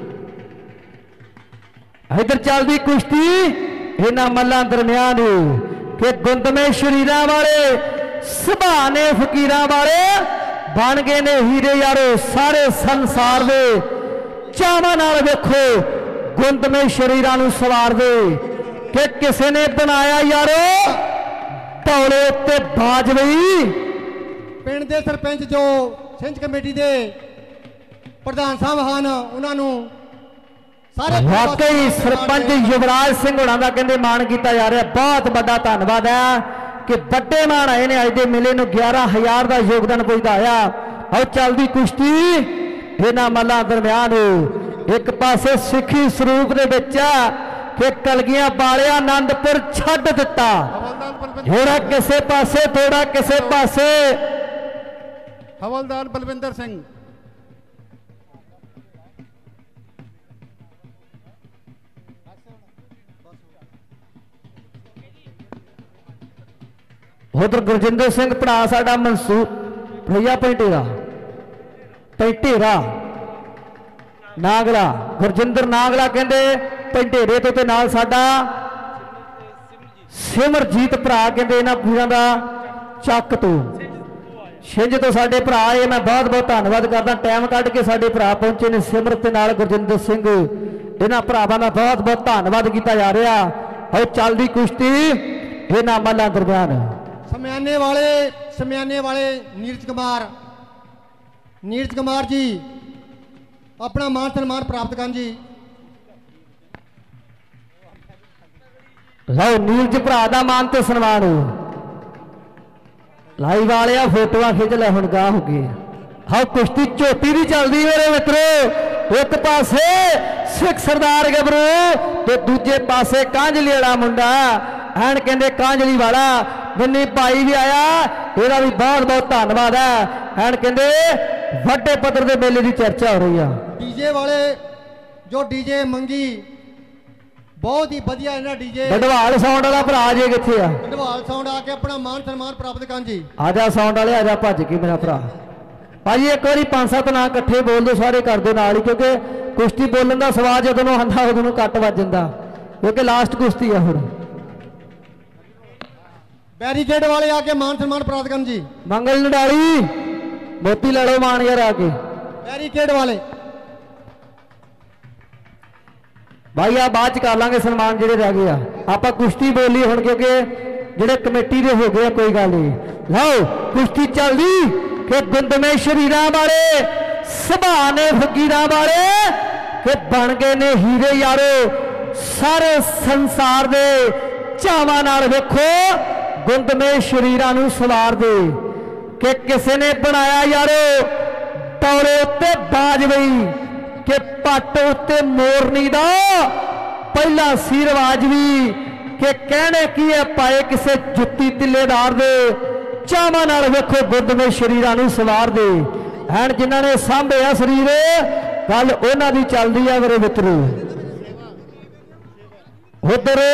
ਇਧਰ ਚੱਲਦੀ ਕੁਸ਼ਤੀ ਇਹਨਾਂ ਮੱਲਾਂ ਦਰਮਿਆਨ ਕਿ ਗੁੰਦਮੇ ਸ਼ਰੀਰਾਂ ਵਾਲੇ ਸੁਭਾਨੇ ਫਕੀਰਾਂ ਵਾਲੇ ਬਣ ਗਏ ਨੇ ਹੀਰੇ ਯਾਰੋ ਸਾਰੇ ਸੰਸਾਰ ਦੇ। ਚਾਵਾਂ ਨਾਲ ਵੇਖੋ ਗੁੰਦਮੇ ਸ਼ਰੀਰਾਂ ਨੂੰ ਸਵਾਰਦੇ ਕਿ ਕਿਸੇ ਨੇ ਬਣਾਇਆ ਯਾਰੋ ਧੌਲੇ ਉੱਤੇ ਬਾਜਵਈ। ਪਿੰਡ ਦੇ ਸਰਪੰਚ ਜੋ ਛਿੰਝ ਕਮੇਟੀ ਦੇ ਪ੍ਰਧਾਨ ਸਾਹਿਬ ਹਨ ਉਹਨਾਂ ਨੂੰ ਸਾਰੇ ਵਾਕਈ ਸਰਪੰਚ ਯੁਵਰਾਜ ਸਿੰਘ ਹੋਣਾ ਦਾ ਕਹਿੰਦੇ ਮਾਣ ਕੀਤਾ ਜਾ ਰਿਹਾ। ਬਹੁਤ ਵੱਡਾ ਧੰਨਵਾਦ ਹੈ ਕਿ ਵੱਡੇ ਮਾਣ ਆਏ ਨੇ ਅੱਜ ਦੇ ਮੇਲੇ ਨੂੰ 11,000 ਦਾ ਯੋਗਦਾਨ ਪੁੱਜਦਾ ਆਇਆ। ਆਓ ਚੱਲਦੀ ਕੁਸ਼ਤੀ ਇਹਨਾਂ ਮੱਲਾਂ ਦਰਮਿਆਨ ਇੱਕ ਪਾਸੇ ਸਿੱਖੀ ਸਰੂਪ ਦੇ ਵਿੱਚ ਕਿ ਕਲਗੀਆਂ ਵਾਲਿਆ ਆਨੰਦਪੁਰ ਛੱਡ ਦਿੱਤਾ ਥੋੜਾ ਕਿਸੇ ਪਾਸੇ ਥੋੜਾ ਕਿਸੇ ਪਾਸੇ। ਹਵਲਦਾਰ ਬਲਵਿੰਦਰ ਸਿੰਘ ਉਧਰ ਗੁਰਜਿੰਦਰ ਸਿੰਘ ਭਰਾ ਸਾਡਾ ਮਨਸੂਰ ਭਈਆ ਪੈਂਟੇਰਾ ਨਾਗਲਾ ਗੁਰਜਿੰਦਰ ਨਾਗਲਾ ਕਹਿੰਦੇ ਪੈਂਟੇਰੇ ਤੋਂ ਤੇ ਨਾਲ ਸਾਡਾ ਸਿਮਰਜੀਤ ਭਰਾ ਕਹਿੰਦੇ ਇਹਨਾਂ ਵੀਰਾਂ ਦਾ ਚੱਕ ਤੋਂ ਛਿੰਝ ਤੋਂ ਸਾਡੇ ਭਰਾ ਆਏ। ਮੈਂ ਬਹੁਤ ਬਹੁਤ ਧੰਨਵਾਦ ਕਰਦਾ ਟਾਈਮ ਕੱਢ ਕੇ ਸਾਡੇ ਭਰਾ ਪਹੁੰਚੇ ਨੇ ਸਿਮਰਤ ਤੇ ਨਾਲ ਗੁਰਜਿੰਦਰ ਸਿੰਘ ਇਹਨਾਂ ਭਰਾਵਾਂ ਦਾ ਬਹੁਤ ਬਹੁਤ ਧੰਨਵਾਦ ਕੀਤਾ ਜਾ ਰਿਹਾ। ਆਓ ਚੱਲਦੀ ਕੁਸ਼ਤੀ ਇਹਨਾਂ ਮੱਲਾਂ ਦਰਮਿਆਨ ਸਮਿਆਨੇ ਵਾਲੇ ਨੀਰਜ ਕੁਮਾਰ ਜੀ ਆਪਣਾ ਮਾਨ ਸਨਮਾਨ ਪ੍ਰਾਪਤ ਕਰਨ ਜੀ। ਲਓ ਨੀਰਜ ਭਰਾ ਦਾ ਮਾਨ ਤੇ ਸਨਮਾਨ ਲਾਈਵ ਵਾਲਿਆ ਫੋਟੋਆਂ ਖਿੱਚ ਲੈ ਹੁਣ ਗਾਹ ਹੋ ਗਏ। ਹਾਂ ਕੁਸ਼ਤੀ ਝੋਟੀ ਦੀ ਚੱਲਦੀ ਮੇਰੇ ਮਿੱਤਰੋ। ਇੱਕ ਪਾਸੇ ਸਿੱਖ ਸਰਦਾਰ ਗੱਭਰੂ ਤੇ ਦੂਜੇ ਪਾਸੇ ਕਾਂਜਲੀ ਵਾਲਾ ਮੁੰਡਾ ਐਨ ਕਹਿੰਦੇ ਕਾਂਜਲੀ ਵਾਲਾ ਬੰਨੀ ਭਾਈ ਵੀ ਆਇਆ ਇਹਦਾ ਵੀ ਬਹੁਤ ਬਹੁਤ ਧੰਨਵਾਦ ਹੈ। ਐਨ ਕਹਿੰਦੇ ਵੱਡੇ ਪੱਧਰ ਦੇ ਮੇਲੇ ਦੀ ਚਰਚਾ ਹੋ ਰਹੀ ਆ। ਡੀਜੇ ਵਾਲੇ ਜੋ ਡੀਜੇ ਮੰਗੀ बहुत ही बढ़िया इन्हें डीजे ढवाल साउंड वाला भरा जे किथे आ ढवाल साउंड आके अपना मान सम्मान प्राप्त कर जी आजा साउंड वाले आजा भज के मेरा भरा भाई एक बार 5-7 ना इकट्ठे बोल दो सारे कर दो नाल ही क्योंकि कुश्ती बोलने का स्वाद जदों आंदा उदों कट वज जांदा क्योंकि लास्ट कुश्ती है हुण बैरीकेड वाले आके मान सम्मान प्राप्त कर जी मंगल नडाली मोती ले लो मान यार आके बैरीकेड वाले भाई आ बाद कर लांगे सन्मान ਜਿਹੜੇ रह गए आप कुश्ती बोली हुण क्योंकि ਜਿਹੜੇ कमेटी ਦੇ हो गए कोई गल नहीं लो कुश्ती चलदी कि गुंदमे शरीरां वाले सुभाऽ ने फकीरां वाले कि बन गए ने हीरे यारो सारे संसार दे चावां नाल वेखो गुंदमे शरीरां नूं सवार दे कि किसे ने बनाया यारो तौले उत्ते बाज पई कि पट उत्ते मोरनी दा पहला सी रिवाज भी कि कहने की है पाए किसे जुत्ती तिल्लेदार दे चावां नाल वेखो बुद्ध में शरीरां नूं सवार दे हैन जिन्हां ने सांभिया शरीर गल उन्हां दी चलदी है मेरे मित्रो उधर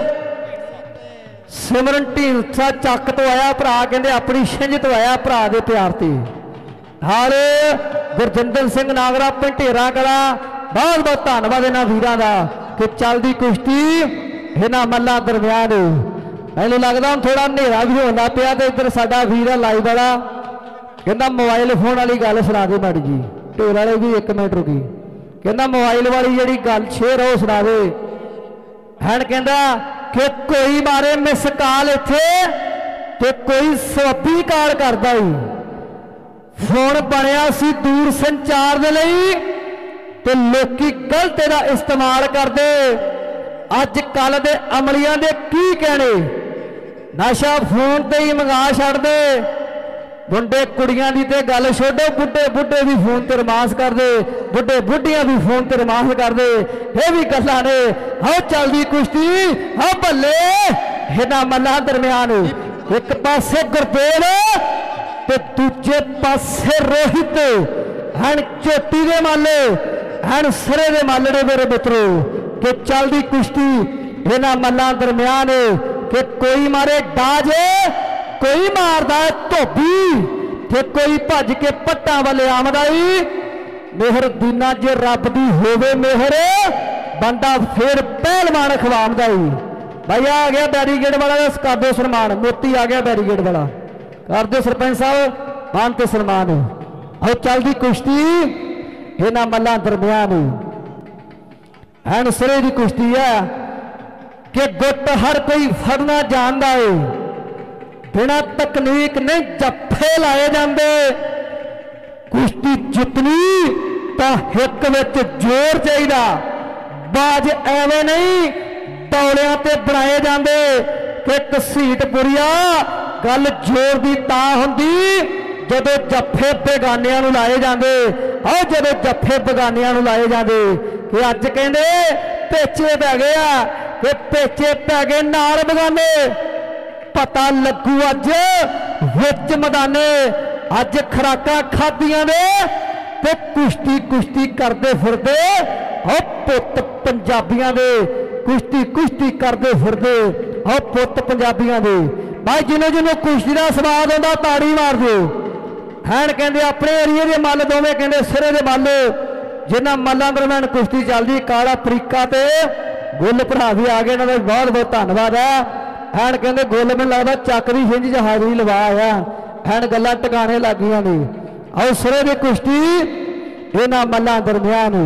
सिमरन ढींसा चक तो आया भरा कहंदे अपनी छिंज तो आया भरा दे प्यार ते हाल गुरजिंदर सिंह नागरा पंटेरा कला बहुत बहुत धन्यवाद इन्होंने वीरों का कि चलती कुश्ती इन्होंने मल्लों दरम्यान मैनूं लगता हूँ थोड़ा हनेरा भी होना पिया तो इधर साडा वीर लाइव वाला कहना मोबाइल फोन वाली गल सुना दे माड़ी जी ढोल वाले भी 1 मिनट रुकी कहना मोबाइल वाली जी गल शेयर हो सुना दे हैन कहता कि कोई मारे मिस कॉल इत्थे तो कोई स्वाबी कॉल करता ही फोन बनया सी दूर संचार दे लई ते लोकी गलत इहदा इस्तेमाल करदे अज कल दे अमलियां दे की कहने नशा फोन ते ही मंगा छड्डदे मुंडे कुड़ियां दी ते गल छोड़ो बुढ़े बुढ़े भी फोन ते रमास करदे बुढ़े बुढ़ियां भी फोन ते रमास करदे ये भी गल्लां ने आओ चलदी कुश्ती आ बल्ले इन्हां मल्लां दरम्यान एक पासे गुरदेव ते दूजे पासे रोहित हन चोटी दे माले हन सरे दे मालड़े मेरे मित्रों कि चलदी कुश्ती इन्हां मल्लां दरम्यान कि कोई मारे डाज कोई मारदा धोबी ते कोई भज के पट्टां वाले आमदाई मेहर दीना जे रब दी होवे मेहर बंदा फिर पहलवान खवामदा ही भाई आ गया बैरीगेड वाला कर दो सन्मान मोती आ गया बैरीगेड वाला कर दो सरपंच साहब मान ते सन्मान और चलती कुश्ती इन्हां मल्लां दरम्यान हैन सिरे की कुश्ती है कि गुट हर कोई फड़ना जानदा है बिना तकनीक नहीं जफ्फे लाए जाते कुश्ती जितनी तो हिक विच जोर चाहिए बाज एवें नहीं दौड़ियां ते बनाए जाते कि घसीट पुरिया गल जोर की ता हुंदी जदों जफ्फे बेगानियां नूं लाए जाते आओ जदों जफ्फे बेगानियां नूं लाए जाते कि अज कहंदे पेचे पै गए आ कि पेचे पै गए नाल बेगाने पता लगू अज विच मैदाने अज खुराकां खादियां ने ते कुश्ती कुश्ती करते फिरदे ओ पुत पंजाबियां दे कुश्ती कुश्ती करते फिरदे ओ पुत पंजाबियां दे भाई जिन्हों जिन्हों कुश्ती का स्वाद आता ताड़ी मार दो हैन कहते अपने एरिए के मल दोवें कहते सिरे के मल जिन्होंने मल्लां दरम्यान कुश्ती चलती काला परीका ते गुल भरा भी आ गए इन्होंने बहुत बहुत धन्यवाद है हैन कहते गुल मैनूं लगदा चक दी छिंज च हाजरी लवा आया हैन गल्लां टकाने लग गईयां ने आओ सिरे की कुश्ती इन्हां मल्लां दरम्यान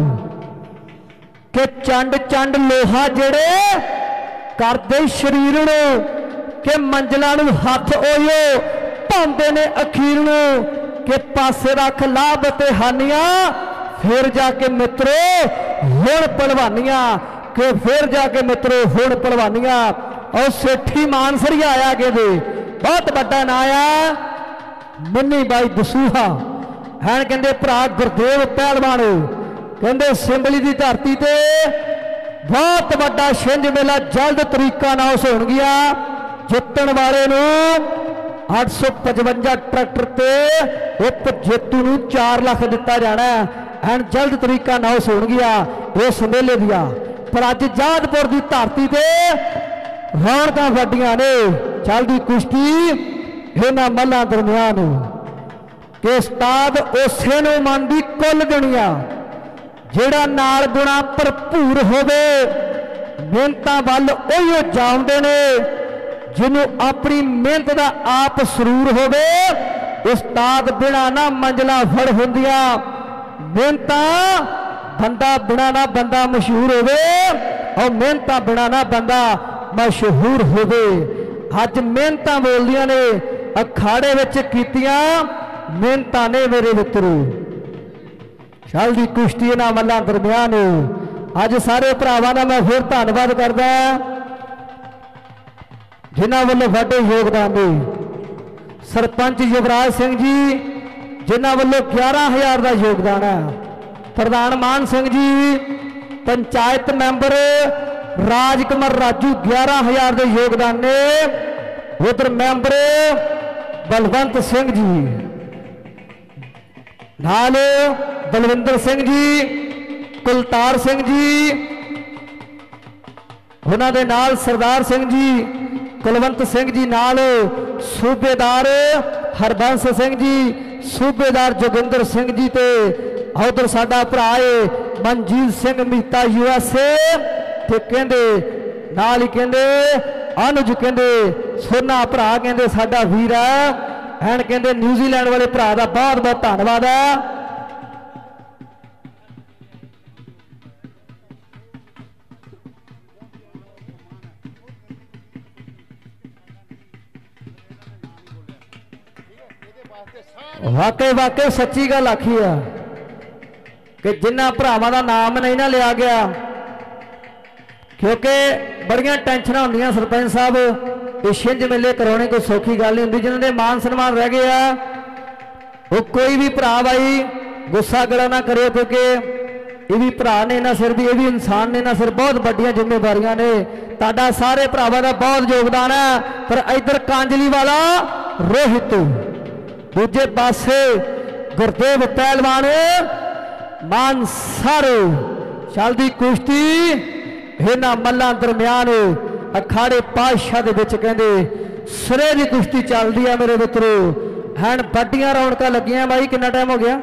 कि चंड चंड लोहा जेड़े करदे शरीर नूं कि मंजिलां नूं हथ ओयो पाउंदे ने अखीर नूं कि पासे रख लाभ ते हानियां फिर जाके मित्रो हुण पहलवानियां कि फिर जाके मित्रो हुण पहलवानियां और सेठी मानसरिया आया कि बहुत बड़ा ना आया मुन्नी बाई दसूहा हैन कहंदे भरा गुरदेव पहलवान कहंदे सिंबली की धरती ते बहुत बड़ा छिंज मेला जल्द तरीका नाल होणगिया जितण वाले नूं 855 ट्रैक्टर ते उप जेतू नूं 4 लाख दिता जाना एंड जल्द तरीका नाउस हो गया इस मेले दिया। पर अज जादपुर की धरती से रौनक वड्डियां ने। चलती कुश्ती इन्हां मल्लां दरमियान कि उस्ताद उसे नूं मन की कुल दुनिया जिहड़ा नाल गुणा भरपूर होवे मेहनतां वल उहिओ जाणदे ने जिन्हों अपनी मेहनत का आप सरूर होवे। उस्ताद बिना ना मंजिला फड़ होंदियां मेहनत बंदा बिना ना बंदा मशहूर होवे और मेहनत बिना ना बंदा मशहूर होवे। अज मेहनत बोलदियां ने अखाड़े विच कीतियां मेहनत ने मेरे मित्रों। चलदी कुश्ती इन्हां मल्लां दरमियान अज सारे भरावां दा मैं फिर धन्नवाद करदा जिन्हां वल्लों वड्डे योगदान ने। सरपंच युवराज सिंह जी जिन्हां वल्लों 11,000 का योगदान है। प्रधान मान सिंह जी पंचायत मैंबर राजकुमार राजू 11,000 के योगदान ने। उधर मैंबर बलवंत सिंह जी नाल बलविंदर सिंह जी कुलतार सिंह जी उन्होंने नाल सरदार सिंह जी कुलवंत सिंह जी नाल सूबेदार हरबंस सिंह जी सूबेदार जोगिंदर सिंह जी ते उधर साडा भरा है मनजीत सिंह मीता USA ते कहंदे नाल ही कहंदे अनुज कहंदे सोना भरा कहंदे साडा वीर है एंड कहंदे न्यूजीलैंड वाले भरा दा बहुत बहुत धन्नवाद है। वाकई वाकई सच्ची गल आखी है कि जिन्ना भरावां दा नाम नहीं ना लिया गया क्योंकि बड़ियां टेंशन होंदियां सरपंच साहब ये छिंज मेले कराने कोई सौखी गल नहीं होंदी। जिन्होंने मान सम्मान रह गया वो कोई भी भरा भाई गुस्सा गला ना करे क्योंकि ये भी भरा ने ना सिर भी ये भी इंसान ने ना सिर बहुत बड़ियां जिम्मेवारियां ने। तुहाडा सारे भरावां दा बहुत योगदान है। पर इधर कांजली वाला रोहित दूजे पासे गुरदेव पहलवान मान सारो। चलदी कुश्ती इन्हां मल्लां दरमियान अखाड़े पातशाह दे विच कहंदे सिरे दी कुश्ती चलदी है मेरे मित्रों। हैन बड़ियां रौनकां लगियां भाई। कितना टाइम हो गया?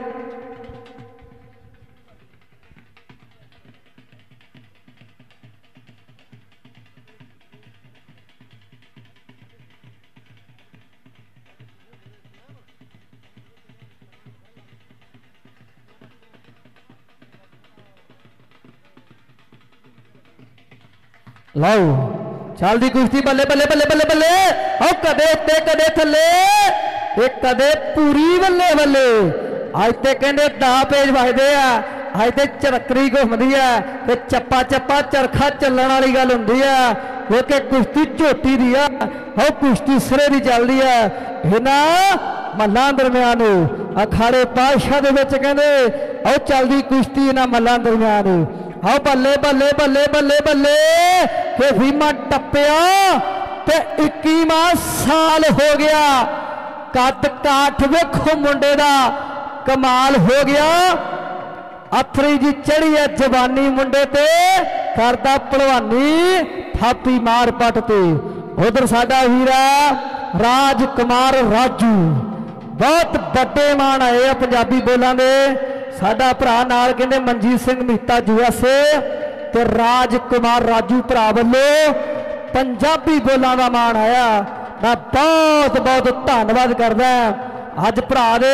लाओ चलदी कुश्ती बल्ले बल्ले बल्ले बल्ले बल्ले आओ कदे उत्ते कदे थले एक कदे पूरी बल्ले बल्ले। अज ते कहंदे 10 पेज वजदे आ अज ते चरकरी घुमदी है ते चप्पा चप्पा चरखा चलण वाली गल हुंदी है क्योंकि कुश्ती झोटी दी है आओ कुश्ती सिरे दी चलदी है। इन्हां मल्लां दरमियान अखाड़े पातशाह दे विच कहंदे आओ चलदी कुश्ती इन्हां मल्लां दरमियान आओ बल्ले बल्ले बल्ले बल्ले बल्ले के भीमा टप्पिया ते 21वां साल हो गया। कद काठ वेखो मुंडे दा कमाल हो गया। अथरी जी चढ़ी है जवानी मुंडे ते करदा भलवानी थापी मार पट ते। उधर साडा वीरा राजकुमार राजू बहुत बड़े मान आए पंजाबी बोलां दे। साडा भरा नाल कहंदे मनजीत सिंह मीता USA ते राजकुमार राजू भरा वल्लों पंजाबी बोलां दा मान आया। मैं बहुत बहुत धन्नवाद करदा अज भरा दे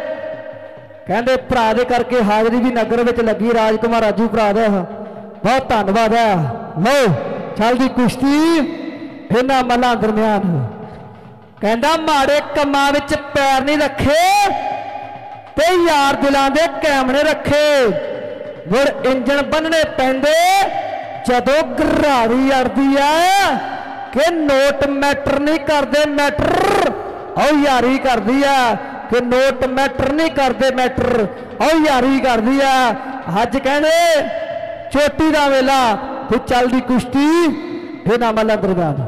कहंदे भरा दे करके हाजरी भी नगर विच लगी राजकुमार राजू भरा दा बहुत धन्नवाद है। लो चलदी कुश्ती इन्हां मल्लां दरमियान कहंदा माड़े कम्मां विच पैर नहीं रखे ते यार दिलां दे कैमरे रखे। मुड़ इंजन बनने पैंदे जदों घराड़ी अड़दी है कि नोट मैटर नहीं करते मैटर और यारी करदी है कि नोट मैटर नहीं करते मैटर और यारी करदी है। अज कहने चोटी का वेला ते चलदी कुश्ती इन्हां मल्लां दरमियान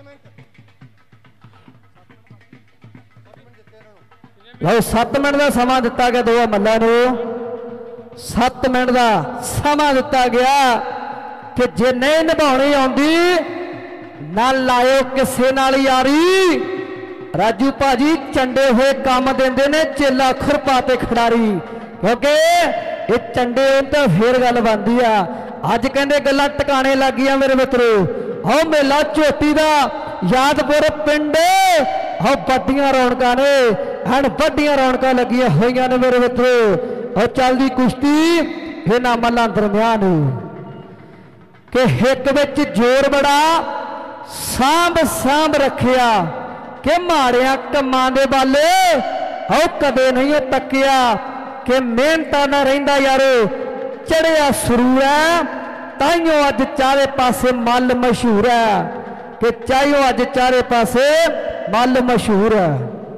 लो 7 मिनट का समा दिता गया दो मल्लां नूं 7 मिनट का समा दिता गया कि जे नहीं निभाउणी आउंदी ना लायो किसे नाल यारी। राजू भाजी चंडे हुए काम देंदे ने चेला खुरपा ते खिडारी क्योंकि ये चंडे तो फिर गल बनती आ। अज कहते गल्लां टकाने लग गई मेरे मित्रों। आओ मेला झोटी का यादपुर पिंड आओ बड़ियां रौनकां ने हैं बड़ियां रौनकां लगियां होईयां ने मेरे मित्रों। और चलदी कुश्ती इन्हां मल्लां दरम्यान कि हिक विच जोर बड़ा सांभ सांभ रखिया कि माड़िया कमां दे वाले आओ कदे नहीं तकिया कि मेहनता ना रहिंदा यारो चढ़िया सुरूर है ताइयों अज चारे पासे मल मशहूर है कि चाइयों अज चारे पासे मल मशहूर है।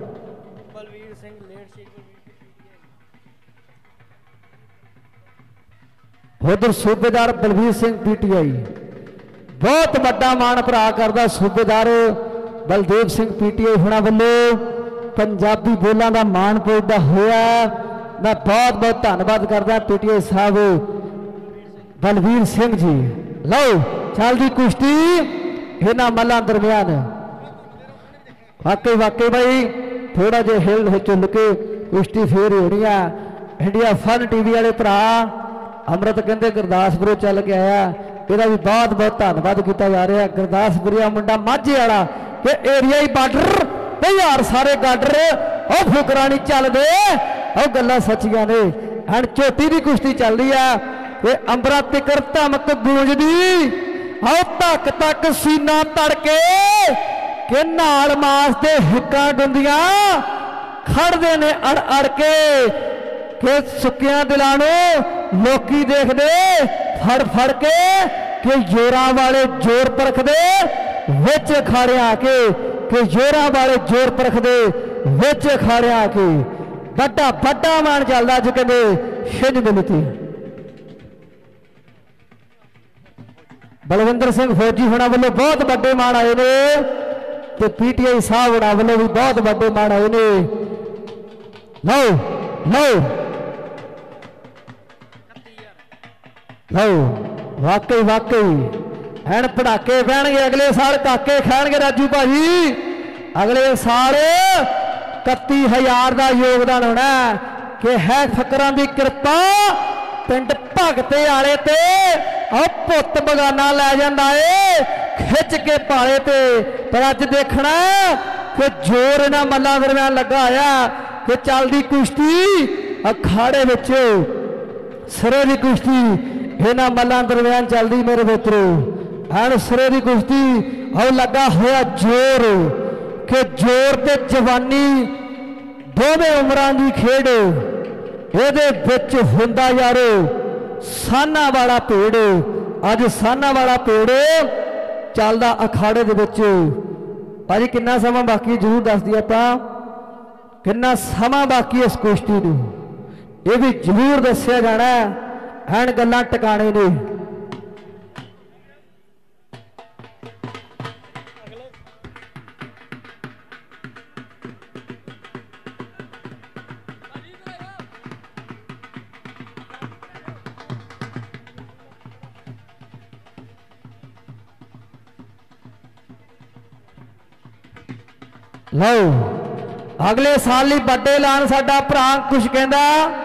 उधर सूबेदार बलवीर सिंह पीटीआई बहुत बड़ा मान भरा करदा सूबेदार बलदेव सिंह पीटीआई हुणा वल्लों पंजाबी बोलां दा मान पुजदा होया। मैं बहुत बहुत धन्यवाद करदा पीटीआई साहब बलवीर सिंह जी। लो चलदी कुश्ती इन्हां मल्लां दरम्यान वाकई वाकई भाई थोड़ा जे हिल चुल के कुश्ती फेर होनी है। इंडिया फन टीवी वाले भरा अमृत कहते गुरदासपुरों चल के आया यदा भी बहुत बहुत धन्यवाद किया जा रहा। गुरदासपुरिया मुंडा माझे वाला कि एरियाई बार्डर ते यार सारे गार्डर और फुकरानी चल दे और गल्लां सच्चियां ने। हण झोटी की कुश्ती चल रही है कि अंबरा तिकर धमक गूंजदी और तक तक सीना तड़के कि नाल मास दे हिक्कां डुंदियां खड़दे ने अड़ अड़ के कि सुक्कियां दिलां नूं लोकी देखदे फड़ फड़ के कि जोरां वाले जोर परखदे विच अखाड़े आके कि जोरां वाले जोर परखदे विच अखाड़े आके बड़ा बड़ा मान चलदा अज कहंदे छिंज मिलती। बलविंदर सिंह फौजी होना वालों बहुत बड़े मान आए ने ते पीटीआई साहब होना वालों भी बहुत बड़े मान आए ने। लो लो लो वाकई वाकई हैं पटाके पैणगे अगले साल काके खाएंगे राजू भाजी। अगले साल 31,000 का योगदान होना कि है फकरां की कृपा पिंड भगते आले ते और पुत बगाना लै जांदा है खिच के पाले ते। पर अज देखना कि जोर इन्हां मल्लां दरम्यान लगा आया कि चलदी कुश्ती अखाड़े विच सिरे की कुश्ती इन्हां मल्लां दरम्यान चलदी मेरे मित्रों। हण सिरे की कुश्ती और लगा होया जोर कि जोर ते जवानी दोवें उमरां दी खेड ਇਹਦੇ ਵਿੱਚ ਹੁੰਦਾ ਯਾਰੋ ਸਾਨਾ ਵਾਲਾ ਭੇੜ। ਅੱਜ ਸਾਨਾ ਵਾਲਾ ਭੇੜ ਚੱਲਦਾ ਅਖਾੜੇ ਦੇ ਵਿੱਚ। ਭਾਜੀ ਕਿੰਨਾ ਸਮਾਂ ਬਾਕੀ ਜ਼ਰੂਰ ਦੱਸ ਦਿਓ ਆਪਾਂ ਕਿੰਨਾ ਸਮਾਂ ਬਾਕੀ ਇਸ ਕੁਸ਼ਤੀ ਨੂੰ ਇਹ ਵੀ ਜ਼ਰੂਰ ਦੱਸਿਆ ਜਾਣਾ ਐਨ ਗੱਲਾਂ ਟਿਕਾਣੇ ਨੇ। लो अगले साल ही बड़े ऐलान साडा भरा कुछ कहंदा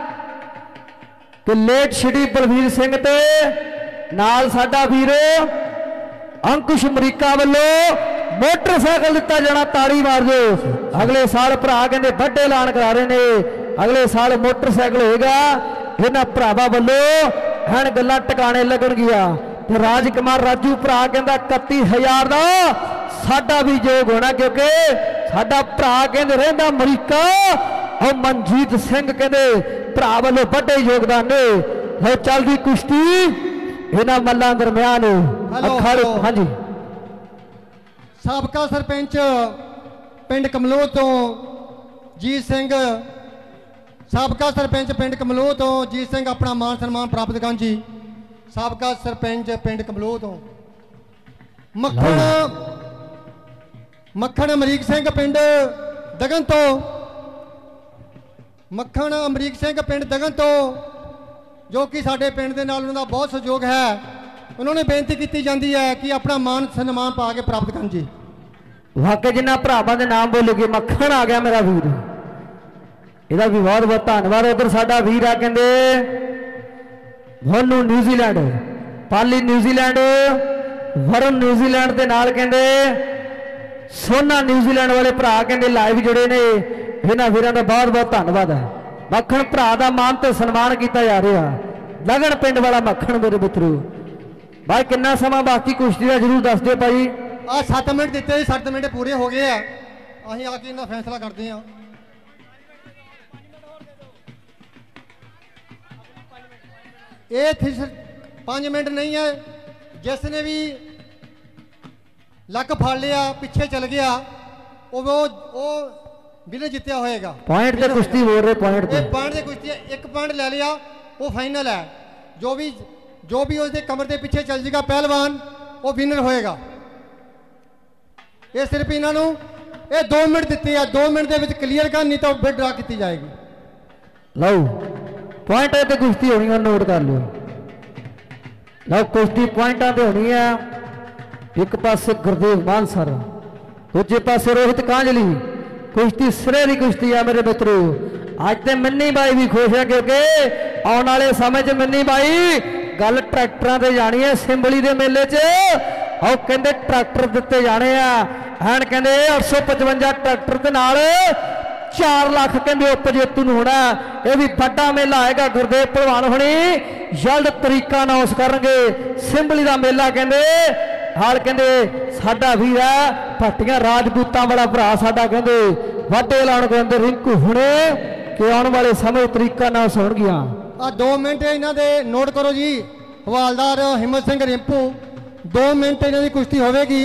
कि लेट श्री बलवीर सिंह ते नाल साडा वीर अंकुश अमरीका वालों मोटरसाइकिल दिता जाना। ताड़ी मार दो। अगले साल भरा कहंदे बड़े ऐलान करा रहे ने अगले साल मोटरसाइकिल होएगा इन्हां भरावां वालों हण गल्लां टिकाणे लगणगियां। ते राजकुमार राजू भरा कहंदा 31,000 का साडा भी योग होना क्योंकि साडा भरा कहते रहिंदा अमरीका और मनजीत सिंह कहते भरा वालों बड़े योगदान ने। चलदी कुश्ती इन्हां मल्लां दरम्यान अखाड़े। हाँ जी साबका सरपंच पिंड कमलोह तो जीत सिंह साबका सरपंच पिंड कमलोह तो जीत सिंह अपना मान सन्मान प्राप्त करन जी। साबका सरपंच पिंड कमलोह तो मक्खन ਮੱਖਣ ਅਮਰੀਕ ਸਿੰਘ ਪਿੰਡ ਦਗਨ ਤੋਂ ਮੱਖਣ ਅਮਰੀਕ ਸਿੰਘ ਪਿੰਡ ਦਗਨ ਤੋਂ ਜੋ ਕਿ ਸਾਡੇ ਪਿੰਡ ਦੇ ਨਾਲ ਉਹਨਾਂ ਦਾ ਬਹੁਤ ਸਹਿਯੋਗ ਹੈ। ਉਹਨਾਂ ਨੇ ਬੇਨਤੀ ਕੀਤੀ ਜਾਂਦੀ ਹੈ ਕਿ ਆਪਣਾ ਮਾਨ ਸਨਮਾਨ ਪਾ ਕੇ ਪ੍ਰਾਪਤ ਕਰਨ ਜੀ। ਵਾਕਈ ਜਿਨ੍ਹਾਂ ਭਰਾਵਾਂ ਦੇ ਨਾਮ ਬੋਲੇਗੇ ਮੱਖਣ ਆ ਗਿਆ ਮੇਰਾ ਵੀਰ, ਇਹਦਾ ਵੀ ਬਹੁਤ ਬਹੁਤ ਧੰਨਵਾਦ। ਉਧਰ ਸਾਡਾ ਵੀਰ ਆ ਕਹਿੰਦੇ Monu New Zealand, Pali New Zealand, Varun New Zealand ਦੇ ਨਾਲ ਕਹਿੰਦੇ ਸੋਨਾ ਨਿਊਜ਼ੀਲੈਂਡ ਵਾਲੇ ਭਰਾ ਕਹਿੰਦੇ ਲਾਈਵ ਜੁੜੇ ਨੇ। ਇਹਨਾਂ ਵੀਰਾਂ ਦਾ ਬਹੁਤ ਬਹੁਤ ਧੰਨਵਾਦ ਹੈ। ਮੱਖਣ ਭਰਾ ਦਾ ਮਾਨ ਤੇ ਸਨਮਾਨ ਕੀਤਾ ਜਾ ਰਿਹਾ। ਲਗਣ ਪਿੰਡ ਵਾਲਾ ਮੱਖਣ ਮੇਰੇ ਮਿੱਤਰੋ। ਭਾਈ ਕਿੰਨਾ ਸਮਾਂ ਬਾਕੀ ਕੁਸ਼ਤੀ ਦਾ ਜਰੂਰ ਦੱਸ ਦਿਓ ਭਾਈ। ਆ 7 ਮਿੰਟ ਦਿੱਤੇ, 7 ਮਿੰਟ ਪੂਰੇ ਹੋ ਗਏ ਆ। ਅਸੀਂ ਆ ਕੇ ਇਹਨਾਂ ਫੈਸਲਾ ਕਰਦੇ ਹਾਂ। ਇਹ 5 ਮਿੰਟ नहीं है। जिसने भी ਲੱਕ ਫੜ ਲਿਆ ਪਿੱਛੇ ਚਲ ਗਿਆ ਉਹ ਵਿਨਰ ਜਿੱਤਿਆ ਹੋਏਗਾ। ਪੁਆਇੰਟ ਤੇ ਕੁਸ਼ਤੀ ਹੋ ਰਹੀ, ਪੁਆਇੰਟ ਤੇ ਇਹ ਪੁਆਇੰਟ ਤੇ ਕੁਸ਼ਤੀ 1 ਪੁਆਇੰਟ ਲੈ ਲਿਆ ਉਹ ਫਾਈਨਲ ਹੈ। ਜੋ ਵੀ ਉਸਦੇ ਕਮਰ ਦੇ ਪਿੱਛੇ ਚੱਲ ਜਾਏਗਾ ਪਹਿਲਵਾਨ ਉਹ ਵਿਨਰ ਹੋਏਗਾ। ਇਹ ਸਿਰਫ ਇਹਨਾਂ ਨੂੰ ਇਹ 2 ਮਿੰਟ ਦਿੱਤੇ ਆ। 2 ਮਿੰਟ ਦੇ ਵਿੱਚ ਕਲੀਅਰ ਕਰ, ਨਹੀਂ ਤਾਂ ਫਿਰ ਡਰਾ ਕੀਤੀ ਜਾਏਗੀ। ਲਓ ਪੁਆਇੰਟ ਤੇ ਕੁਸ਼ਤੀ ਹੋਣੀ ਹੈ, ਨੋਟ ਕਰ ਲਿਓ। ਲਓ ਕੁਸ਼ਤੀ ਪੁਆਇੰਟਾਂ ਤੇ ਹੋਣੀ ਹੈ। ਇੱਕ ਪਾਸੇ ਗੁਰਦੇਵ ਮਾਨਸਰ, ਦੂਜੇ ਪਾਸੇ ਰੋਹਿਤ ਕਾਂਜਲੀ। ਕੁਸ਼ਤੀ ਸਿਰੇ ਦੀ ਕੁਸ਼ਤੀ ਆ ਮੇਰੇ ਮਿੱਤਰੋ। ਅੱਜ ਤੇ ਮੰਨੀ ਬਾਈ ਵੀ ਖੁਸ਼ ਹੈ ਕਿਉਂਕਿ ਆਉਣ ਵਾਲੇ ਸਮੇਂ 'ਚ ਮੰਨੀ ਬਾਈ ਗੱਲ ਟਰੈਕਟਰਾਂ ਤੇ ਜਾਣੀ ਹੈ। ਸਿੰਬਲੀ ਦੇ ਮੇਲੇ 'ਚ ਉਹ ਕਹਿੰਦੇ ਟਰੈਕਟਰ ਦਿੱਤੇ ਜਾਣੇ ਆ। ਐਨ ਕਹਿੰਦੇ 855 ਟਰੈਕਟਰ ਦੇ ਨਾਲ 4 ਲੱਖ ਕਹਿੰਦੇ ਉਪਜੇਤੂ ਨੂੰ ਹੋਣਾ। ਇਹ ਵੀ ਵੱਡਾ ਮੇਲਾ ਆਏਗਾ। ਗੁਰਦੇਵ ਭਲਵਾਨ ਹੁਣੀ ਜਲਦ ਤਰੀਕਾ ਅਨਾਉਂਸ ਕਰਨਗੇ। ਸਿੰਬਲੀ ਦਾ ਮੇਲਾ ਕਹਿੰਦੇ ਹਾਲ ਕਹਿੰਦੇ ਸਾਡਾ ਵੀਰ ਹੈ ਭੱਟੀਆਂ ਰਾਜਪੂਤਾਂ ਵਾਲਾ ਭਰਾ ਸਾਡਾ ਕਹਿੰਦੇ ਵਾਢੇ ਲਾਉਣ ਕਹਿੰਦੇ ਰਿੰਕੂ ਹੁਣੇ ਕਿ ਆਉਣ ਵਾਲੇ ਸਮੇਂ ਤਰੀਕਾ ਅਨਾਉਂਸ ਹੋਣਗੀਆਂ। ਆ 2 ਮਿੰਟ ਇਹਨਾਂ ਦੇ ਨੋਟ ਕਰੋ ਜੀ। ਹਵਾਲਦਾਰ ਹਿੰਮਤ ਸਿੰਘ ਰਿੰਪੂ 2 ਮਿੰਟ ਇਹਨਾਂ ਦੀ ਕੁਸ਼ਤੀ ਹੋਵੇਗੀ।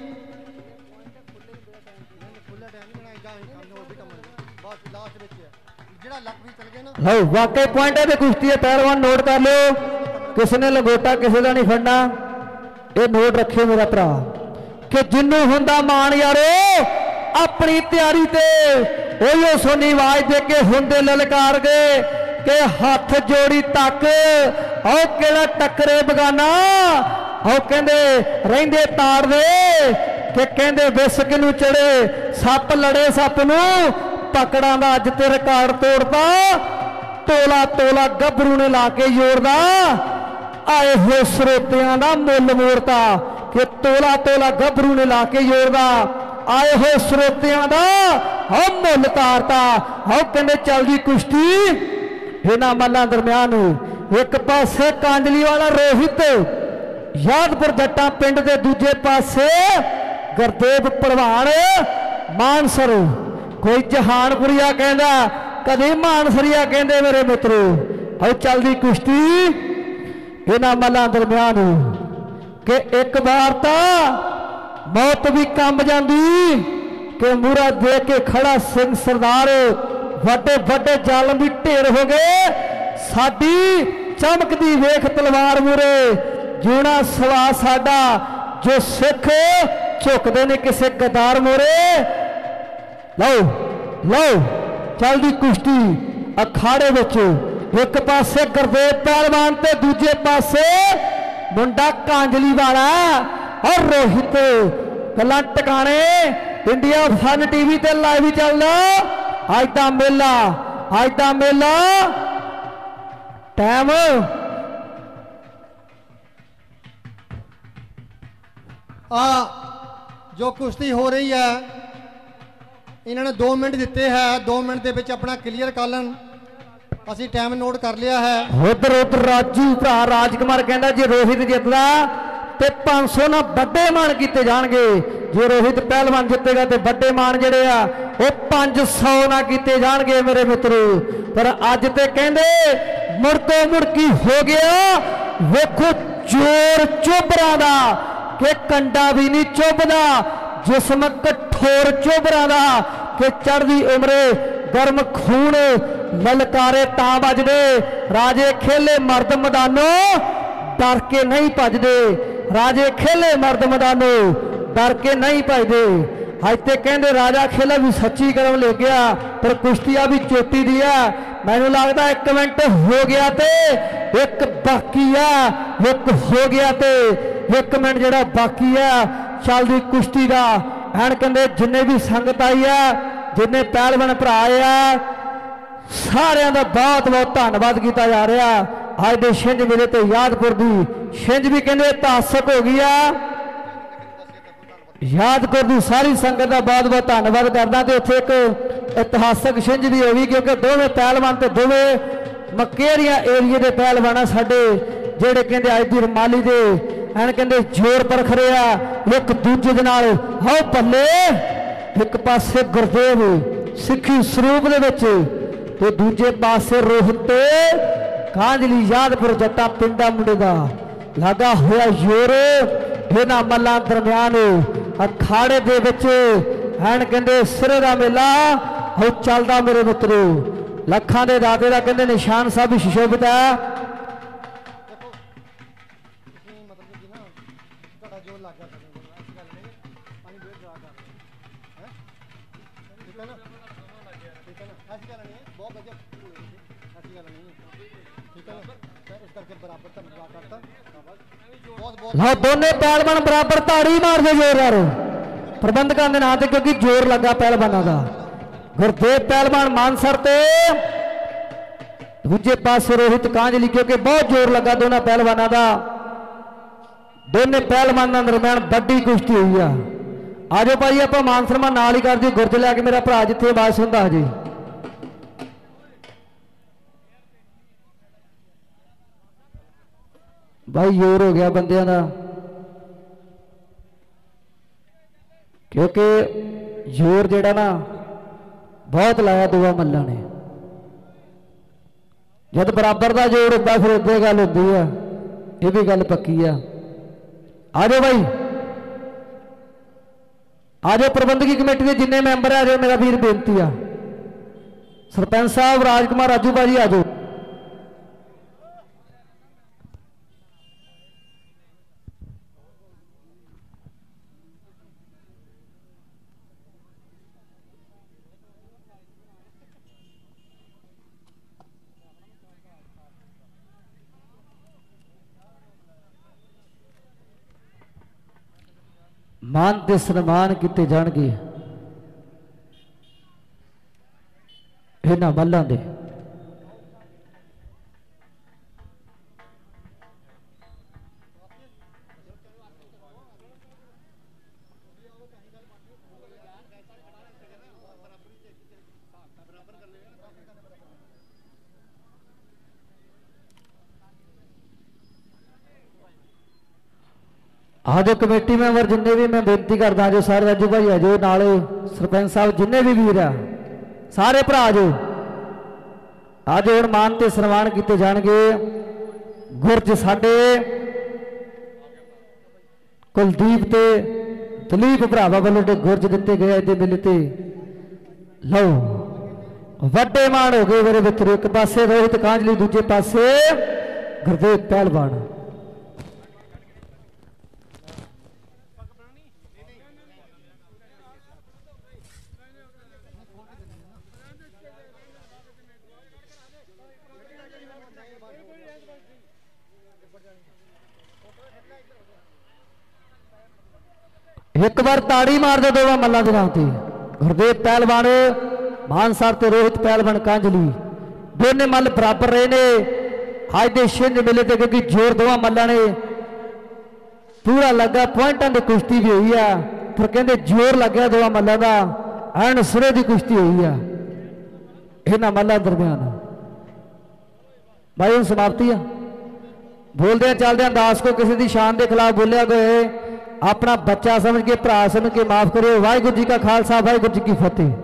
ਲਓ ਵਾਕਈ ਪੁਆਇੰਟਾਂ ਤੇ ਕੁਸ਼ਤੀ ਹੈ। ਪਹਿਲਵਾਨ ਨੋਟ ਕਰ ਲਿਓ, ਕਿਸੇ ਨੇ ਲੰਗੋਟਾ ਕਿਸੇ ਦਾ ਨਹੀਂ ਫੜਨਾ। ਇਹ ਨੋਟ ਰੱਖਿਓ ਮੇਰਾ ਭਰਾ ਕਿ ਜਿੰਨੂੰ ਹੁੰਦਾ ਮਾਣ ਯਾਰੋ ਆਪਣੀ ਤਿਆਰੀ ਤੇ ਉਹੀਓ ਸੋਨੀ ਆਵਾਜ਼ ਦੇ ਕੇ ਹੁੰਦੇ ਲਲਕਾਰ ਗਏ ਕਿ ਹੱਥ ਜੋੜੀ ਤੱਕ ਉਹ ਕਿਹੜਾ ਟੱਕਰੇ ਬਗਾਨਾ। ਉਹ ਕਹਿੰਦੇ ਰਹਿੰਦੇ ਤਾੜਦੇ ਕਿ ਕਹਿੰਦੇ ਵਿਸਕ ਨੂੰ ਚੜੇ ਸੱਪ ਲੜੇ ਸੱਪ ਨੂੰ। ਪਕੜਾਂ ਦਾ ਅੱਜ ਤੇ ਰਿਕਾਰਡ ਤੋੜਦਾ। ਤੋਲਾ ਤੋਲਾ ਗੱਭਰੂ ਨੇ ਲਾ ਕੇ ਜੋੜਦਾ। ਆਏ ਹੋਏ ਸਰੋਤਿਆਂ ਦਾ ਮੁੱਲ ਮੋੜਤਾ ਕਿ ਤੋਲਾ ਤੋਲਾ ਗੱਭਰੂ ਨੇ ਲਾ ਕੇ ਜੋੜਦਾ। ਆਏ ਹੋਏ ਸਰੋਤਿਆਂ ਦਾ ਉਹ ਮੁੱਲ ਤਾਰਤਾ। ਉਹ ਕਹਿੰਦੇ ਚੱਲਦੀ ਕੁਸ਼ਤੀ ਇਹਨਾਂ ਮੱਲਾਂ ਦਰਮਿਆਨ। ਇੱਕ ਪਾਸੇ ਕਾਂਜਲੀ ਵਾਲਾ ਰੋਹਿਤ ਯਾਦਪੁਰ ਜੱਟਾਂ ਪਿੰਡ ਦੇ, ਦੂਜੇ ਪਾਸੇ ਗੁਰਦੇਵ ਭਲਵਾਨ ਮਾਨਸਰ। ਕੋਈ ਜਹਾਨਪੁਰੀਆ ਕਹਿੰਦਾ ਕਦੇ ਮਾਨਸਰੀਆ ਕਹਿੰਦੇ ਮੇਰੇ ਮਿੱਤਰੋ। ਉਹ ਚੱਲਦੀ ਕੁਸ਼ਤੀ ਇਹਨਾਂ ਮੱਲਾਂ ਦਰਮਿਆਨ ਕਿ ਇੱਕ ਵਾਰ ਤਾਂ ਮੌਤ ਵੀ ਕੰਬ ਜਾਂਦੀ ਕਿ ਮੂਹਰਾ ਦੇ ਕੇ ਖੜਾ ਸਿੰਘ ਸਰਦਾਰ। ਵੱਡੇ ਵੱਡੇ ਜ਼ਾਲਮ ਵੀ ਢੇਰ ਹੋ ਗਏ। ਸਾਡੀ ਚਮਕਦੀ ਵੇਖ ਤਲਵਾਰ ਮੂਰੇ ਜੂਣਾ ਸਵਾ ਸਾਡਾ ਜੋ ਸਿੱਖ ਝੁਕਦੇ ਨੇ ਕਿਸੇ ਗਦਾਰ ਮੂਰੇ। ਲਓ ਲਓ ਚੱਲਦੀ ਕੁਸ਼ਤੀ ਅਖਾੜੇ ਵਿੱਚ। ਇੱਕ ਪਾਸੇ ਗੁਰਦੇਵ ਪਹਿਲਵਾਨ ਤੇ ਦੂਜੇ ਪਾਸੇ ਮੁੰਡਾ ਕਾਂਜਲੀ ਵਾਲਾ ਔਰ ਰੋਹਿਤ। ਗੱਲਾਂ ਟਿਕਾਣੇ ਇੰਡੀਆ ਫਨ ਟੀਵੀ ਤੇ ਲਾਈਵ ਚੱਲਦਾ ਅੱਜ ਦਾ ਮੇਲਾ। ਅੱਜ ਦਾ ਮੇਲਾ ਟਾਈਮ ਜੋ ਕੁਸ਼ਤੀ ਹੋ ਰਹੀ ਹੈ ਇਹਨਾਂ ਨੇ 2 ਮਿੰਟ ਦਿੱਤੇ ਹੈ। 2 ਮਿੰਟ ਦੇ ਵਿੱਚ ਆਪਣਾ ਕਲੀਅਰ ਕਰ ਲੈਣ। ਅਸੀਂ ਟਾਈਮ ਨੋਟ ਕਰ ਲਿਆ ਹੈ। ਉਧਰ ਰਾਜੂ ਭਰਾ ਰਾਜਕੁਮਾਰ ਕਹਿੰਦਾ ਜੇ ਰੋਹਿਤ ਜਿੱਤਦਾ ਤੇ 500 ਨਾਲ ਵੱਡੇ ਮਾਣ ਕੀਤੇ ਜਾਣਗੇ। ਜੇ ਰੋਹਿਤ ਪਹਿਲਵਾਨ ਜਿੱਤੇਗਾ ਤੇ ਵੱਡੇ ਮਾਣ ਜਿਹੜੇ ਆ ਉਹ 500 ਨਾਲ ਕੀਤੇ ਜਾਣਗੇ ਮੇਰੇ ਮਿੱਤਰੋ। ਪਰ ਅੱਜ ਤੇ ਕਹਿੰਦੇ ਮੁੜ ਤੋਂ ਮੁੜਕੀ ਹੋ ਗਿਆ। ਵੇਖੋ ਜ਼ੋਰ ਚੋਬਰਾਂ ਦਾ ਕਿ ਕੰਡਾ ਵੀ ਨਹੀਂ ਚੁੱਭਦਾ। ਜਿਸਮ ਕਠੋਰ ਚੋਬਰਾਂ ਦਾ ਕਿ ਚੜ੍ਹਦੀ ਉਮਰੇ ਗਰਮ ਖੂਨ ਲਲਕਾਰੇ ਤਾਂ ਵੱਜਦੇ। ਰਾਜੇ ਖੇਲੇ ਮਰਦ ਮੈਦਾਨੋਂ ਡਰ ਕੇ ਨਹੀਂ ਭੱਜਦੇ। ਰਾਜੇ ਖੇਲੇ ਮਰਦ ਮੈਦਾਨੋਂ ਡਰ ਕੇ ਨਹੀਂ ਭੱਜਦੇ। ਅੱਜ ਤੇ ਕਹਿੰਦੇ ਰਾਜਾ ਖੇਲਾ ਵੀ ਸੱਚੀ ਕਰਮ ਲੈ ਗਿਆ ਪਰ ਕੁਸ਼ਤੀਆ ਵੀ ਚੋਟੀ ਦੀ ਆ। ਮੈਨੂੰ ਲੱਗਦਾ 1 ਮਿੰਟ ਹੋ ਗਿਆ ਤੇ 1 ਬਾਕੀ ਆ, 1 ਹੋ ਗਿਆ ਤੇ 1 ਮਿੰਟ ਜਿਹੜਾ ਬਾਕੀ ਆ ਚੱਲਦੀ ਕੁਸ਼ਤੀ ਦਾ। ਐਨ ਕਹਿੰਦੇ ਜਿੰਨੇ ਵੀ ਸੰਗਤ ਆਈ ਆ, जिन्ने पहलवान भरा आ, सारिਆਂ ਦਾ बहुत बहुत धन्यवाद किया जा रहा। अज के छिंज मेले तो यादपुर की छिंज भी कहते इतिहासक हो गई आ। यादपुर की सारी संगत का बहुत बहुत धन्यवाद करना। तो उत्थे एक इतिहासक छिंज भी होगी क्योंकि दोवें पहलवान तो दोवें मकेरिया एरिए के पहलवान साडे जेड़े कहते अज की रमाली के एन कहते जोर परख रहे आ एक दूजे दे नाल। आओ पल्ले एक पासे गुरदेव सिखी स्वरूप दे विच ते दूजे पासे रोहित कांजली यादपुर जट्टा पिंडा मुंडे दा लगा होया जोर। इन्हां मल्लां दरम्यान अखाड़े दे विच हैन कहंदे सिरे दा मेला हो चलदा मेरे मित्रो। लखां दे दाते दा कहंदे निशान साहब सुशोभित है। लो दोनों पहलवान बराबर ताड़ी मार दे जोरदार प्रबंधकों के नाम से क्योंकि जोर लगा पहलवानों का। गुरदेव पहलवान मानसर ते दूजे पास रोहित कांजली क्योंकि बहुत जोर लगा दोनों पहलवानों का। दोनों पहलवानों दरम्यान बड़ी कुश्ती हुई है। आजो भाई आप मानसरमा नाल ही कर दी गुरज लैके मेरा भरा जिथे आवाज सुनता जी। भाई जोर हो गया बंदियां दा क्योंकि जोर जेड़ा ना बहुत लाया दोवां मल्लां ने। जब बराबर का जोर होता फिर उदे गल होती है। ये भी गल पक्की है। आ जाओ भाई आ जाओ प्रबंधकी कमेटी के जिन्ने मैंबर आ जाओ मेरा वीर बेनती है। सरपंच साहब राजकुमार राजू भाजी आ जाओ। मान ते सन्मान किए जाणगे इन्हां मल्लां दे। आज कमेटी मैंबर जिन्ने भी मैं बेनती करदा जो सारे राजू भाई आ जाओ नाले सरपंच साहब जिन्ने भी वीर आ सारे भरा आ जाओ। आज हुण मान ते सन्मान किए जाणगे। गुरज साडे कुलदीप ते दलीप भरावां वल्लों गुरज दिते गए अज दे मेले ते। लो वड्डे मान हो गए मेरे मित्रो। एक पासे रोहित कांजली दूजे पासे गुरदेव पहलवान। एक बार ताड़ी मार दे दोवां मल्लां दे नाम ते। गुरदेव पहलवान मानसर ते रोहित पहलवान कांजली दोने मल बराबर रहे ने अज के छिंज मेले ते क्योंकि जोर दोवां मल्लां ने पूरा लगा। पॉइंटां दी कुश्ती भी हुई है पर कहंदे जोर लग्या दोवां मल्लां दा। एन सिरे दी कुश्ती हुई है इन्हां मल्लां दरम्यान। भाई समाप्ति है। बोलदे चलदे दास को किसी की शान के खिलाफ बोलिया गए अपना बच्चा समझ के भरा समझ के माफ करो। वाहिगुरू जी का खालसा वाहिगुरू जी की फतेह।